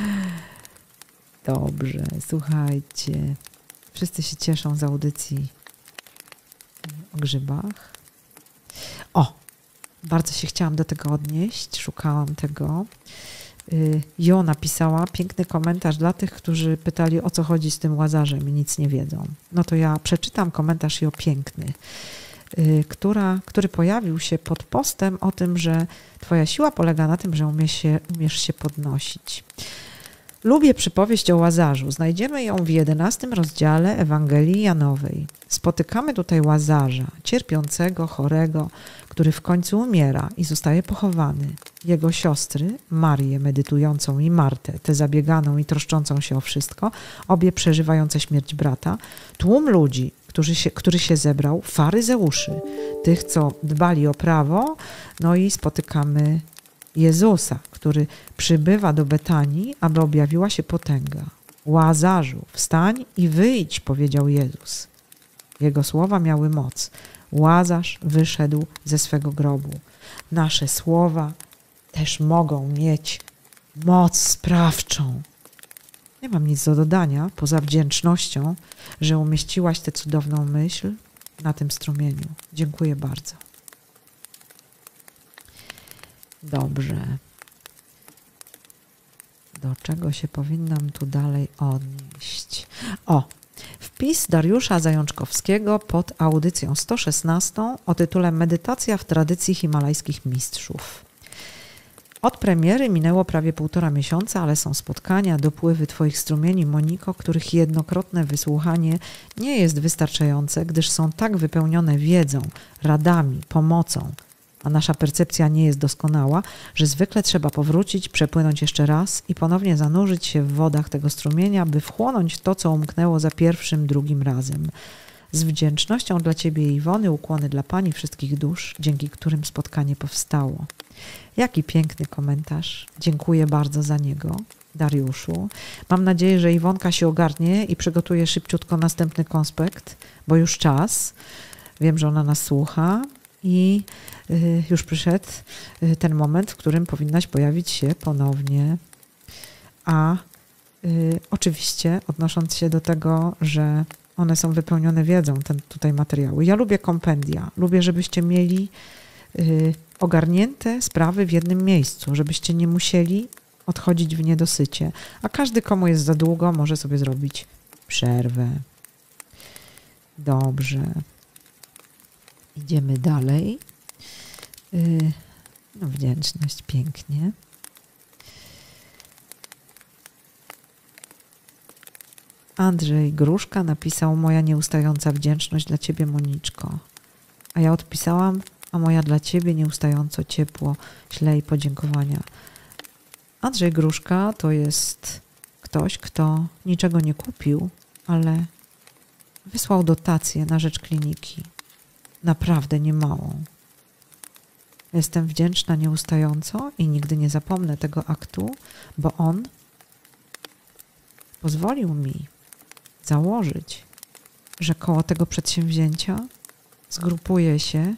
Dobrze, słuchajcie. Wszyscy się cieszą z audycji o grzybach. O! Bardzo się chciałam do tego odnieść. Szukałam tego. Jo napisała piękny komentarz dla tych, którzy pytali, o co chodzi z tym Łazarzem i nic nie wiedzą. No to ja przeczytam komentarz Jo piękny, który pojawił się pod postem o tym, że twoja siła polega na tym, że umiesz się podnosić. Lubię przypowieść o Łazarzu. Znajdziemy ją w 11 rozdziale Ewangelii Janowej. Spotykamy tutaj Łazarza, cierpiącego, chorego, który w końcu umiera i zostaje pochowany. Jego siostry, Marię medytującą i Martę, tę zabieganą i troszczącą się o wszystko, obie przeżywające śmierć brata, tłum ludzi, który się zebrał, faryzeuszy, tych, co dbali o prawo, no i spotykamy Jezusa, który przybywa do Betanii, aby objawiła się potęga. Łazarzu, wstań i wyjdź, powiedział Jezus. Jego słowa miały moc. Łazarz wyszedł ze swego grobu. Nasze słowa też mogą mieć moc sprawczą. Nie mam nic do dodania, poza wdzięcznością, że umieściłaś tę cudowną myśl na tym strumieniu. Dziękuję bardzo. Dobrze. Do czego się powinnam tu dalej odnieść? O! Wpis Dariusza Zajączkowskiego pod audycją 116 o tytule Medytacja w tradycji himalajskich mistrzów. Od premiery minęło prawie 1,5 miesiąca, ale są spotkania, dopływy twoich strumieni, Moniko, których jednokrotne wysłuchanie nie jest wystarczające, gdyż są tak wypełnione wiedzą, radami, pomocą, a nasza percepcja nie jest doskonała, że zwykle trzeba powrócić, przepłynąć jeszcze raz i ponownie zanurzyć się w wodach tego strumienia, by wchłonąć to, co umknęło za pierwszym, drugim razem. Z wdzięcznością dla Ciebie i Iwony, ukłony dla Pani wszystkich dusz, dzięki którym spotkanie powstało. Jaki piękny komentarz. Dziękuję bardzo za niego, Dariuszu. Mam nadzieję, że Iwonka się ogarnie i przygotuje szybciutko następny konspekt, bo już czas. Wiem, że ona nas słucha i już przyszedł ten moment, w którym powinnaś pojawić się ponownie. A oczywiście odnosząc się do tego, że one są wypełnione wiedzą, ten tutaj materiały. Ja lubię kompendia. Lubię, żebyście mieli ogarnięte sprawy w jednym miejscu, żebyście nie musieli odchodzić w niedosycie. A każdy, komu jest za długo, może sobie zrobić przerwę. Dobrze. Idziemy dalej. No, wdzięczność, pięknie. Andrzej Gruszka napisał: moja nieustająca wdzięczność dla Ciebie, Moniczko. A ja odpisałam: a moja dla Ciebie nieustająco ciepło, śle i podziękowania. Andrzej Gruszka to jest ktoś, kto niczego nie kupił, ale wysłał dotację na rzecz kliniki. Naprawdę niemałą. Jestem wdzięczna nieustająco i nigdy nie zapomnę tego aktu, bo on pozwolił mi założyć, że koło tego przedsięwzięcia zgrupuje się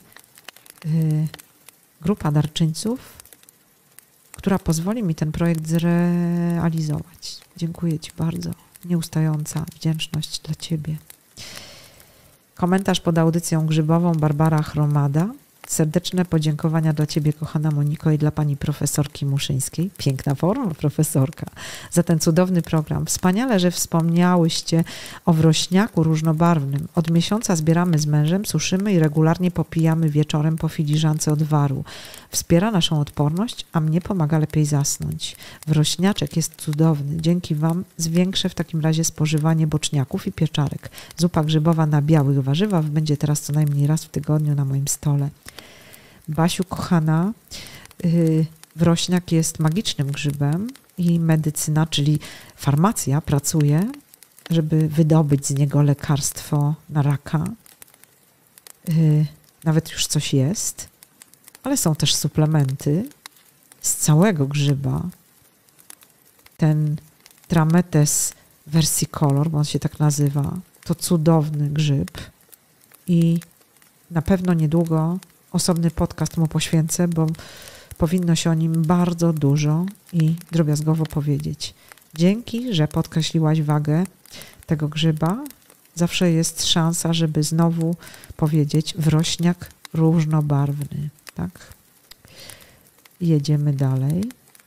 grupa darczyńców, która pozwoli mi ten projekt zrealizować. Dziękuję Ci bardzo. Nieustająca wdzięczność dla Ciebie. Komentarz pod audycją grzybową Barbara Chromada. Serdeczne podziękowania dla Ciebie, kochana Moniko, i dla Pani profesorki Muszyńskiej. Piękna forma, profesorka. Za ten cudowny program. Wspaniale, że wspomniałyście o wrośniaku różnobarwnym. Od miesiąca zbieramy z mężem, suszymy i regularnie popijamy wieczorem po filiżance odwaru. Wspiera naszą odporność, a mnie pomaga lepiej zasnąć. Wrośniaczek jest cudowny. Dzięki Wam zwiększę w takim razie spożywanie boczniaków i pieczarek. Zupa grzybowa na białych warzywach będzie teraz co najmniej raz w tygodniu na moim stole. Basiu, kochana, wrośniak jest magicznym grzybem i medycyna, czyli farmacja, pracuje, żeby wydobyć z niego lekarstwo na raka. Nawet już coś jest. ale są też suplementy z całego grzyba. Ten Trametes versicolor, bo on się tak nazywa, to cudowny grzyb i na pewno niedługo osobny podcast mu poświęcę, bo powinno się o nim bardzo dużo i drobiazgowo powiedzieć. Dzięki, że podkreśliłaś wagę tego grzyba. Zawsze jest szansa, żeby znowu powiedzieć wrośniak różnobarwny. Tak? Jedziemy dalej.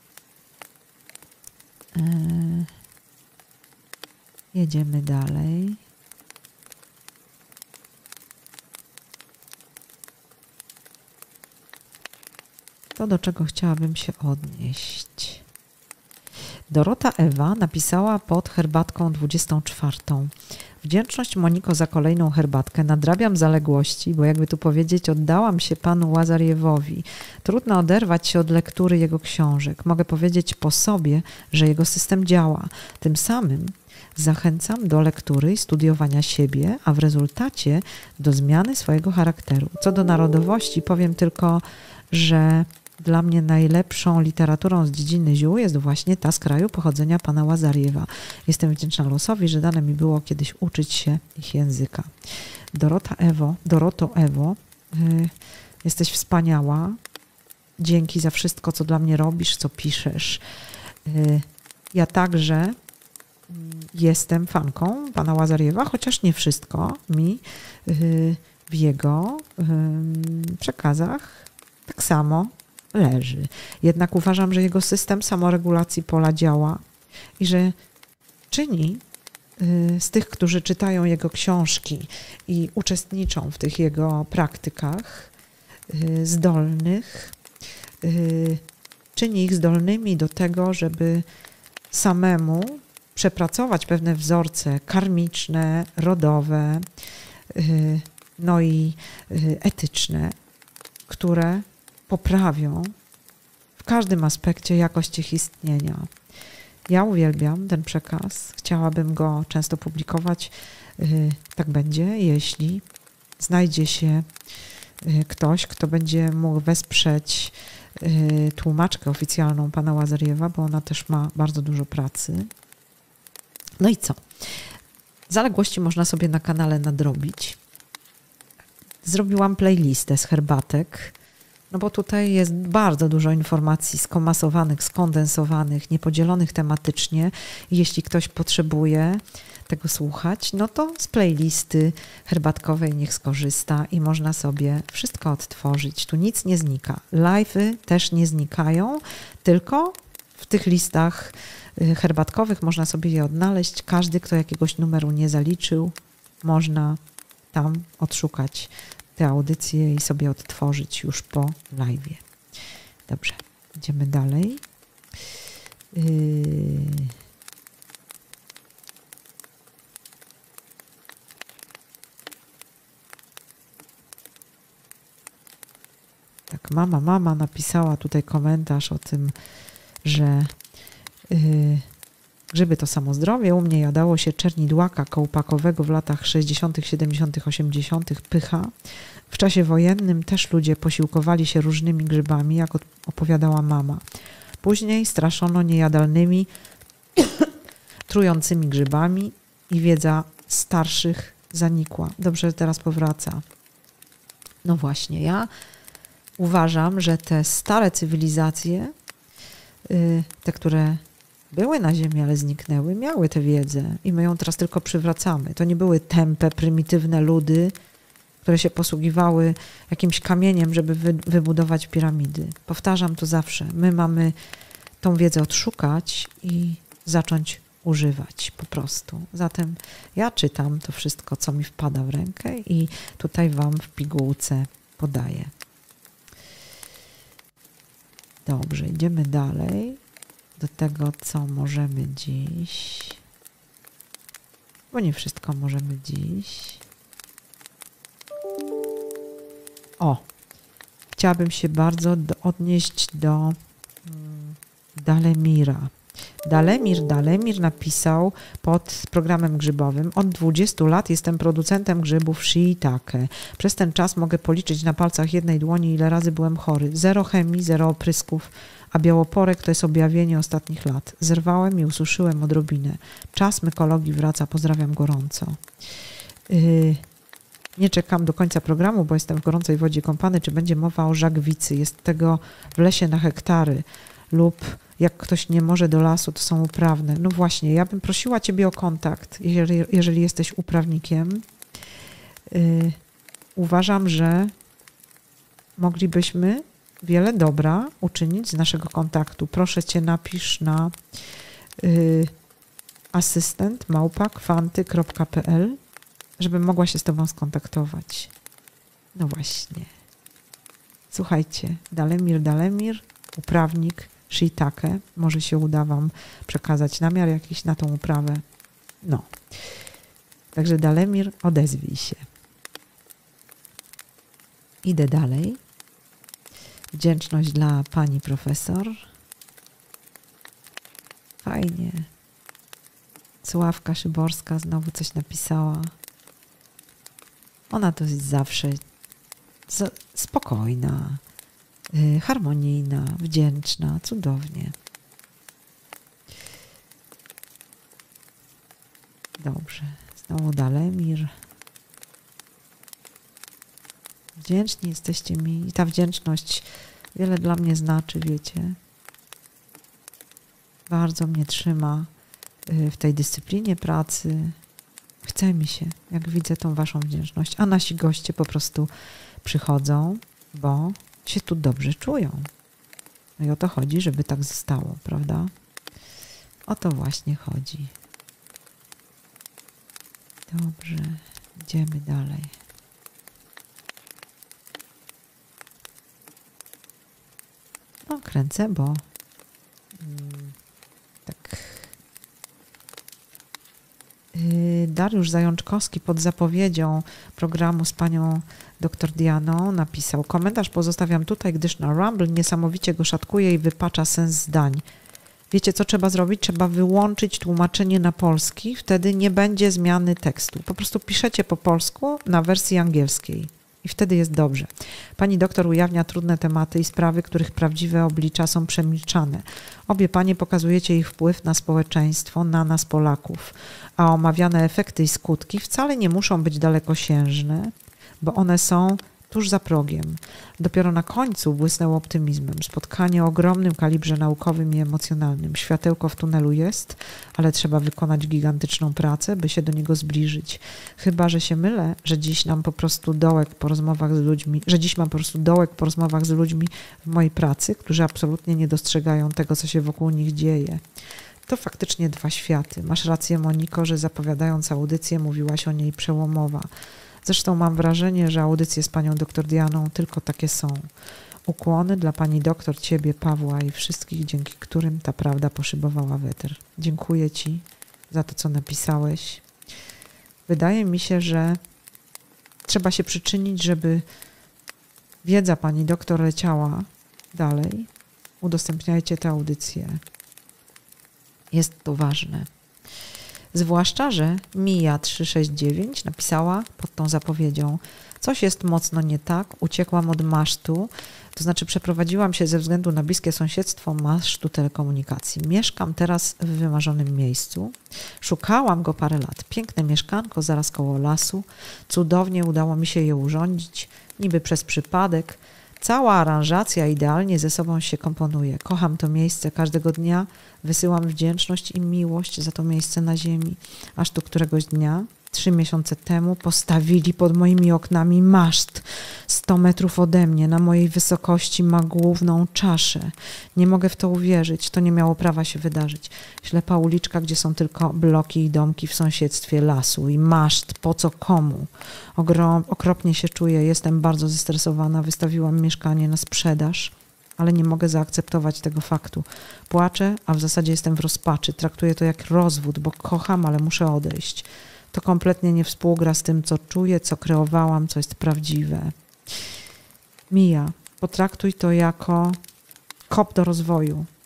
Jedziemy dalej. To, do czego chciałabym się odnieść. Dorota Ewa napisała pod herbatką 24. Wdzięczność, Moniko, za kolejną herbatkę. Nadrabiam zaległości, bo jakby tu powiedzieć, oddałam się panu Łazarjewowi. Trudno oderwać się od lektury jego książek. Mogę powiedzieć po sobie, że jego system działa. Tym samym zachęcam do lektury i studiowania siebie, a w rezultacie do zmiany swojego charakteru. Co do narodowości, powiem tylko, że dla mnie najlepszą literaturą z dziedziny ziół jest właśnie ta z kraju pochodzenia pana Łazarjewa. Jestem wdzięczna losowi, że dane mi było kiedyś uczyć się ich języka. Doroto Ewo, jesteś wspaniała. Dzięki za wszystko, co dla mnie robisz, co piszesz. Ja także jestem fanką pana Łazarjewa, chociaż nie wszystko mi w jego przekazach tak samo leży. Jednak uważam, że jego system samoregulacji pola działa i że czyni z tych, którzy czytają jego książki i uczestniczą w tych jego praktykach zdolnych, czyni ich zdolnymi do tego, żeby samemu przepracować pewne wzorce karmiczne, rodowe, no i etyczne, które poprawią w każdym aspekcie jakość ich istnienia. Ja uwielbiam ten przekaz, chciałabym go często publikować. Tak będzie, jeśli znajdzie się ktoś, kto będzie mógł wesprzeć tłumaczkę oficjalną pana Łazarjewa, bo ona też ma bardzo dużo pracy. No i co? Zaległości można sobie na kanale nadrobić. Zrobiłam playlistę z herbatek, no bo tutaj jest bardzo dużo informacji skomasowanych, skondensowanych, niepodzielonych tematycznie. Jeśli ktoś potrzebuje tego słuchać, no to z playlisty herbatkowej niech skorzysta i można sobie wszystko odtworzyć. Tu nic nie znika. Live'y też nie znikają, tylko w tych listach herbatkowych można sobie je odnaleźć. Każdy, kto jakiegoś numeru nie zaliczył, można tam odszukać te audycje i sobie odtworzyć już po live'ie. Dobrze, idziemy dalej. Tak, mama napisała tutaj komentarz o tym, że grzyby to samo zdrowie. U mnie jadało się czernidłaka kołpakowego w latach 60., 70., 80., pycha. W czasie wojennym też ludzie posiłkowali się różnymi grzybami, jak opowiadała mama. Później straszono niejadalnymi, trującymi grzybami i wiedza starszych zanikła. Dobrze, że teraz powraca. No właśnie, ja uważam, że te stare cywilizacje, te, które były na ziemi, ale zniknęły, miały tę wiedzę i my ją teraz tylko przywracamy. To nie były tępe, prymitywne ludy, które się posługiwały jakimś kamieniem, żeby wybudować piramidy. Powtarzam to zawsze. My mamy tą wiedzę odszukać i zacząć używać po prostu. Zatem ja czytam to wszystko, co mi wpada w rękę i tutaj wam w pigułce podaję. Dobrze, idziemy dalej do tego, co możemy dziś. Bo nie wszystko możemy dziś. Chciałabym się bardzo odnieść do Dalemira. Dalemir napisał pod programem grzybowym: od 20 lat jestem producentem grzybów shiitake. Przez ten czas mogę policzyć na palcach jednej dłoni, ile razy byłem chory. Zero chemii, zero oprysków, a białoporek to jest objawienie ostatnich lat. Zerwałem i ususzyłem odrobinę. Czas mykologii wraca, pozdrawiam gorąco. Nie czekam do końca programu, bo jestem w gorącej wodzie kąpany. Czy będzie mowa o żagwicy? Jest tego w lesie na hektary. Lub jak ktoś nie może do lasu, to są uprawne. No właśnie, ja bym prosiła Ciebie o kontakt, jeżeli jesteś uprawnikiem. Uważam, że moglibyśmy wiele dobra uczynić z naszego kontaktu. Proszę Cię, napisz na asystent@kwanty.pl, żebym mogła się z Tobą skontaktować. No właśnie. Słuchajcie, Dalemir, uprawnik, shiitake. Może się uda Wam przekazać namiar jakiś na tą uprawę. No. Także Dalemir, odezwij się. Idę dalej. Wdzięczność dla pani profesor. Fajnie. Sławka Szyborska znowu coś napisała. Ona to jest zawsze spokojna, harmonijna, wdzięczna, cudownie. Dobrze. Znowu Dalemir. Wdzięczni jesteście mi i ta wdzięczność wiele dla mnie znaczy, wiecie. Bardzo mnie trzyma w tej dyscyplinie pracy. Chce mi się, jak widzę tą waszą wdzięczność. A nasi goście po prostu przychodzą, bo się tu dobrze czują. No i o to chodzi, żeby tak zostało, prawda? O to właśnie chodzi. Dobrze, idziemy dalej. No, kręcę, bo tak. Dariusz Zajączkowski pod zapowiedzią programu z panią dr Dianą napisał: komentarz pozostawiam tutaj, gdyż na Rumble niesamowicie go szatkuje i wypacza sens zdań. Wiecie, co trzeba zrobić? Trzeba wyłączyć tłumaczenie na polski, wtedy nie będzie zmiany tekstu. Po prostu piszecie po polsku na wersji angielskiej i wtedy jest dobrze. Pani doktor ujawnia trudne tematy i sprawy, których prawdziwe oblicza są przemilczane. Obie panie pokazujecie ich wpływ na społeczeństwo, na nas Polaków, a omawiane efekty i skutki wcale nie muszą być dalekosiężne, bo one są tuż za progiem. Dopiero na końcu błysnęło optymizmem. Spotkanie o ogromnym kalibrze naukowym i emocjonalnym. Światełko w tunelu jest, ale trzeba wykonać gigantyczną pracę, by się do niego zbliżyć. Chyba że się mylę, że dziś mam po prostu dołek po rozmowach z ludźmi w mojej pracy, którzy absolutnie nie dostrzegają tego, co się wokół nich dzieje. To faktycznie dwa światy. Masz rację, Moniko, że zapowiadając audycję mówiłaś o niej przełomowa. Zresztą mam wrażenie, że audycje z panią dr Dianą tylko takie są. Ukłony dla pani doktor, ciebie, Pawła i wszystkich, dzięki którym ta prawda poszybowała w eter. Dziękuję ci za to, co napisałeś. Wydaje mi się, że trzeba się przyczynić, żeby wiedza pani doktor leciała dalej. Udostępniajcie te audycje. Jest to ważne. Zwłaszcza, że Mija 369 napisała pod tą zapowiedzią: coś jest mocno nie tak, uciekłam od masztu, to znaczy przeprowadziłam się ze względu na bliskie sąsiedztwo masztu telekomunikacji. Mieszkam teraz w wymarzonym miejscu. Szukałam go parę lat. Piękne mieszkanko zaraz koło lasu. Cudownie udało mi się je urządzić, niby przez przypadek. Cała aranżacja idealnie ze sobą się komponuje. Kocham to miejsce każdego dnia. Wysyłam wdzięczność i miłość za to miejsce na ziemi. Aż tu któregoś dnia, 3 miesiące temu, postawili pod moimi oknami maszt. 100 metrów ode mnie, na mojej wysokości ma główną czaszę. Nie mogę w to uwierzyć. To nie miało prawa się wydarzyć. Ślepa uliczka, gdzie są tylko bloki i domki w sąsiedztwie lasu. I maszt, po co komu? Okropnie się czuję. Jestem bardzo zestresowana. Wystawiłam mieszkanie na sprzedaż, ale nie mogę zaakceptować tego faktu. Płaczę, a w zasadzie jestem w rozpaczy. Traktuję to jak rozwód, bo kocham, ale muszę odejść. To kompletnie nie współgra z tym, co czuję, co kreowałam, co jest prawdziwe. Mija, potraktuj to jako kop do rozwoju.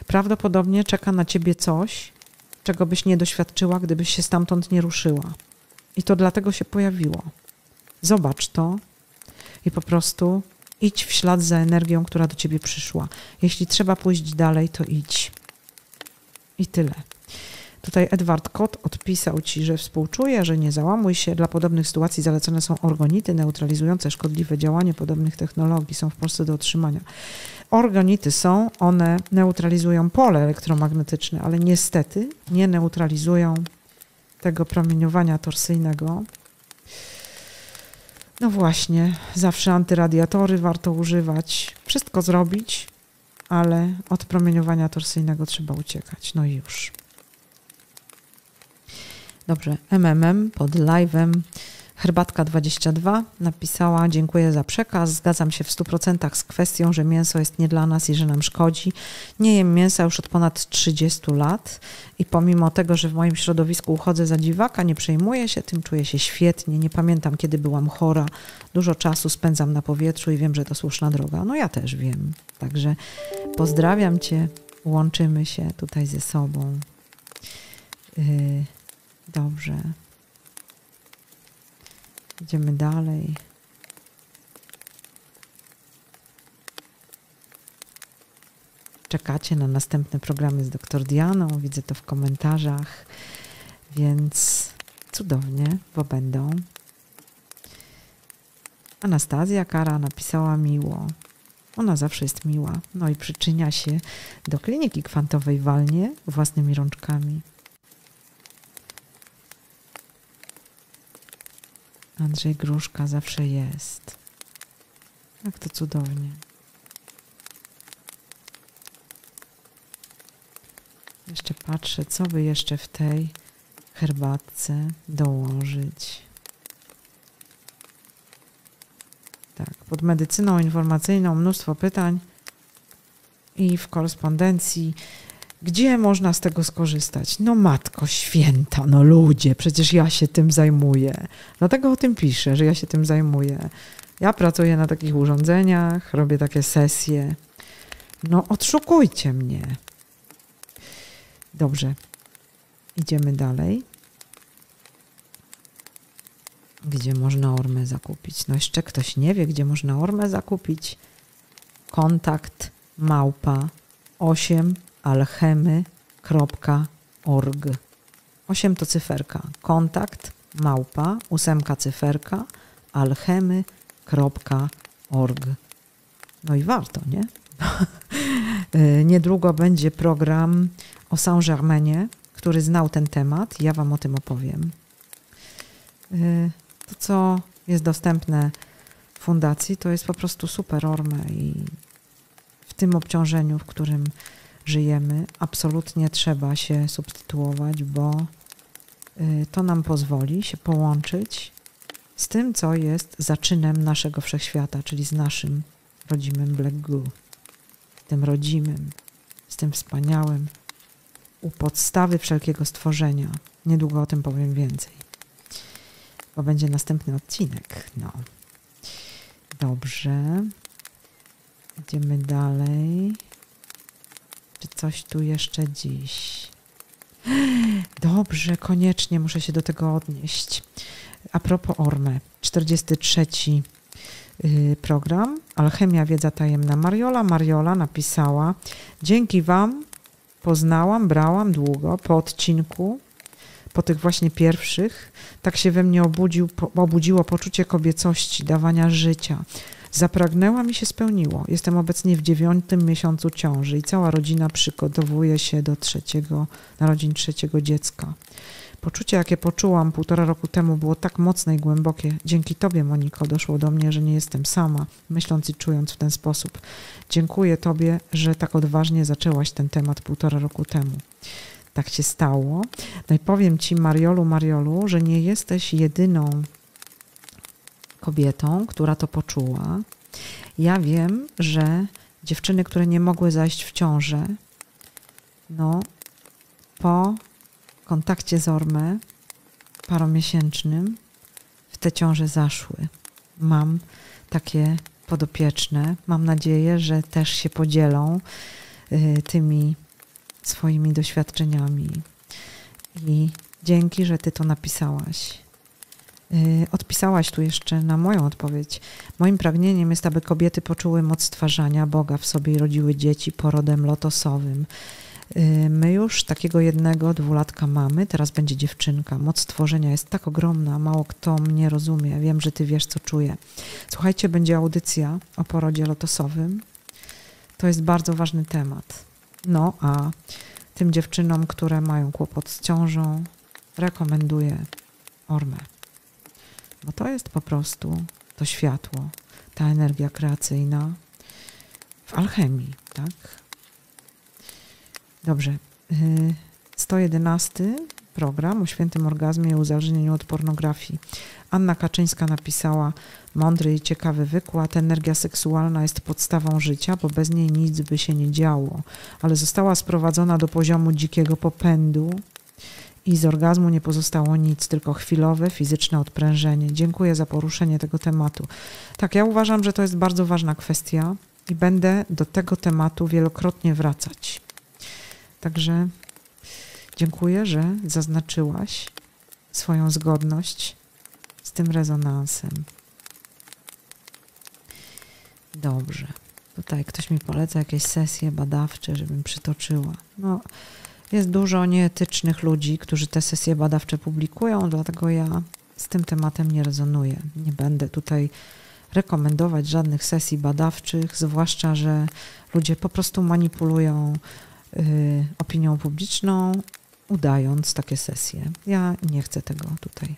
Prawdopodobnie czeka na ciebie coś, czego byś nie doświadczyła, gdybyś się stamtąd nie ruszyła. I to dlatego się pojawiło. Zobacz to i po prostu idź w ślad za energią, która do ciebie przyszła. Jeśli trzeba pójść dalej, to idź. I tyle. Tutaj Edward Kot odpisał ci, że współczuje, że nie załamuj się. Dla podobnych sytuacji zalecane są orgonity neutralizujące szkodliwe działanie podobnych technologii. Są w Polsce do otrzymania. Orgonity są, one neutralizują pole elektromagnetyczne, ale niestety nie neutralizują tego promieniowania torsyjnego. No właśnie, zawsze antyradiatory warto używać. Wszystko zrobić, ale od promieniowania torsyjnego trzeba uciekać. No i już. Dobrze, pod live'em Herbatka22 napisała: dziękuję za przekaz, zgadzam się w 100% z kwestią, że mięso jest nie dla nas i że nam szkodzi. Nie jem mięsa już od ponad 30 lat i pomimo tego, że w moim środowisku uchodzę za dziwaka, nie przejmuję się tym, czuję się świetnie, nie pamiętam kiedy byłam chora, dużo czasu spędzam na powietrzu i wiem, że to słuszna droga. No ja też wiem, także pozdrawiam cię, łączymy się tutaj ze sobą. Dobrze. Idziemy dalej. Czekacie na następne programy z dr Dianą. Widzę to w komentarzach, więc cudownie, bo będą. Anastazja Kara napisała miło. Ona zawsze jest miła. No i przyczynia się do kliniki kwantowej walnie własnymi rączkami. Andrzej Gruszka zawsze jest. Jak to cudownie. Jeszcze patrzę, co by jeszcze w tej herbatce dołożyć. Tak, pod medycyną informacyjną mnóstwo pytań i w korespondencji. Gdzie można z tego skorzystać? No Matko Święta, no ludzie, przecież ja się tym zajmuję. Dlatego o tym piszę, że ja się tym zajmuję. Ja pracuję na takich urządzeniach, robię takie sesje. No odszukujcie mnie. Dobrze, idziemy dalej. Gdzie można ormę zakupić? No jeszcze ktoś nie wie, gdzie można ormę zakupić. Kontakt @8alchemy.org. 8 to cyferka. Kontakt @8 cyferka alchemy.org. No i warto, nie? Niedługo będzie program o Saint-Germainie, który znał ten temat. Ja wam o tym opowiem. To, co jest dostępne w fundacji, to jest po prostu super orme i w tym obciążeniu, w którym żyjemy, absolutnie trzeba się substytuować, bo to nam pozwoli się połączyć z tym, co jest zaczynem naszego wszechświata, czyli z naszym rodzimym Black Goo, tym rodzimym, z tym wspaniałym, u podstawy wszelkiego stworzenia. Niedługo o tym powiem więcej, bo będzie następny odcinek. No. Dobrze. Idziemy dalej. Czy coś tu jeszcze dziś? Dobrze, koniecznie muszę się do tego odnieść. A propos orme, 43. program Alchemia, wiedza tajemna. Mariola napisała: dzięki wam poznałam, brałam długo po odcinku, po tych właśnie pierwszych, tak się we mnie obudziło poczucie kobiecości, dawania życia. Zapragnęłam i się spełniło. Jestem obecnie w 9. miesiącu ciąży i cała rodzina przygotowuje się do narodzin trzeciego dziecka. Poczucie, jakie poczułam 1,5 roku temu, było tak mocne i głębokie. Dzięki tobie, Moniko, doszło do mnie, że nie jestem sama, myśląc i czując w ten sposób. Dziękuję tobie, że tak odważnie zaczęłaś ten temat 1,5 roku temu. Tak się stało. No i powiem ci, Mariolu, że nie jesteś jedyną kobietą, która to poczuła. Ja wiem, że dziewczyny, które nie mogły zajść w ciążę, no po kontakcie z ormę paromiesięcznym w te ciąże zaszły. Mam takie podopieczne. Mam nadzieję, że też się podzielą tymi swoimi doświadczeniami. I dzięki, że ty to napisałaś. Odpisałaś tu jeszcze na moją odpowiedź. Moim pragnieniem jest, aby kobiety poczuły moc stwarzania Boga w sobie i rodziły dzieci porodem lotosowym. My już takiego 1-2-latka mamy, teraz będzie dziewczynka. Moc stworzenia jest tak ogromna, mało kto mnie rozumie. Wiem, że ty wiesz, co czuję. Słuchajcie, będzie audycja o porodzie lotosowym. To jest bardzo ważny temat. No, a tym dziewczynom, które mają kłopot z ciążą, rekomenduję Ormę. Bo to jest po prostu to światło, ta energia kreacyjna w alchemii, tak? Dobrze. 111 program o świętym orgazmie i uzależnieniu od pornografii. Anna Kaczyńska napisała: mądry i ciekawy wykład. Energia seksualna jest podstawą życia, bo bez niej nic by się nie działo, ale została sprowadzona do poziomu dzikiego popędu i z orgazmu nie pozostało nic, tylko chwilowe, fizyczne odprężenie. Dziękuję za poruszenie tego tematu. Tak, ja uważam, że to jest bardzo ważna kwestia i będę do tego tematu wielokrotnie wracać. Także dziękuję, że zaznaczyłaś swoją zgodność z tym rezonansem. Dobrze. Tutaj ktoś mi poleca jakieś sesje badawcze, żebym przytoczyła. No, jest dużo nieetycznych ludzi, którzy te sesje badawcze publikują, dlatego ja z tym tematem nie rezonuję. Nie będę tutaj rekomendować żadnych sesji badawczych, zwłaszcza, że ludzie po prostu manipulują opinią publiczną, udając takie sesje. Ja nie chcę tego tutaj.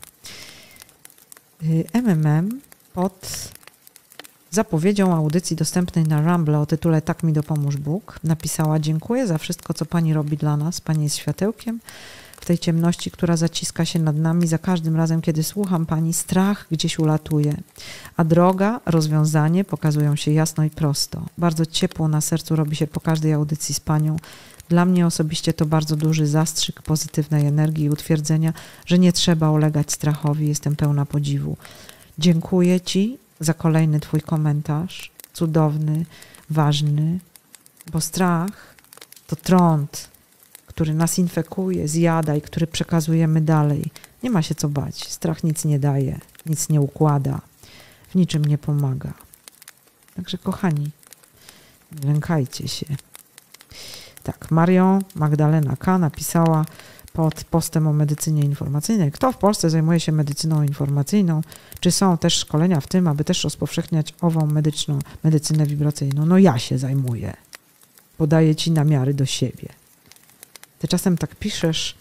MMM pod zapowiedzią audycji dostępnej na Rumble o tytule Tak mi dopomóż Bóg napisała: dziękuję za wszystko, co Pani robi dla nas. Pani jest światełkiem w tej ciemności, która zaciska się nad nami. Za każdym razem, kiedy słucham Pani, strach gdzieś ulatuje, a droga, rozwiązanie pokazują się jasno i prosto. Bardzo ciepło na sercu robi się po każdej audycji z Panią. Dla mnie osobiście to bardzo duży zastrzyk pozytywnej energii i utwierdzenia, że nie trzeba ulegać strachowi. Jestem pełna podziwu. Dziękuję Ci za kolejny Twój komentarz. Cudowny, ważny, bo strach to trąd, który nas infekuje, zjada i który przekazujemy dalej. Nie ma się co bać. Strach nic nie daje, nic nie układa, w niczym nie pomaga. Także kochani, nie lękajcie się. Tak, Marią Magdalena K. napisała pod postem o medycynie informacyjnej: kto w Polsce zajmuje się medycyną informacyjną? Czy są też szkolenia w tym, aby też rozpowszechniać ową medycynę wibracyjną? No ja się zajmuję. Podaję Ci namiary do siebie. Ty czasem tak piszesz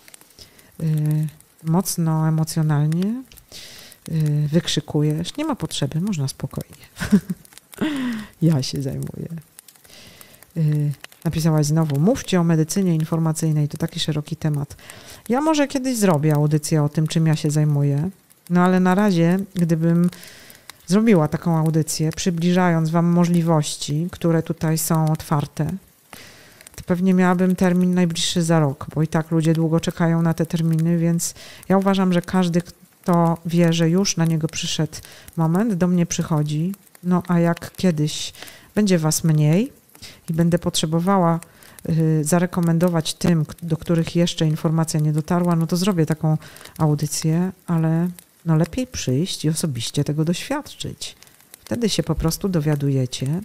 mocno emocjonalnie, wykrzykujesz. Nie ma potrzeby, można spokojnie. Ja się zajmuję. Napisałaś znowu: mówcie o medycynie informacyjnej, to taki szeroki temat. Ja może kiedyś zrobię audycję o tym, czym ja się zajmuję, no ale na razie, gdybym zrobiła taką audycję, przybliżając Wam możliwości, które tutaj są otwarte, to pewnie miałabym termin najbliższy za rok, bo i tak ludzie długo czekają na te terminy, więc ja uważam, że każdy, kto wie, że już na niego przyszedł moment, do mnie przychodzi. No a jak kiedyś będzie Was mniej i będę potrzebowała zarekomendować tym, do których jeszcze informacja nie dotarła, no to zrobię taką audycję, ale no lepiej przyjść i osobiście tego doświadczyć. Wtedy się po prostu dowiadujecie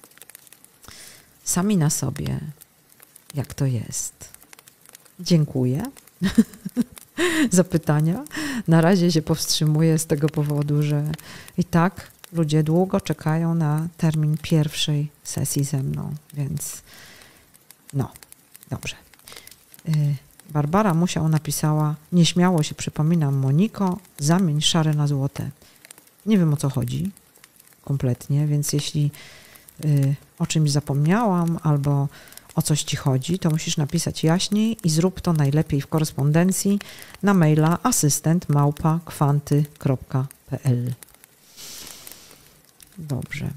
sami na sobie, jak to jest. Dziękuję za pytania. Na razie się powstrzymuję z tego powodu, że i tak ludzie długo czekają na termin pierwszej sesji ze mną, więc no, dobrze. Barbara Musiał napisała: nieśmiało się przypominam, Moniko, zamień szare na złote. Nie wiem, o co chodzi kompletnie, więc jeśli o czymś zapomniałam albo o coś Ci chodzi, to musisz napisać jaśniej i zrób to najlepiej w korespondencji na maila asystent@kwanty.pl. Dobrze.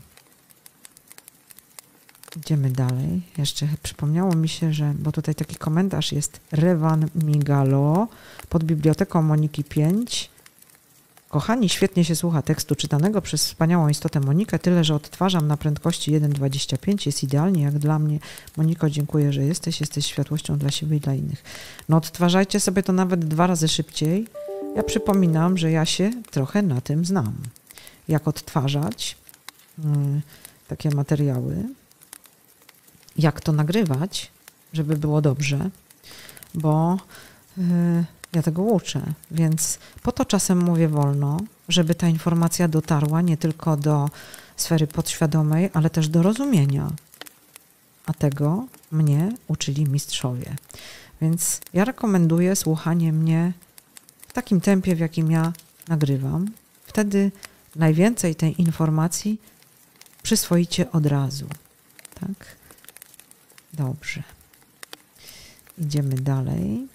Idziemy dalej. Jeszcze przypomniało mi się, że, bo tutaj taki komentarz jest: Rewan Migalo pod Biblioteką Moniki 5, Kochani, świetnie się słucha tekstu czytanego przez wspaniałą istotę Monikę, tyle że odtwarzam na prędkości 1,25. Jest idealnie jak dla mnie. Moniko, dziękuję, że jesteś światłością dla siebie i dla innych. No odtwarzajcie sobie to nawet 2 razy szybciej. Ja przypominam, że ja się trochę na tym znam. Jak odtwarzać takie materiały, jak to nagrywać, żeby było dobrze, bo ja tego uczę, więc po to czasem mówię wolno, żeby ta informacja dotarła nie tylko do sfery podświadomej, ale też do rozumienia. A tego mnie uczyli mistrzowie. Więc ja rekomenduję słuchanie mnie w takim tempie, w jakim ja nagrywam. Wtedy najwięcej tej informacji przyswoicie od razu. Tak? Dobrze. Idziemy dalej.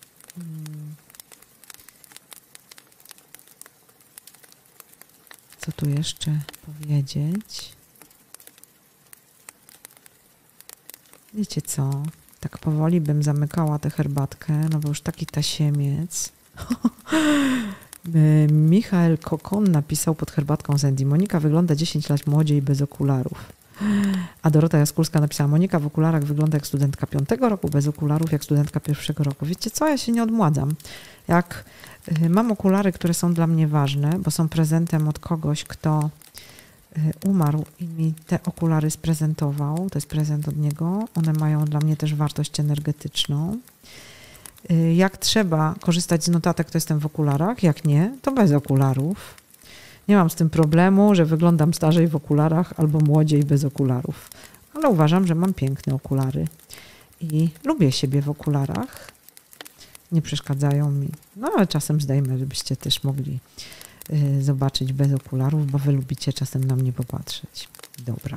Co tu jeszcze powiedzieć? Wiecie co? Tak powoli bym zamykała tę herbatkę, no bo już taki tasiemiec. Michael Kokon napisał pod herbatką z Andy: Monika wygląda 10 lat młodziej bez okularów. A Dorota Jaskulska napisała: Monika w okularach wygląda jak studentka 5. roku, bez okularów jak studentka 1. roku. Wiecie co? Ja się nie odmładzam. Jak mam okulary, które są dla mnie ważne, bo są prezentem od kogoś, kto umarł i mi te okulary sprezentował, to jest prezent od niego, one mają dla mnie też wartość energetyczną. Jak trzeba korzystać z notatek, to jestem w okularach, jak nie, to bez okularów. Nie mam z tym problemu, że wyglądam starzej w okularach albo młodziej bez okularów, ale uważam, że mam piękne okulary i lubię siebie w okularach. Nie przeszkadzają mi, no ale czasem zdejmę, żebyście też mogli zobaczyć bez okularów, bo wy lubicie czasem na mnie popatrzeć. Dobra.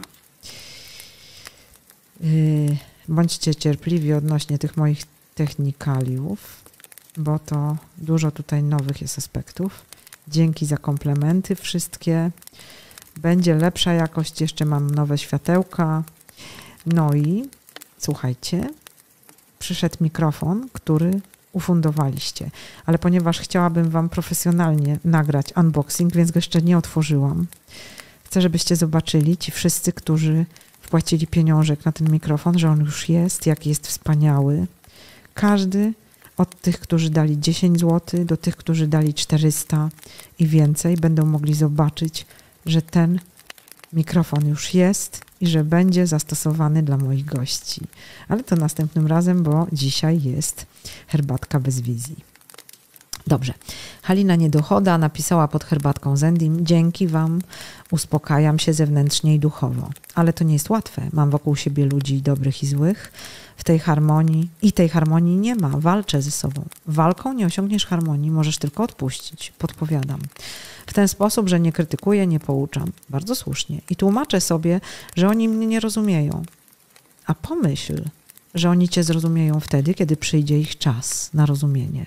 Bądźcie cierpliwi odnośnie tych moich technikaliów, bo to dużo tutaj nowych jest aspektów. Dzięki za komplementy wszystkie. Będzie lepsza jakość, jeszcze mam nowe światełka. No i słuchajcie, przyszedł mikrofon, który ufundowaliście, ale ponieważ chciałabym wam profesjonalnie nagrać unboxing, więc go jeszcze nie otworzyłam. Chcę, żebyście zobaczyli, ci wszyscy, którzy wpłacili pieniążek na ten mikrofon, że on już jest, jaki jest wspaniały. Każdy od tych, którzy dali 10 zł, do tych, którzy dali 400 i więcej, będą mogli zobaczyć, że ten mikrofon już jest i że będzie zastosowany dla moich gości. Ale to następnym razem, bo dzisiaj jest herbatka bez wizji. Dobrze. Halina Niedochoda napisała pod herbatką z Endym: dzięki wam uspokajam się zewnętrznie i duchowo. Ale to nie jest łatwe. Mam wokół siebie ludzi dobrych i złych. W tej harmonii i tej harmonii nie ma. Walczę ze sobą. Walką nie osiągniesz harmonii, możesz tylko odpuścić. Podpowiadam. W ten sposób, że nie krytykuję, nie pouczam. Bardzo słusznie. I tłumaczę sobie, że oni mnie nie rozumieją. A pomyśl, że oni cię zrozumieją wtedy, kiedy przyjdzie ich czas na rozumienie.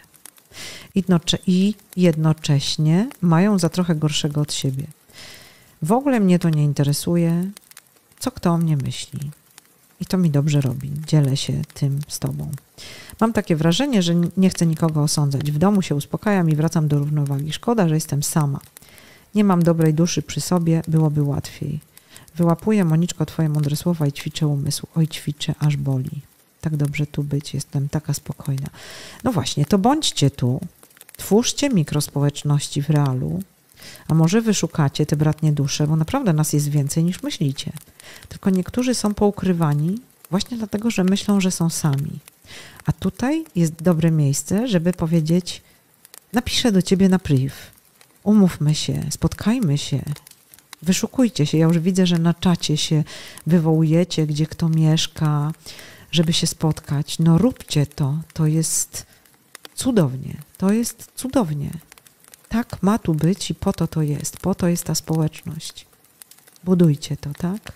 I jednocześnie mają za trochę gorszego od siebie. W ogóle mnie to nie interesuje, co kto o mnie myśli. I to mi dobrze robi. Dzielę się tym z tobą. Mam takie wrażenie, że nie chcę nikogo osądzać. W domu się uspokajam i wracam do równowagi. Szkoda, że jestem sama. Nie mam dobrej duszy przy sobie, byłoby łatwiej. Wyłapuję, Moniczko, twoje mądre słowa i ćwiczę umysł. Oj, ćwiczę, aż boli. Tak dobrze tu być, jestem taka spokojna. No właśnie, to bądźcie tu. Twórzcie mikrospołeczności w realu. A może wyszukacie te bratnie dusze, bo naprawdę nas jest więcej niż myślicie. Tylko niektórzy są poukrywani właśnie dlatego, że myślą, że są sami. A tutaj jest dobre miejsce, żeby powiedzieć: napiszę do ciebie na priv. Umówmy się, spotkajmy się. Wyszukujcie się. Ja już widzę, że na czacie się wywołujecie, gdzie kto mieszka, żeby się spotkać. No róbcie to. To jest cudownie. To jest cudownie. Tak ma tu być i po to to jest. Po to jest ta społeczność. Budujcie to, tak?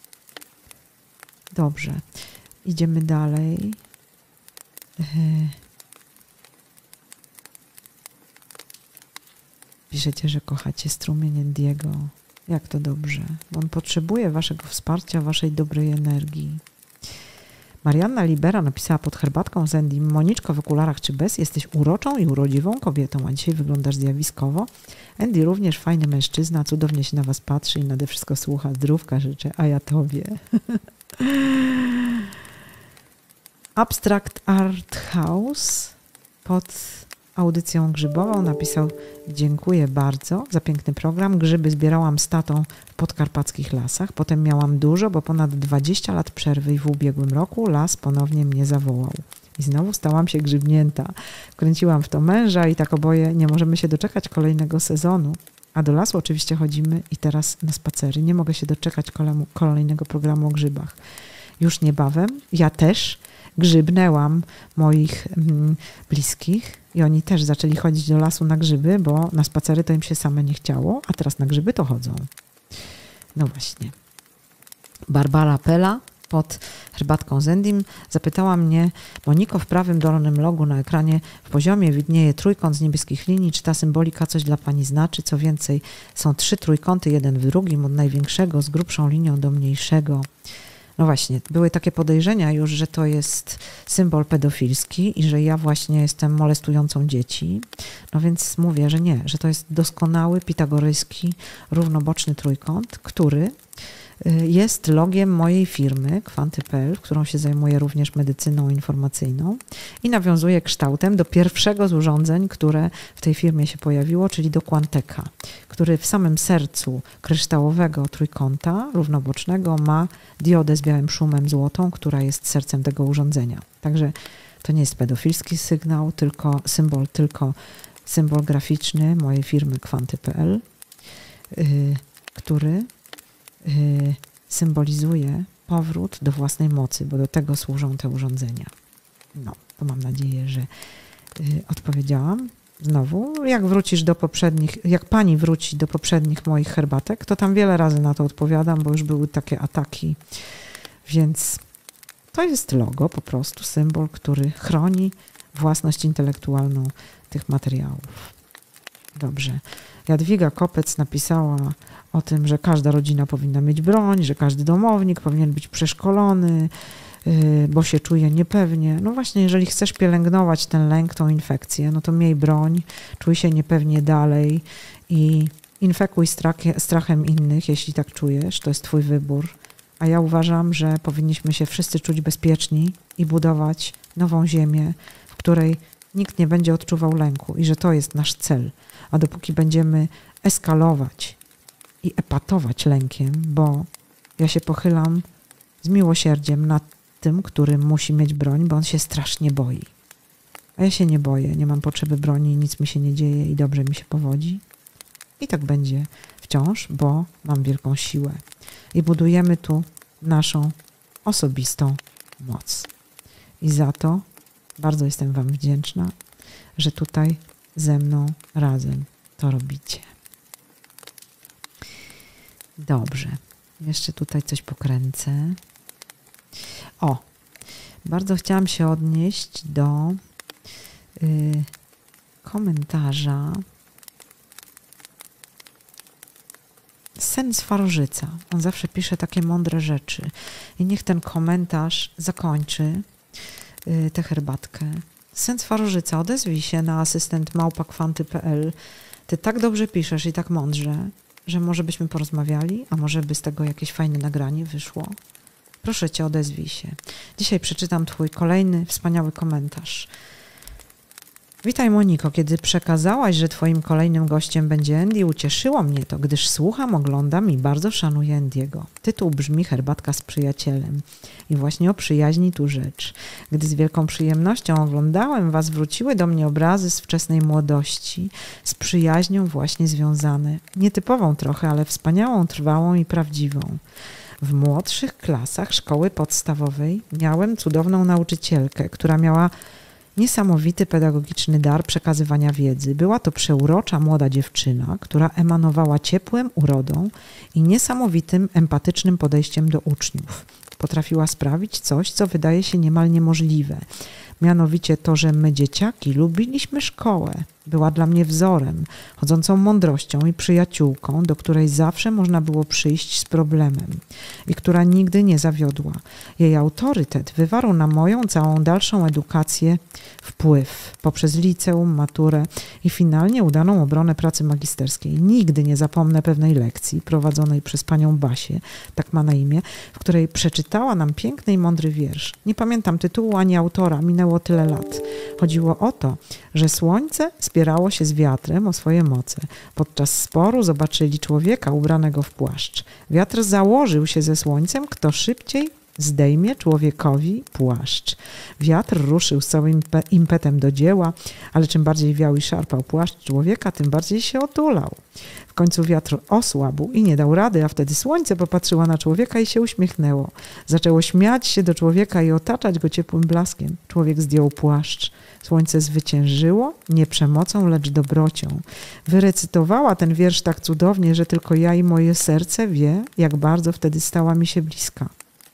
Dobrze. Idziemy dalej. Piszecie, że kochacie strumień Endiego. Jak to dobrze. Bo on potrzebuje waszego wsparcia, waszej dobrej energii. Marianna Libera napisała pod herbatką z Andy: Moniczko w okularach czy bez, jesteś uroczą i urodziwą kobietą, a dzisiaj wyglądasz zjawiskowo. Andy również fajny mężczyzna, cudownie się na was patrzy i nade wszystko słucha. Zdrówka życzę, a ja tobie. Abstract Art House pod audycją grzybową napisał: dziękuję bardzo za piękny program. Grzyby zbierałam z tatą w podkarpackich lasach. Potem miałam dużo, bo ponad 20 lat przerwy i w ubiegłym roku las ponownie mnie zawołał. I znowu stałam się grzybnięta. Kręciłam w to męża i tak oboje nie możemy się doczekać kolejnego sezonu. A do lasu oczywiście chodzimy i teraz na spacery. Nie mogę się doczekać kolejnego programu o grzybach. Już niebawem ja też grzybnęłam moich bliskich i oni też zaczęli chodzić do lasu na grzyby, bo na spacery to im się same nie chciało, a teraz na grzyby to chodzą. No właśnie. Barbara Pela pod herbatką z Endym zapytała mnie: Moniko, w prawym dolnym rogu na ekranie w poziomie widnieje trójkąt z niebieskich linii. Czy ta symbolika coś dla pani znaczy? Co więcej, są 3 trójkąty, jeden w drugim, od największego z grubszą linią do mniejszego. No właśnie, były takie podejrzenia już, że to jest symbol pedofilski i że ja właśnie jestem molestującą dzieci. No więc mówię, że nie, że to jest doskonały, pitagoryjski, równoboczny trójkąt, który jest logiem mojej firmy Kwanty.pl, którą się zajmuję również medycyną informacyjną i nawiązuje kształtem do pierwszego z urządzeń, które w tej firmie się pojawiło, czyli do Quanteca, który w samym sercu kryształowego trójkąta równobocznego ma diodę z białym szumem złotą, która jest sercem tego urządzenia. Także to nie jest pedofilski sygnał, tylko symbol graficzny mojej firmy Kwanty.pl, który symbolizuje powrót do własnej mocy, bo do tego służą te urządzenia. No, to mam nadzieję, że odpowiedziałam. Znowu, jak pani wróci do poprzednich moich herbatek, to tam wiele razy na to odpowiadam, bo już były takie ataki. Więc to jest logo, po prostu symbol, który chroni własność intelektualną tych materiałów. Dobrze. Jadwiga Kopec napisała o tym, że każda rodzina powinna mieć broń, że każdy domownik powinien być przeszkolony, bo się czuje niepewnie. No właśnie, jeżeli chcesz pielęgnować ten lęk, tą infekcję, no to miej broń, czuj się niepewnie dalej i infekuj strachem innych, jeśli tak czujesz, to jest twój wybór. A ja uważam, że powinniśmy się wszyscy czuć bezpieczni i budować nową ziemię, w której nikt nie będzie odczuwał lęku i że to jest nasz cel. A dopóki będziemy eskalować i epatować lękiem, bo ja się pochylam z miłosierdziem nad tym, który musi mieć broń, bo on się strasznie boi. A ja się nie boję, nie mam potrzeby broni, nic mi się nie dzieje i dobrze mi się powodzi. I tak będzie wciąż, bo mam wielką siłę. I budujemy tu naszą osobistą moc. I za to bardzo jestem wam wdzięczna, że tutaj ze mną razem to robicie. Dobrze. Jeszcze tutaj coś pokręcę. O, bardzo chciałam się odnieść do komentarza Sen Swarożyca. On zawsze pisze takie mądre rzeczy. I niech ten komentarz zakończy tę herbatkę. Sen Swarożyca, odezwij się na asystent@kwanty.pl. Ty tak dobrze piszesz i tak mądrze, że może byśmy porozmawiali, a może by z tego jakieś fajne nagranie wyszło. Proszę cię, odezwij się. Dzisiaj przeczytam twój kolejny wspaniały komentarz. Witaj Moniko, kiedy przekazałaś, że twoim kolejnym gościem będzie Andy, ucieszyło mnie to, gdyż słucham, oglądam i bardzo szanuję Andy'ego. Tytuł brzmi Herbatka z przyjacielem. I właśnie o przyjaźni tu rzecz. Gdy z wielką przyjemnością oglądałem was, wróciły do mnie obrazy z wczesnej młodości, z przyjaźnią właśnie związane. Nietypową trochę, ale wspaniałą, trwałą i prawdziwą. W młodszych klasach szkoły podstawowej miałem cudowną nauczycielkę, która miała niesamowity pedagogiczny dar przekazywania wiedzy. Była to przeurocza młoda dziewczyna, która emanowała ciepłem, urodą i niesamowitym, empatycznym podejściem do uczniów. Potrafiła sprawić coś, co wydaje się niemal niemożliwe. Mianowicie to, że my dzieciaki lubiliśmy szkołę. Była dla mnie wzorem, chodzącą mądrością i przyjaciółką, do której zawsze można było przyjść z problemem i która nigdy nie zawiodła. Jej autorytet wywarł na moją całą dalszą edukację wpływ poprzez liceum, maturę i finalnie udaną obronę pracy magisterskiej. Nigdy nie zapomnę pewnej lekcji prowadzonej przez panią Basię, tak ma na imię, w której przeczytała nam piękny i mądry wiersz. Nie pamiętam tytułu ani autora, minęło tyle lat. Chodziło o to, że słońce spierało się z wiatrem o swoje moce. Podczas sporu zobaczyli człowieka ubranego w płaszcz. Wiatr założył się ze słońcem, kto szybciej zdejmie człowiekowi płaszcz. Wiatr ruszył z całym impetem do dzieła, ale czym bardziej wiał i szarpał płaszcz człowieka, tym bardziej się otulał. W końcu wiatr osłabł i nie dał rady, a wtedy słońce popatrzyło na człowieka i się uśmiechnęło. Zaczęło śmiać się do człowieka i otaczać go ciepłym blaskiem. Człowiek zdjął płaszcz. Słońce zwyciężyło nie przemocą, lecz dobrocią. Wyrecytowała ten wiersz tak cudownie, że tylko ja i moje serce wie, jak bardzo wtedy stała mi się bliska.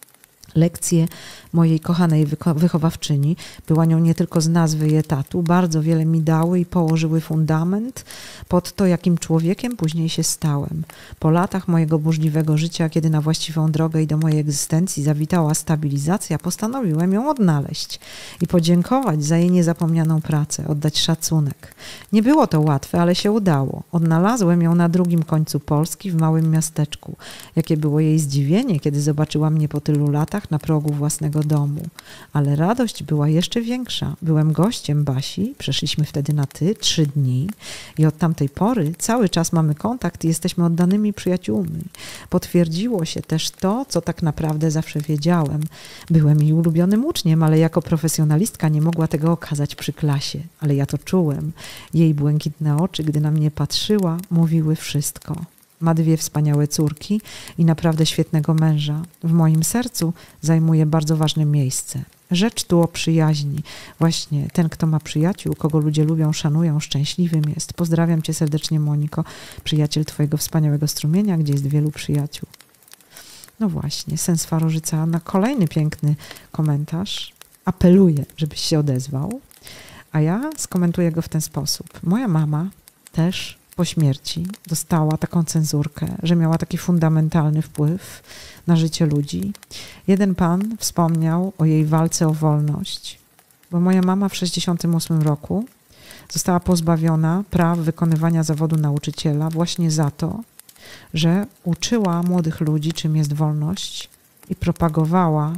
Lekcje mojej kochanej wychowawczyni, była nią nie tylko z nazwy i etatu, bardzo wiele mi dały i położyły fundament pod to, jakim człowiekiem później się stałem. Po latach mojego burzliwego życia, kiedy na właściwą drogę i do mojej egzystencji zawitała stabilizacja, postanowiłem ją odnaleźć i podziękować za jej niezapomnianą pracę, oddać szacunek. Nie było to łatwe, ale się udało. Odnalazłem ją na drugim końcu Polski, w małym miasteczku. Jakie było jej zdziwienie, kiedy zobaczyła mnie po tylu latach na progu własnego domu. Ale radość była jeszcze większa. Byłem gościem Basi, przeszliśmy wtedy na ty 3 dni i od tamtej pory cały czas mamy kontakt i jesteśmy oddanymi przyjaciółmi. Potwierdziło się też to, co tak naprawdę zawsze wiedziałem. Byłem jej ulubionym uczniem, ale jako profesjonalistka nie mogła tego okazać przy klasie. Ale ja to czułem. Jej błękitne oczy, gdy na mnie patrzyła, mówiły wszystko. Ma 2 wspaniałe córki i naprawdę świetnego męża. W moim sercu zajmuje bardzo ważne miejsce. Rzecz tu o przyjaźni. Właśnie ten, kto ma przyjaciół, kogo ludzie lubią, szanują, szczęśliwym jest. Pozdrawiam cię serdecznie, Moniko, przyjaciel twojego wspaniałego strumienia, gdzie jest wielu przyjaciół. No właśnie, Sens Farożyca na kolejny piękny komentarz. Apeluję, żebyś się odezwał, a ja skomentuję go w ten sposób. Moja mama też po śmierci dostała taką cenzurkę, że miała taki fundamentalny wpływ na życie ludzi. Jeden pan wspomniał o jej walce o wolność, bo moja mama w 1968 roku została pozbawiona praw wykonywania zawodu nauczyciela właśnie za to, że uczyła młodych ludzi, czym jest wolność i propagowała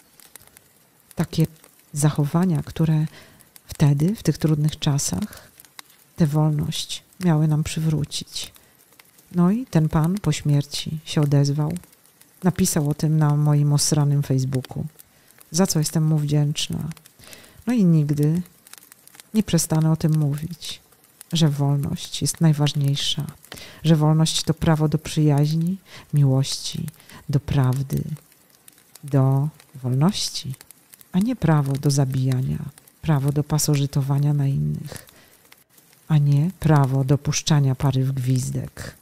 takie zachowania, które wtedy, w tych trudnych czasach, tę wolność miały nam przywrócić. No i ten pan po śmierci się odezwał. Napisał o tym na moim osranym Facebooku. Za co jestem mu wdzięczna. No i nigdy nie przestanę o tym mówić, że wolność jest najważniejsza. Że wolność to prawo do przyjaźni, miłości, do prawdy, do wolności, a nie prawo do zabijania, prawo do pasożytowania na innych, a nie prawo do puszczania pary w gwizdek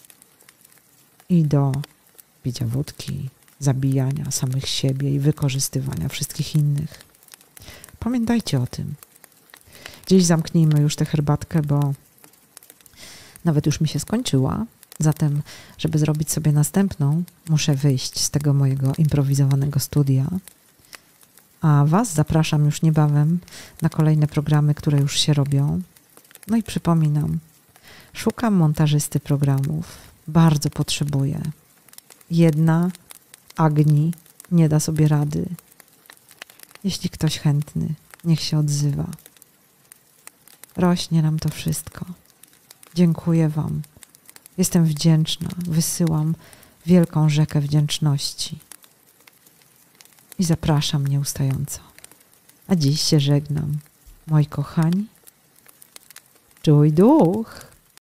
i do picia wódki, zabijania samych siebie i wykorzystywania wszystkich innych. Pamiętajcie o tym. Dziś zamknijmy już tę herbatkę, bo nawet już mi się skończyła. Zatem, żeby zrobić sobie następną, muszę wyjść z tego mojego improwizowanego studia. A was zapraszam już niebawem na kolejne programy, które już się robią. No i przypominam, szukam montażysty programów. Bardzo potrzebuję. Jedna Agni nie da sobie rady. Jeśli ktoś chętny, niech się odzywa. Rośnie nam to wszystko. Dziękuję wam. Jestem wdzięczna. Wysyłam wielką rzekę wdzięczności. I zapraszam nieustająco. A dziś się żegnam. Moi kochani, czuj duch.